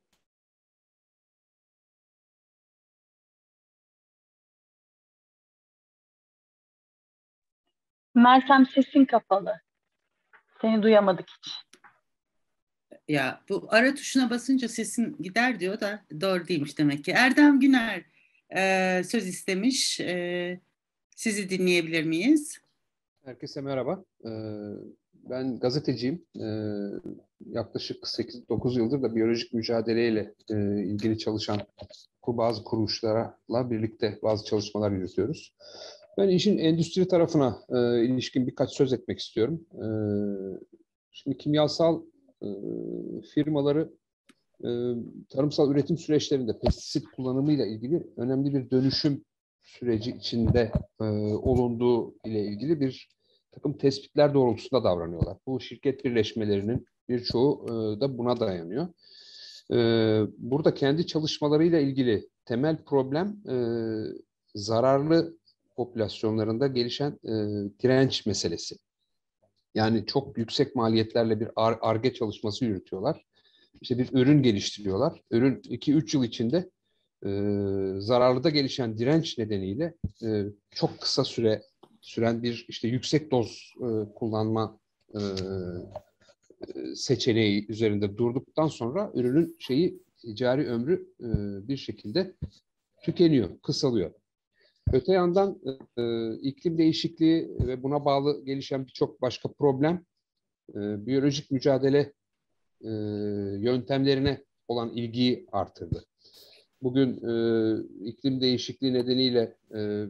Meltem, sesin kapalı. Seni duyamadık hiç. Ya bu ara tuşuna basınca sesin gider diyor da doğru değilmiş demek ki. Erdem Güner e, söz istemiş. E, sizi dinleyebilir miyiz? Herkese merhaba. Ee, ben gazeteciyim. Ee, yaklaşık sekiz dokuz yıldır da biyolojik mücadeleyle e, ilgili çalışan bazı kuruluşlarla birlikte bazı çalışmalar yürütüyoruz. Ben işin endüstri tarafına e, ilişkin birkaç söz etmek istiyorum. E, şimdi kimyasal e, firmaları e, tarımsal üretim süreçlerinde pestisit kullanımıyla ilgili önemli bir dönüşüm süreci içinde e, olunduğu ile ilgili bir takım tespitler doğrultusunda davranıyorlar. Bu şirket birleşmelerinin birçoğu e, da buna dayanıyor. E, burada kendi çalışmalarıyla ilgili temel problem e, zararlı popülasyonlarında gelişen e, direnç meselesi. Yani çok yüksek maliyetlerle bir Ar-Ge çalışması yürütüyorlar. İşte bir ürün geliştiriyorlar. Ürün iki üç yıl içinde e, zararlıda gelişen direnç nedeniyle e, çok kısa süre süren bir işte yüksek doz e, kullanma e, seçeneği üzerinde durduktan sonra ürünün şeyi ticari ömrü e, bir şekilde tükeniyor, kısalıyor. Öte yandan e, iklim değişikliği ve buna bağlı gelişen birçok başka problem e, biyolojik mücadele e, yöntemlerine olan ilgiyi artırdı. Bugün e, iklim değişikliği nedeniyle e,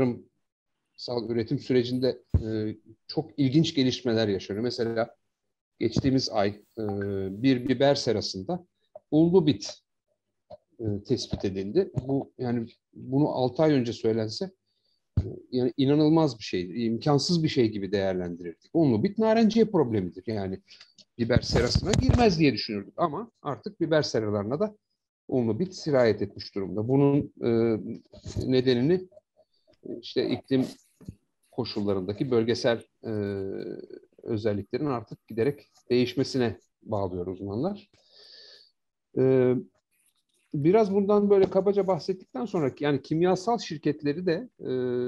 tarımsal üretim sürecinde e, çok ilginç gelişmeler yaşanıyor. Mesela geçtiğimiz ay e, bir biber serasında ullu bit e, tespit edildi. Bu yani bunu altı ay önce söylense e, yani inanılmaz bir şey, imkansız bir şey gibi değerlendirirdik. Ullu bit narenciye problemidir. Yani biber serasına girmez diye düşünürdük ama artık biber seralarına da ullu bit sirayet etmiş durumda. Bunun e, nedenini işte iklim koşullarındaki bölgesel e, özelliklerin artık giderek değişmesine bağlıyor uzmanlar. E, biraz bundan böyle kabaca bahsettikten sonra yani kimyasal şirketleri de e,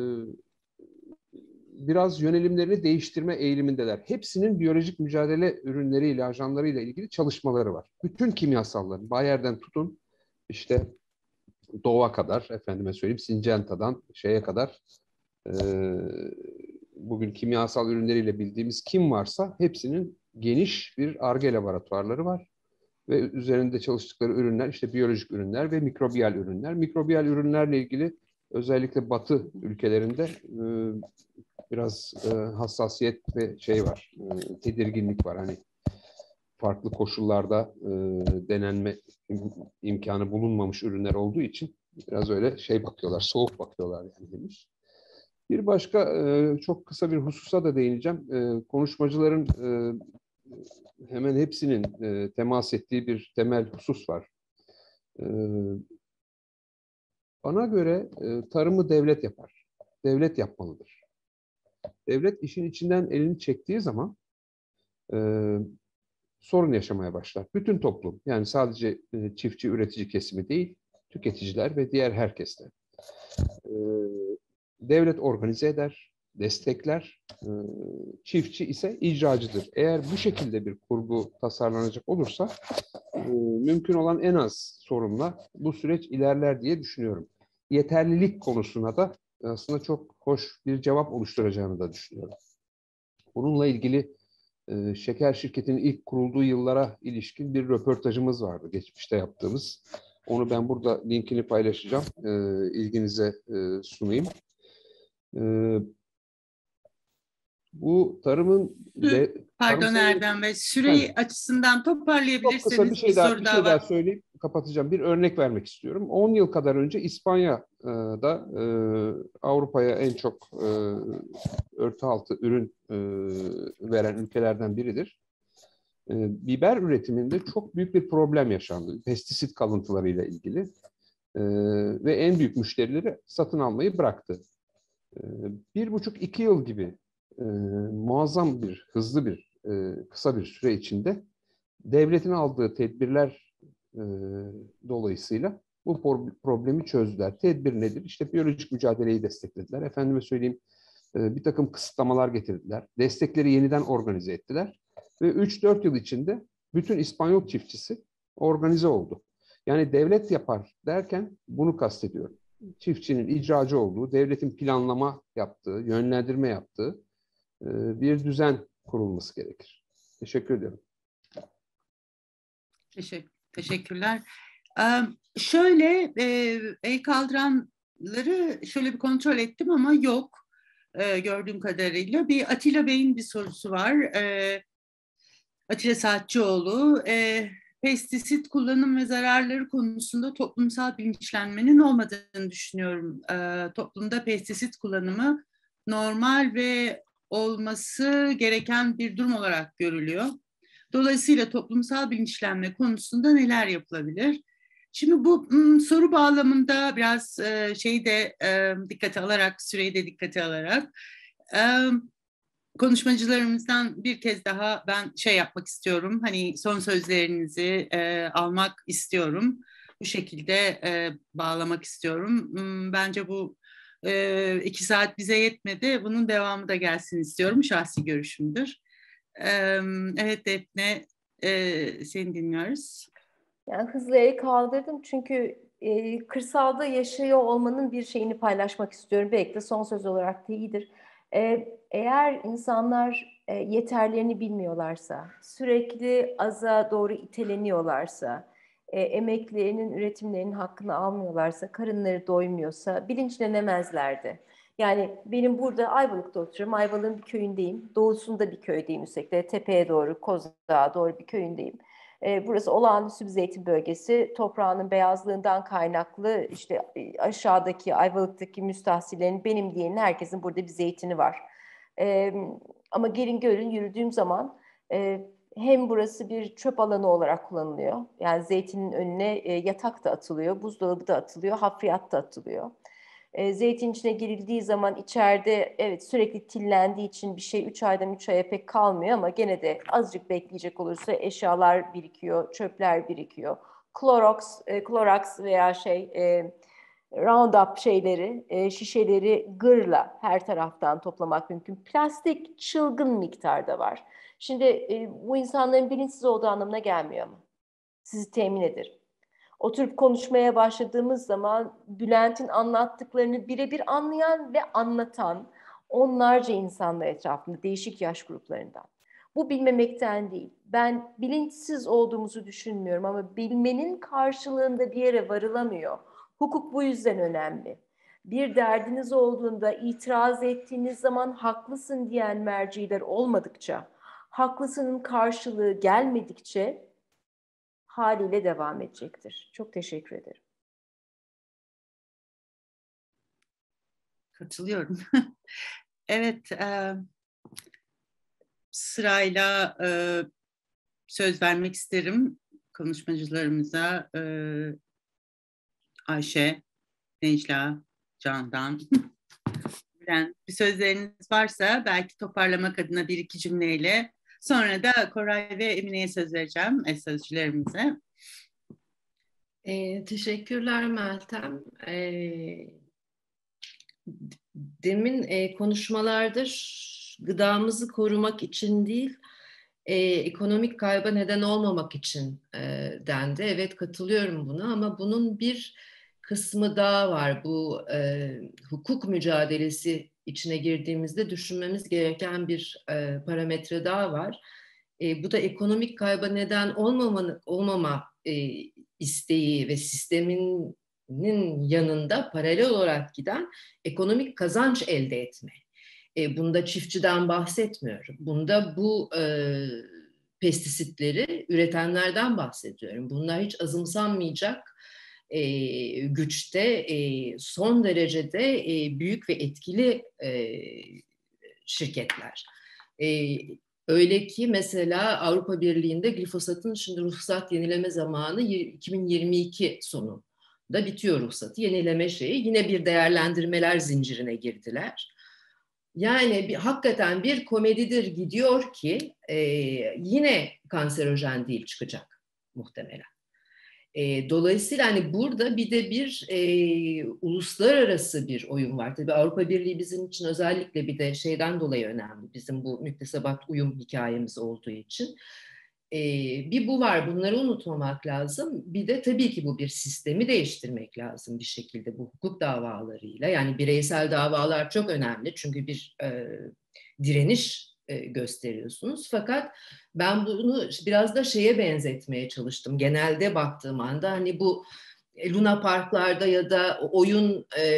biraz yönelimlerini değiştirme eğilimindeler. Hepsinin biyolojik mücadele ürünleriyle, ajanlarıyla ilgili çalışmaları var. Bütün kimyasalların, Bayer'den tutun işte Dove'a kadar, efendime söyleyeyim Syngenta'dan şeye kadar e, bugün kimyasal ürünleriyle bildiğimiz kim varsa hepsinin geniş bir Ar-Ge laboratuvarları var. Ve üzerinde çalıştıkları ürünler işte biyolojik ürünler ve mikrobiyal ürünler. Mikrobiyal ürünlerle ilgili özellikle Batı ülkelerinde e, biraz e, hassasiyet ve şey var, e, tedirginlik var. Hani farklı koşullarda e, denenme im- imkanı bulunmamış ürünler olduğu için biraz öyle şey bakıyorlar, soğuk bakıyorlar yani henüz. Bir başka e, çok kısa bir hususa da değineceğim. E, konuşmacıların e, hemen hepsinin e, temas ettiği bir temel husus var. E, bana göre e, tarımı devlet yapar. Devlet yapmalıdır. Devlet işin içinden elini çektiği zaman e, sorun yaşamaya başlar. Bütün toplum, yani sadece e, çiftçi, üretici kesimi değil, tüketiciler ve diğer herkes de. E, devlet organize eder, destekler, e, çiftçi ise icracıdır. Eğer bu şekilde bir kurgu tasarlanacak olursa e, mümkün olan en az sorunla bu süreç ilerler diye düşünüyorum. Yeterlilik konusuna da aslında çok hoş bir cevap oluşturacağını da düşünüyorum. Bununla ilgili e, şeker şirketinin ilk kurulduğu yıllara ilişkin bir röportajımız vardı geçmişte yaptığımız. Onu ben burada linkini paylaşacağım. E, ilginize e, sunayım. E, bu tarımın de, Pardon tarımsal... Erdem Bey, süreyi Evet. açısından Çok toparlayabilirseniz kısa bir bir, şey daha, soru bir daha şey var. daha söyleyip kapatacağım. Bir örnek vermek istiyorum. on yıl kadar önce İspanya'da e, Avrupa'ya en çok e, örtü altı ürün e, veren ülkelerden biridir. E, biber üretiminde çok büyük bir problem yaşandı. Pestisit kalıntılarıyla ilgili. E, ve en büyük müşterileri satın almayı bıraktı. E, bir buçuk iki yıl gibi e, muazzam bir, hızlı bir, e, kısa bir süre içinde devletin aldığı tedbirler e, dolayısıyla bu problemi çözdüler. Tedbir nedir? İşte biyolojik mücadeleyi desteklediler. Efendime söyleyeyim e, bir takım kısıtlamalar getirdiler. Destekleri yeniden organize ettiler. Ve üç dört yıl içinde bütün İspanyol çiftçisi organize oldu. Yani devlet yapar derken bunu kastediyorum. Çiftçinin icracı olduğu, devletin planlama yaptığı, yönlendirme yaptığı e, bir düzen kurulması gerekir. Teşekkür ediyorum. Teşekkür, teşekkürler. Ee, şöyle e, el kaldıranları şöyle bir kontrol ettim ama yok e, gördüğüm kadarıyla. Bir Atilla Bey'in bir sorusu var. E, Atilla Saatçıoğlu. E, pestisit kullanım ve zararları konusunda toplumsal bilinçlenmenin olmadığını düşünüyorum. E, toplumda pestisit kullanımı normal ve olması gereken bir durum olarak görülüyor. Dolayısıyla toplumsal bilinçlenme konusunda neler yapılabilir? Şimdi bu m, soru bağlamında biraz e, şeyi de e, dikkate alarak, süreyi de dikkate alarak e, konuşmacılarımızdan bir kez daha ben şey yapmak istiyorum. Hani son sözlerinizi e, almak istiyorum. Bu şekilde e, bağlamak istiyorum. M, bence bu e, iki saat bize yetmedi. Bunun devamı da gelsin istiyorum. Şahsi görüşümdür. Evet Defne, e, seni dinliyoruz. Yani hızlı el kaldırdım çünkü e, kırsalda yaşıyor olmanın bir şeyini paylaşmak istiyorum. Belki de son söz olarak da iyidir. E, eğer insanlar e, yeterlerini bilmiyorlarsa, sürekli aza doğru iteleniyorlarsa, e, emeklerinin, üretimlerinin hakkını almıyorlarsa, karınları doymuyorsa bilinçlenemezlerdi. Yani benim burada Ayvalık'ta oturuyorum. Ayvalık'ın bir köyündeyim. Doğusunda bir köydeyim üstelik. Tepeye doğru, Kozağ'a doğru bir köyündeyim. E, burası olağanüstü bir zeytin bölgesi. Toprağının beyazlığından kaynaklı işte aşağıdaki Ayvalık'taki müstahsillerin benim diyenin herkesin burada bir zeytini var. E, ama gelin görün yürüdüğüm zaman e, hem burası bir çöp alanı olarak kullanılıyor. Yani zeytinin önüne e, yatak da atılıyor, buzdolabı da atılıyor, hafriyat da atılıyor. E, zeytin içine girildiği zaman içeride evet sürekli tillendiği için bir şey üç aydan üç aya pek kalmıyor ama gene de azıcık bekleyecek olursa eşyalar birikiyor, çöpler birikiyor. Clorox, e, Clorox veya şey e, Roundup şeyleri, e, şişeleri gırla her taraftan toplamak mümkün. Plastik çılgın miktarda var. Şimdi e, bu insanların bilinçsiz olduğu anlamına gelmiyor mu? Sizi temin ederim. Oturup konuşmaya başladığımız zaman Bülent'in anlattıklarını birebir anlayan ve anlatan onlarca insanla etrafında değişik yaş gruplarından. Bu bilmemekten değil. Ben bilinçsiz olduğumuzu düşünmüyorum ama bilmenin karşılığında bir yere varılamıyor. Hukuk bu yüzden önemli. Bir derdiniz olduğunda itiraz ettiğiniz zaman haklısın diyen merciler olmadıkça, haklısının karşılığı gelmedikçe haliyle devam edecektir. Çok teşekkür ederim. Katılıyorum. Evet, e, sırayla e, söz vermek isterim konuşmacılarımıza. E, Ayşe, Necla, Candan. Bülent, bir sözleriniz varsa belki toparlamak adına bir iki cümleyle. Sonra da Koray ve Emine'ye söz vereceğim, eş sözcülerimize. E, teşekkürler Meltem. E, demin e, konuşmalardır gıdamızı korumak için değil, e, ekonomik kayba neden olmamak için e, dendi. Evet, katılıyorum buna ama bunun bir kısmı daha var. Bu e, hukuk mücadelesi içine girdiğimizde düşünmemiz gereken bir e, parametre daha var. E, bu da ekonomik kayba neden olmama, olmama e, isteği ve sisteminin yanında paralel olarak giden ekonomik kazanç elde etme. E, bunda çiftçiden bahsetmiyorum. Bunda bu e, pestisitleri üretenlerden bahsediyorum. Bunlar hiç azımsanmayacak e, güçte, e, son derecede e, büyük ve etkili e, şirketler. E, öyle ki mesela Avrupa Birliği'nde glifosatın şimdi ruhsat yenileme zamanı iki bin yirmi iki sonu da bitiyor ruhsatı. Yenileme şeyi yine bir değerlendirmeler zincirine girdiler. Yani bir, hakikaten bir komedidir gidiyor ki e, yine kanserojen değil çıkacak muhtemelen. E, dolayısıyla hani burada bir de bir e, uluslararası bir oyun var. Tabii Avrupa Birliği bizim için özellikle bir de şeyden dolayı önemli. Bizim bu müktesebat uyum hikayemiz olduğu için. E, bir bu var, bunları unutmamak lazım. Bir de tabii ki bu bir sistemi değiştirmek lazım bir şekilde bu hukuk davalarıyla. Yani bireysel davalar çok önemli çünkü bir e, direniş e, gösteriyorsunuz. Fakat ben bunu biraz da şeye benzetmeye çalıştım. Genelde baktığım anda hani bu Luna Parklarda ya da oyun e,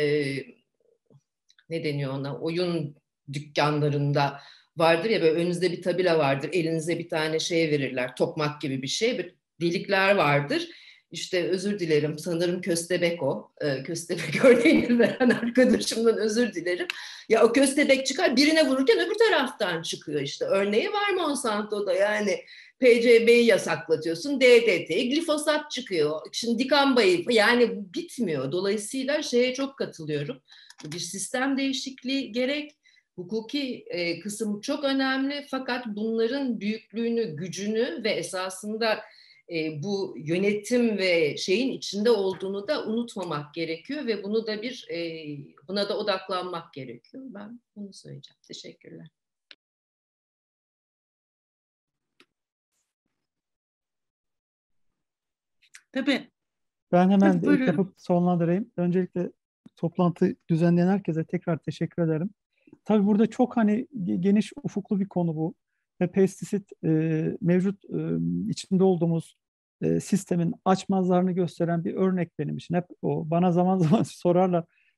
ne deniyor ona, oyun dükkanlarında vardır ya, böyle önünüzde bir tabela vardır, elinize bir tane şey verirler, tokmak gibi bir şey, bir delikler vardır. İşte özür dilerim, sanırım köstebek o. Ee, köstebek örneğini veren arkadaşımdan özür dilerim. Ya o köstebek çıkar, birine vururken öbür taraftan çıkıyor işte. Örneği var Monsanto'da, yani P C B'yi yasaklatıyorsun, D D T, glifosat çıkıyor. Şimdi dikambayı, yani bitmiyor. Dolayısıyla şeye çok katılıyorum. Bir sistem değişikliği gerek. Hukuki e, kısım çok önemli fakat bunların büyüklüğünü, gücünü ve esasında e, bu yönetim ve şeyin içinde olduğunu da unutmamak gerekiyor ve bunu da bir e, buna da odaklanmak gerekiyor. Ben bunu söyleyeceğim. Teşekkürler. Tabii. Ben hemen Tabii, ilk buyurun. yapıp sonlandırayım. Öncelikle toplantı düzenleyen herkese tekrar teşekkür ederim. Tabii burada çok hani geniş ufuklu bir konu bu. Ve pestisit e, mevcut e, içinde olduğumuz e, sistemin açmazlarını gösteren bir örnek benim için. Hep o bana zaman zaman sorarlar.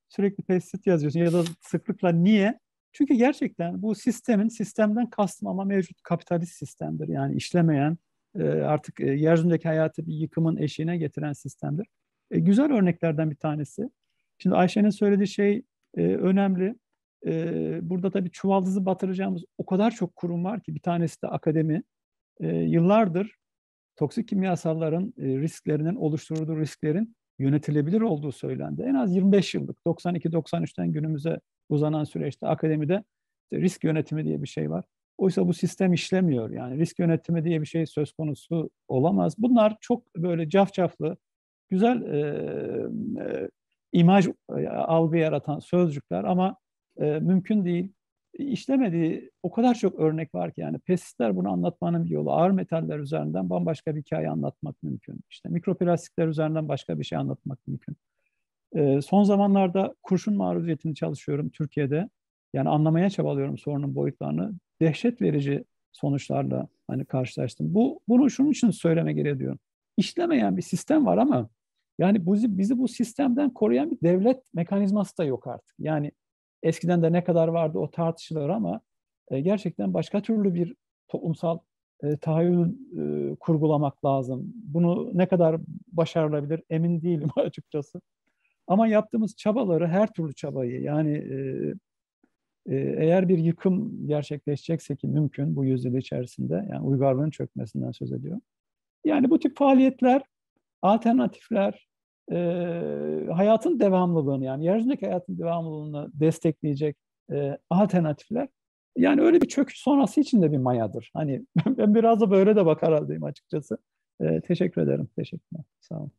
sürekli pestisit yazıyorsun ya da sıklıkla niye? Çünkü gerçekten bu sistemin, sistemden kastım ama mevcut kapitalist sistemdir. Yani işlemeyen, e, artık e, yeryüzündeki hayatı bir yıkımın eşiğine getiren sistemdir. E, güzel örneklerden bir tanesi. Şimdi Ayşe'nin söylediği şey e, önemli. E, burada tabii çuvaldızı batıracağımız o kadar çok kurum var ki, bir tanesi de akademi. E, yıllardır toksik kimyasalların e, risklerinin, oluşturduğu risklerin yönetilebilir olduğu söylendi. En az yirmi beş yıllık, doksan iki doksan üçten günümüze uzanan süreçte akademide işte risk yönetimi diye bir şey var. Oysa bu sistem işlemiyor. Yani risk yönetimi diye bir şey söz konusu olamaz. Bunlar çok böyle cafcaflı, güzel e, e, imaj, e, algı yaratan sözcükler ama e, mümkün değil. İşlemediği o kadar çok örnek var ki, yani pestisitler bunu anlatmanın bir yolu. Ağır metaller üzerinden bambaşka bir hikaye anlatmak mümkün. İşte mikroplastikler üzerinden başka bir şey anlatmak mümkün. Ee, son zamanlarda kurşun maruziyetini çalışıyorum Türkiye'de. Yani anlamaya çabalıyorum sorunun boyutlarını. Dehşet verici sonuçlarla hani karşılaştım. Bu bunu şunun için söyleme gereği duyuyorum. İşlemeyen bir sistem var ama yani bizi, bizi bu sistemden koruyan bir devlet mekanizması da yok artık. Yani eskiden de ne kadar vardı o tartışılır ama e, gerçekten başka türlü bir toplumsal e, tahayyül e, kurgulamak lazım. Bunu ne kadar başarılabilir emin değilim açıkçası. Ama yaptığımız çabaları, her türlü çabayı, yani e, e, eğer bir yıkım gerçekleşecekse ki mümkün bu yüzyıl içerisinde, yani uygarlığın çökmesinden söz ediyor. Yani bu tip faaliyetler, alternatifler, e, hayatın devamlılığını, yani yeryüzündeki hayatın devamlılığını destekleyecek e, alternatifler, yani öyle bir çöküş sonrası için de bir mayadır. Hani ben biraz da böyle de bakar haldeyim açıkçası. E, teşekkür ederim. Teşekkürler. Sağ olun.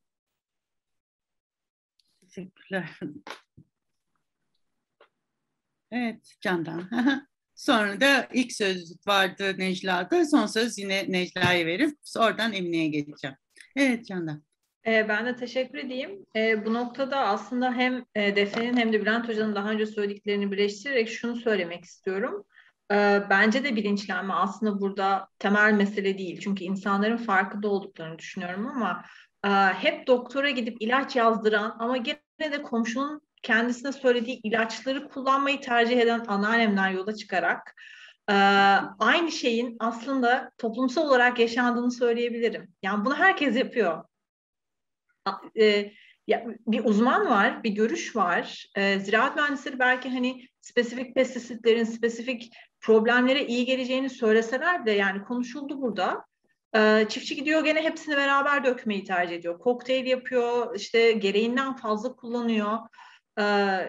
Teşekkürler. Evet, Candan. Sonra da ilk söz vardı Necla'da. Son söz yine Necla'ya verip oradan Emine'ye geçeceğim. Evet Candan. E, ben de teşekkür edeyim. E, bu noktada aslında hem e, Defne'nin hem de Bülent Hoca'nın daha önce söylediklerini birleştirerek şunu söylemek istiyorum. E, bence de bilinçlenme aslında burada temel mesele değil. Çünkü insanların farkında olduklarını düşünüyorum ama e, hep doktora gidip ilaç yazdıran ama gene de komşunun kendisine söylediği ilaçları kullanmayı tercih eden anneannemden yola çıkarak e, aynı şeyin aslında toplumsal olarak yaşandığını söyleyebilirim. Yani bunu herkes yapıyor. E, ya, bir uzman var, bir görüş var. E, ziraat mühendisleri belki hani spesifik pestisitlerin, spesifik problemlere iyi geleceğini söyleseler de yani konuşuldu burada. E, çiftçi gidiyor gene hepsini beraber dökmeyi tercih ediyor. Kokteyl yapıyor, işte gereğinden fazla kullanıyor. E,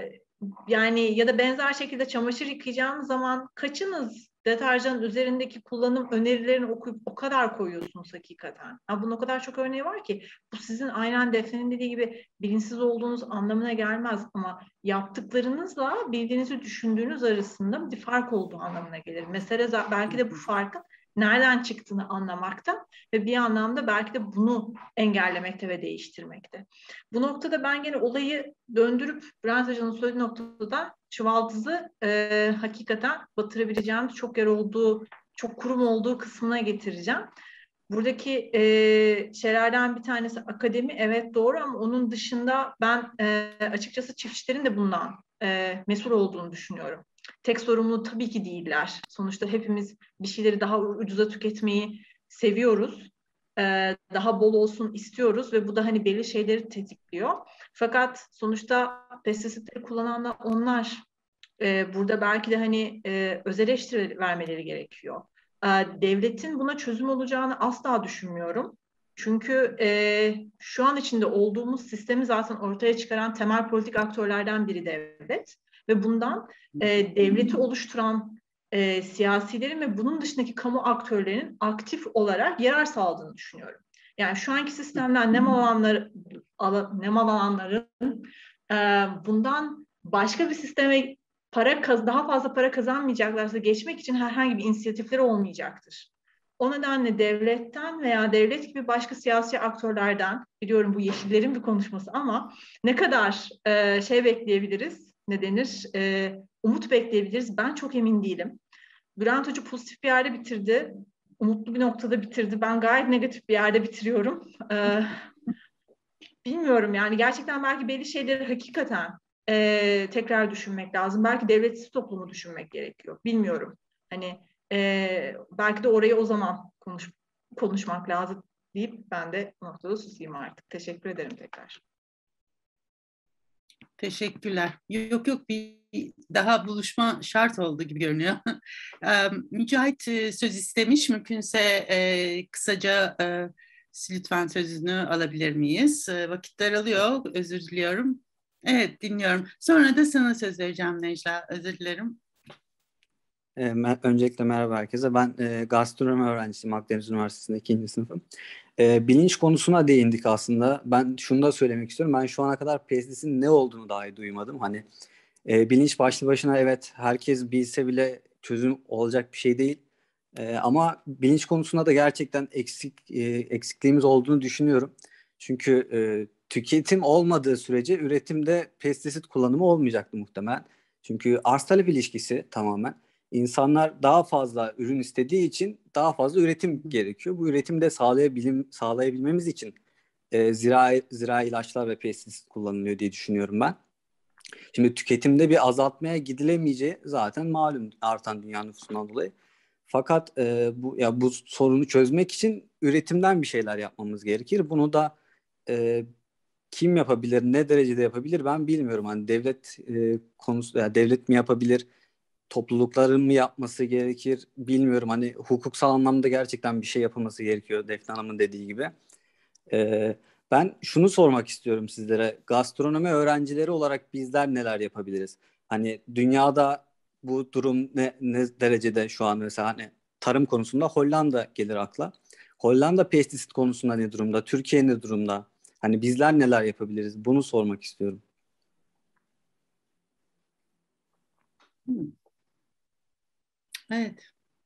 yani ya da benzer şekilde çamaşır yıkayacağınız zaman kaçınız deterjanın üzerindeki kullanım önerilerini okuyup o kadar koyuyorsunuz hakikaten. Ya bunun o kadar çok örneği var ki bu sizin aynen Defne'nin dediği gibi bilinçsiz olduğunuz anlamına gelmez ama yaptıklarınızla bildiğinizi düşündüğünüz arasında bir fark olduğu anlamına gelir. Mesele belki de bu farkın nereden çıktığını anlamakta ve bir anlamda belki de bunu engellemekte ve değiştirmekte. Bu noktada ben gene olayı döndürüp Bülent Hoca'nın söylediği noktada çuvaldızı e, hakikaten batırabileceğimiz çok yer olduğu, çok kurum olduğu kısmına getireceğim. Buradaki e, şeylerden bir tanesi akademi, evet doğru ama onun dışında ben e, açıkçası çiftçilerin de bundan e, mesul olduğunu düşünüyorum. Tek sorumlu tabii ki değiller. Sonuçta hepimiz bir şeyleri daha ucuza tüketmeyi seviyoruz. Ee, daha bol olsun istiyoruz ve bu da hani belli şeyleri tetikliyor. Fakat sonuçta pestisitleri kullananlar onlar. Ee, burada belki de hani e, öz eleştiri vermeleri gerekiyor. Ee, devletin buna çözüm olacağını asla düşünmüyorum. Çünkü e, şu an içinde olduğumuz sistemi zaten ortaya çıkaran temel politik aktörlerden biri devlet. Ve bundan e, devleti oluşturan e, siyasilerin ve bunun dışındaki kamu aktörlerinin aktif olarak yarar sağladığını düşünüyorum. Yani şu anki sistemden nem alanlar, nem alanların e, bundan başka bir sisteme para daha fazla para kazanmayacaklarsa geçmek için herhangi bir inisiyatifleri olmayacaktır. O nedenle devletten veya devlet gibi başka siyasi aktörlerden, biliyorum bu Yeşillerin bir konuşması ama ne kadar e, şey bekleyebiliriz, ne denir, e, umut bekleyebiliriz ben çok emin değilim. Bülent Hoca pozitif bir yerde bitirdi, umutlu bir noktada bitirdi. Ben gayet negatif bir yerde bitiriyorum. E, bilmiyorum yani gerçekten belki belli şeyleri hakikaten e, tekrar düşünmek lazım. Belki devletsiz toplumu düşünmek gerekiyor. Bilmiyorum. Hani e, belki de orayı o zaman konuş, konuşmak lazım deyip ben de bu noktada susayım artık. Teşekkür ederim tekrar. Teşekkürler. Yok yok bir daha buluşma şart oldu gibi görünüyor. Mücahit söz istemiş. Mümkünse e, kısaca e, lütfen sözünü alabilir miyiz? E, vakit daralıyor. Özür diliyorum. Evet dinliyorum. Sonra da sana söz vereceğim Necla. Özür dilerim. E, öncelikle merhaba herkese. Ben e, gastronomi öğrencisiyim. Akdeniz Üniversitesi'nde ikinci sınıfım. E, bilinç konusuna değindik aslında. Ben şunu da söylemek istiyorum. Ben şu ana kadar pestisitin ne olduğunu dahi duymadım. Hani e, bilinç başlı başına evet herkes bilse bile çözüm olacak bir şey değil. E, ama bilinç konusunda da gerçekten eksik e, eksikliğimiz olduğunu düşünüyorum. Çünkü e, tüketim olmadığı sürece üretimde pestisit kullanımı olmayacaktı muhtemelen. Çünkü arz talep ilişkisi tamamen. İnsanlar daha fazla ürün istediği için daha fazla üretim gerekiyor. Bu üretimi de sağlayabilim, sağlayabilmemiz için e, zirai, zirai ilaçlar ve pestisit kullanılıyor diye düşünüyorum ben. Şimdi tüketimde bir azaltmaya gidilemeyeceği zaten malum artan dünya nüfusundan dolayı. Fakat e, bu ya bu sorunu çözmek için üretimden bir şeyler yapmamız gerekir. Bunu da e, kim yapabilir, ne derecede yapabilir ben bilmiyorum. Hani devlet e, konusu, ya devlet mi yapabilir? Toplulukların mı yapması gerekir bilmiyorum. Hani hukuksal anlamda gerçekten bir şey yapılması gerekiyor Defne Hanım'ın dediği gibi. Ee, ben şunu sormak istiyorum sizlere. Gastronomi öğrencileri olarak bizler neler yapabiliriz? Hani dünyada bu durum ne, ne derecede şu an mesela hani tarım konusunda Hollanda gelir akla. Hollanda pestisit konusunda ne durumda? Türkiye ne durumda? Hani bizler neler yapabiliriz? Bunu sormak istiyorum. Hmm. Evet.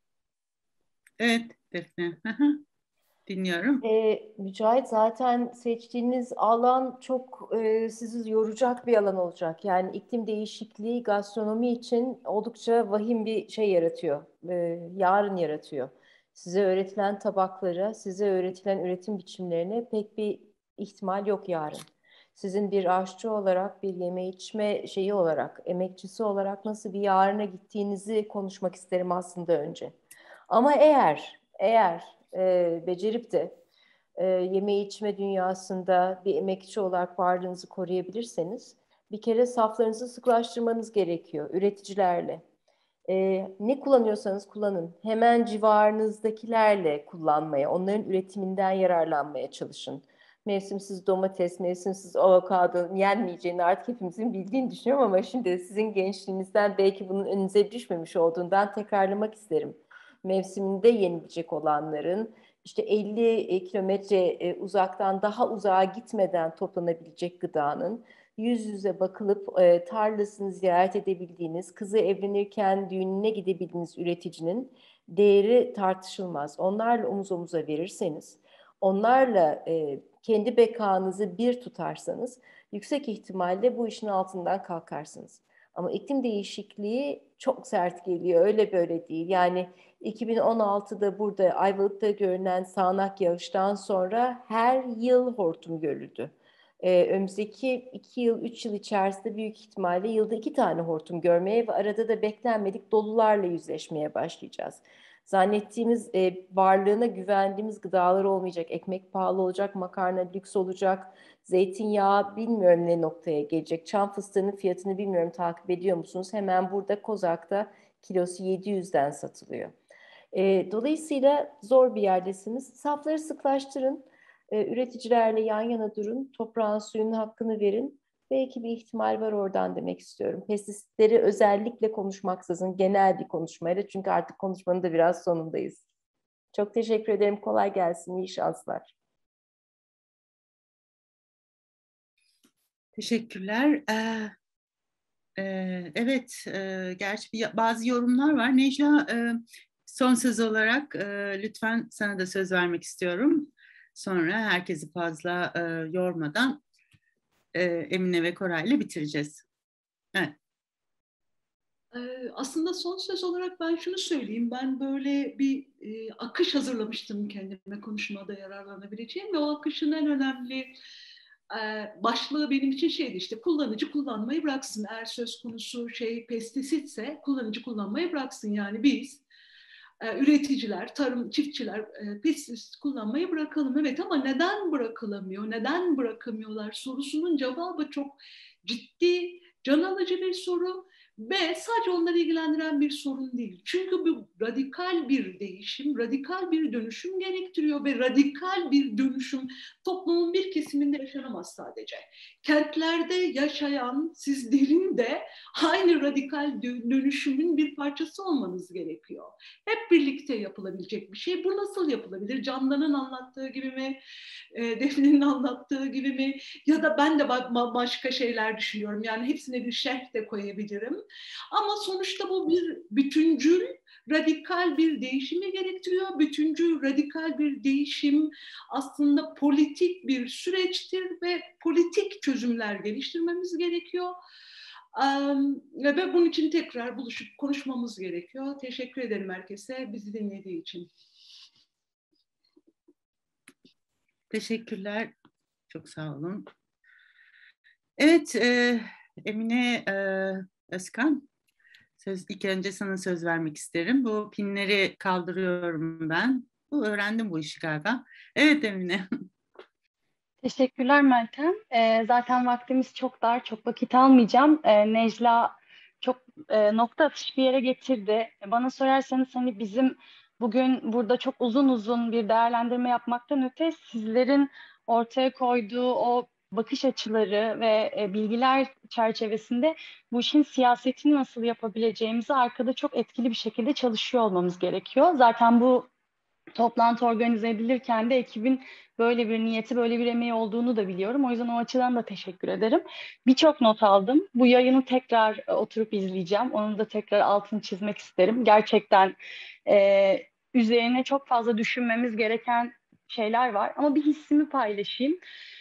Evet Defne. Dinliyorum. E, Mücahit zaten seçtiğiniz alan çok e, sizi yoracak bir alan olacak. Yani iklim değişikliği gastronomi için oldukça vahim bir şey yaratıyor. E, yarın yaratıyor. Size öğretilen tabaklara, size öğretilen üretim biçimlerine pek bir ihtimal yok yarın. Sizin bir aşçı olarak, bir yeme içme şeyi olarak, emekçisi olarak nasıl bir yarına gittiğinizi konuşmak isterim aslında önce. Ama eğer, eğer e, becerip de e, yeme içme dünyasında bir emekçi olarak varlığınızı koruyabilirseniz bir kere saflarınızı sıklaştırmanız gerekiyor üreticilerle. E, ne kullanıyorsanız kullanın. Hemen civarınızdakilerle kullanmaya, onların üretiminden yararlanmaya çalışın. Mevsimsiz domates, mevsimsiz avokado yenmeyeceğini artık hepimizin bildiğini düşünüyorum ama şimdi sizin gençliğinizden belki bunun önünüze düşmemiş olduğundan tekrarlamak isterim. Mevsiminde yenilecek olanların, işte elli kilometre uzaktan daha uzağa gitmeden toplanabilecek gıdanın, yüz yüze bakılıp e, tarlasını ziyaret edebildiğiniz, kızı evlenirken düğününe gidebildiğiniz üreticinin değeri tartışılmaz. Onlarla omuz omuza verirseniz, onlarla e, kendi bekanızı bir tutarsanız yüksek ihtimalle bu işin altından kalkarsınız. Ama iklim değişikliği çok sert geliyor, öyle böyle değil. Yani iki bin on altıda burada Ayvalık'ta görünen sağanak yağıştan sonra her yıl hortum görüldü. Ee, önümüzdeki iki yıl, üç yıl içerisinde büyük ihtimalle yılda iki tane hortum görmeye ve arada da beklenmedik dolularla yüzleşmeye başlayacağız. Zannettiğimiz e, varlığına güvendiğimiz gıdalar olmayacak. Ekmek pahalı olacak, makarna lüks olacak, zeytinyağı bilmiyorum ne noktaya gelecek. Çam fıstığının fiyatını bilmiyorum takip ediyor musunuz? Hemen burada Kozak'ta kilosu yedi yüzden satılıyor. E, dolayısıyla zor bir yerdesiniz. Safları sıklaştırın. E, üreticilerle yan yana durun. Toprağın suyun hakkını verin. Belki bir ihtimal var oradan demek istiyorum. Pestisitleri özellikle konuşmaksızın genel bir konuşmayla çünkü artık konuşmanın da biraz sonundayız. Çok teşekkür ederim. Kolay gelsin. İyi şanslar. Teşekkürler. Ee, e, evet, e, gerçi bir, bazı yorumlar var. Necla, e, son söz olarak e, lütfen sana da söz vermek istiyorum. Sonra herkesi fazla e, yormadan e, Emine ve Koray'la bitireceğiz. Evet. Aslında son söz olarak ben şunu söyleyeyim. Ben böyle bir e, akış hazırlamıştım kendime konuşmada yararlanabileceğim ve o akışın en önemli başlığı benim için şeydi, işte kullanıcı kullanmayı bıraksın. Eğer söz konusu şey pestisitse kullanıcı kullanmayı bıraksın. Yani biz üreticiler, tarım, çiftçiler pestisit kullanmayı bırakalım. Evet, ama neden bırakılamıyor, neden bırakamıyorlar sorusunun cevabı çok ciddi, can alıcı bir soru. Ve sadece onları ilgilendiren bir sorun değil. Çünkü bu radikal bir değişim, radikal bir dönüşüm gerektiriyor ve radikal bir dönüşüm toplumun bir kesiminde yaşanamaz sadece. Kentlerde yaşayan sizlerin de aynı radikal dönüşümün bir parçası olmanız gerekiyor. Hep birlikte yapılabilecek bir şey. Bu nasıl yapılabilir? Candan'ın anlattığı gibi mi? Defne'nin anlattığı gibi mi? Ya da ben de başka şeyler düşünüyorum. Yani hepsine bir şerh de koyabilirim. Ama sonuçta bu bir bütüncül, radikal bir değişimi gerektiriyor. Bütüncül, radikal bir değişim aslında politik bir süreçtir ve politik çözümler geliştirmemiz gerekiyor. Ve bunun için tekrar buluşup konuşmamız gerekiyor. Teşekkür ederim herkese bizi dinlediği için. Teşekkürler. Çok sağ olun. Evet, e, Emine e, Özkan, söz, ilk önce sana söz vermek isterim. Bu pinleri kaldırıyorum ben. Bu, öğrendim bu işi galiba. Evet Emine. Teşekkürler Meltem. Ee, zaten vaktimiz çok dar, çok vakit almayacağım. Ee, Necla çok e, nokta atışı bir yere getirdi. Bana sorarsanız hani bizim bugün burada çok uzun uzun bir değerlendirme yapmaktan öte sizlerin ortaya koyduğu o bakış açıları ve e, bilgiler çerçevesinde bu işin siyasetini nasıl yapabileceğimizi arkada çok etkili bir şekilde çalışıyor olmamız gerekiyor. Zaten bu toplantı organize edilirken de ekibin böyle bir niyeti, böyle bir emeği olduğunu da biliyorum. O yüzden o açıdan da teşekkür ederim. Birçok not aldım. Bu yayını tekrar oturup izleyeceğim. Onun da tekrar altını çizmek isterim. Gerçekten e, üzerine çok fazla düşünmemiz gereken şeyler var. Ama bir hissimi paylaşayım.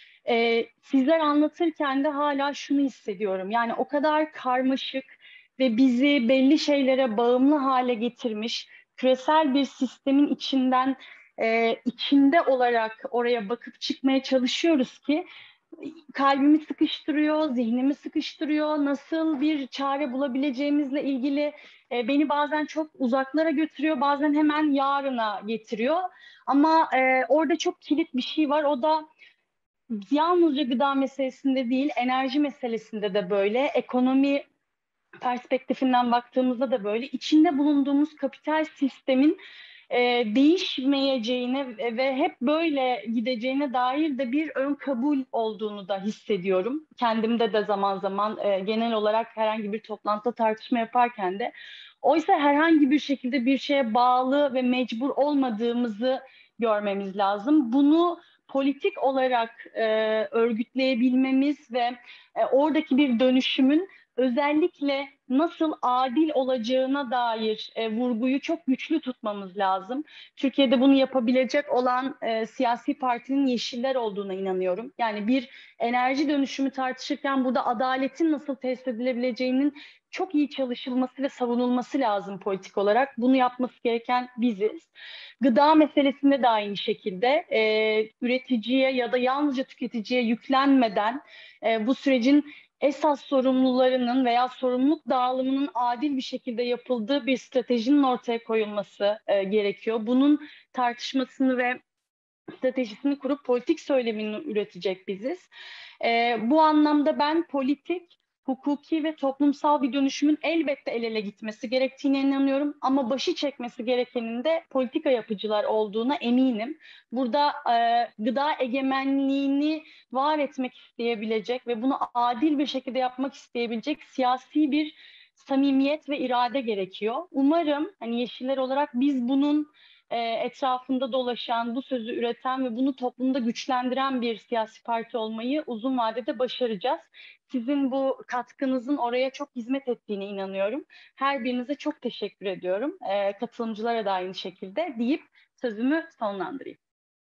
E, sizler anlatırken de hala şunu hissediyorum. Yani o kadar karmaşık ve bizi belli şeylere bağımlı hale getirmiş küresel bir sistemin içinden e, içinde olarak oraya bakıp çıkmaya çalışıyoruz ki kalbimi sıkıştırıyor, zihnimi sıkıştırıyor. Nasıl bir çare bulabileceğimizle ilgili e, beni bazen çok uzaklara götürüyor, bazen hemen yarına getiriyor. Ama e, orada çok kilit bir şey var. O da yalnızca gıda meselesinde değil, enerji meselesinde de böyle, ekonomi perspektifinden baktığımızda da böyle, içinde bulunduğumuz kapital sistemin e, değişmeyeceğine ve hep böyle gideceğine dair de bir ön kabul olduğunu da hissediyorum. Kendimde de zaman zaman e, genel olarak herhangi bir toplantıda tartışma yaparken de. Oysa herhangi bir şekilde bir şeye bağlı ve mecbur olmadığımızı görmemiz lazım. Bunu politik olarak e, örgütleyebilmemiz ve e, oradaki bir dönüşümün özellikle nasıl adil olacağına dair e, vurguyu çok güçlü tutmamız lazım. Türkiye'de bunu yapabilecek olan e, siyasi partinin Yeşiller olduğuna inanıyorum. Yani bir enerji dönüşümü tartışırken burada adaletin nasıl tesis edilebileceğinin çok iyi çalışılması ve savunulması lazım politik olarak. Bunu yapması gereken biziz. Gıda meselesinde de aynı şekilde e, üreticiye ya da yalnızca tüketiciye yüklenmeden e, bu sürecin esas sorumlularının veya sorumluluk dağılımının adil bir şekilde yapıldığı bir stratejinin ortaya koyulması e, gerekiyor. Bunun tartışmasını ve stratejisini kurup politik söylemini üretecek biziz. E, bu anlamda ben politik, hukuki ve toplumsal bir dönüşümün elbette el ele gitmesi gerektiğine inanıyorum. Ama başı çekmesi gerekenin de politika yapıcılar olduğuna eminim. Burada e, gıda egemenliğini var etmek isteyebilecek ve bunu adil bir şekilde yapmak isteyebilecek siyasi bir samimiyet ve irade gerekiyor. Umarım hani Yeşiller olarak biz bunun e, etrafında dolaşan, bu sözü üreten ve bunu toplumda güçlendiren bir siyasi parti olmayı uzun vadede başaracağız. Sizin bu katkınızın oraya çok hizmet ettiğine inanıyorum. Her birinize çok teşekkür ediyorum. E, katılımcılara da aynı şekilde deyip sözümü sonlandırayım.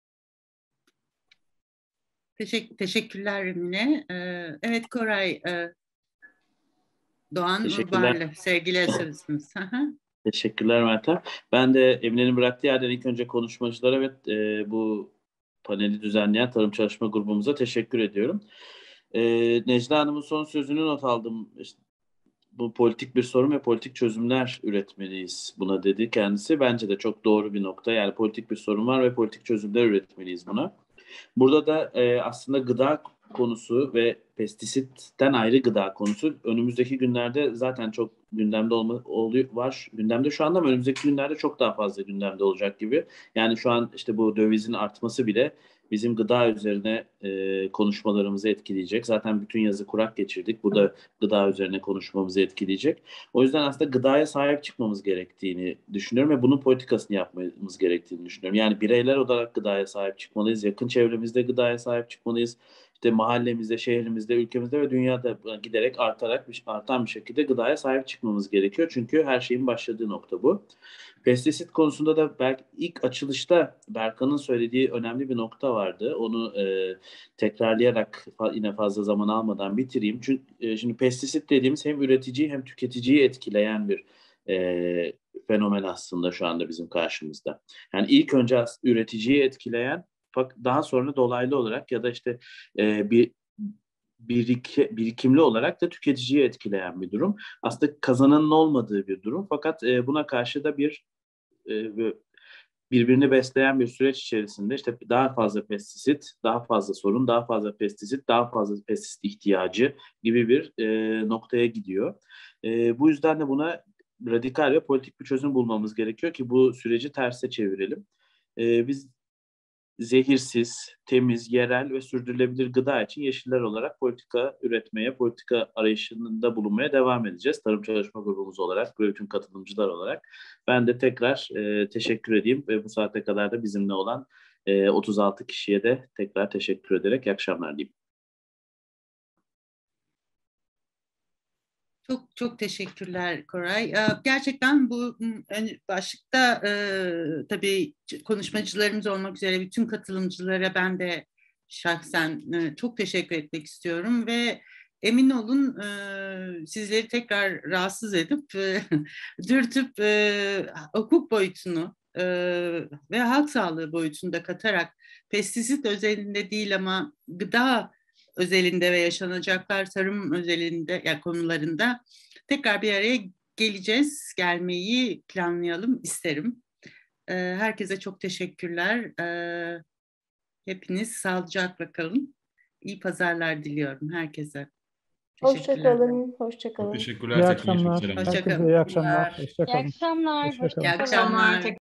Teşekkür, teşekkürler Emine. Ee, evet Koray, e, Doğan Urbarlı, sevgili sözünüz. Teşekkürler Meltem. Ben de Emine'nin bıraktığı yerden ilk önce konuşmacılara ve e, bu paneli düzenleyen Tarım Çalışma Grubumuza teşekkür ediyorum. E, Necla Hanım'ın son sözünü not aldım. İşte, bu politik bir sorun ve politik çözümler üretmeliyiz buna dedi kendisi. Bence de çok doğru bir nokta. Yani politik bir sorun var ve politik çözümler üretmeliyiz buna. Burada da e, aslında gıda konusu ve pestisitten ayrı gıda konusu önümüzdeki günlerde zaten çok gündemde olma, oluyor, var. Gündemde şu anda ama önümüzdeki günlerde çok daha fazla gündemde olacak gibi. Yani şu an işte bu dövizin artması bile bizim gıda üzerine e, konuşmalarımızı etkileyecek. Zaten bütün yazı kurak geçirdik. Bu da gıda üzerine konuşmamızı etkileyecek. O yüzden aslında gıdaya sahip çıkmamız gerektiğini düşünüyorum ve bunun politikasını yapmamız gerektiğini düşünüyorum. Yani bireyler olarak gıdaya sahip çıkmalıyız. Yakın çevremizde gıdaya sahip çıkmalıyız. İşte mahallemizde, şehrimizde, ülkemizde ve dünyada giderek artarak artan bir şekilde gıdaya sahip çıkmamız gerekiyor. Çünkü her şeyin başladığı nokta bu. Pestisit konusunda da belki ilk açılışta Berkan'ın söylediği önemli bir nokta vardı. Onu e, tekrarlayarak fa- yine fazla zaman almadan bitireyim. Çünkü e, şimdi pestisit dediğimiz hem üreticiyi hem tüketiciyi etkileyen bir e, fenomen aslında şu anda bizim karşımızda. Yani ilk önce üreticiyi etkileyen, fakat daha sonra dolaylı olarak ya da işte e, bir Birik, birikimli olarak da tüketiciyi etkileyen bir durum. Aslında kazananın olmadığı bir durum. Fakat e, buna karşı da bir e, birbirini besleyen bir süreç içerisinde işte daha fazla pestisit, daha fazla sorun, daha fazla pestisit, daha fazla pestisit ihtiyacı gibi bir e, noktaya gidiyor. E, bu yüzden de buna radikal ve politik bir çözüm bulmamız gerekiyor ki bu süreci terse çevirelim. E, biz zehirsiz, temiz, yerel ve sürdürülebilir gıda için Yeşiller olarak politika üretmeye, politika arayışında bulunmaya devam edeceğiz. Tarım Çalışma Grubumuz olarak ve bütün katılımcılar olarak. Ben de tekrar e, teşekkür edeyim ve bu saate kadar da bizimle olan e, otuz altı kişiye de tekrar teşekkür ederek iyi akşamlar diyeyim. Çok çok teşekkürler Koray. Gerçekten bu başlıkta e, tabii konuşmacılarımız olmak üzere bütün katılımcılara ben de şahsen e, çok teşekkür etmek istiyorum ve emin olun e, sizleri tekrar rahatsız edip e, dürtüp e, hukuk boyutunu e, ve halk sağlığı boyutunu da katarak pestisit özelinde değil ama gıda özelinde ve yaşanacaklar tarım özelinde yani konularında tekrar bir araya geleceğiz. Gelmeyi planlayalım isterim. Ee, herkese çok teşekkürler. Ee, hepiniz sağlıcakla kalın. İyi pazarlar diliyorum herkese. Hoşçakalın. Hoşçakalın. Teşekkürler. İyi Tekrar akşamlar. görüşmek üzere. Herkese iyi akşamlar. Hoşçakalın. İyi akşamlar. Hoşçakalın. İyi akşamlar.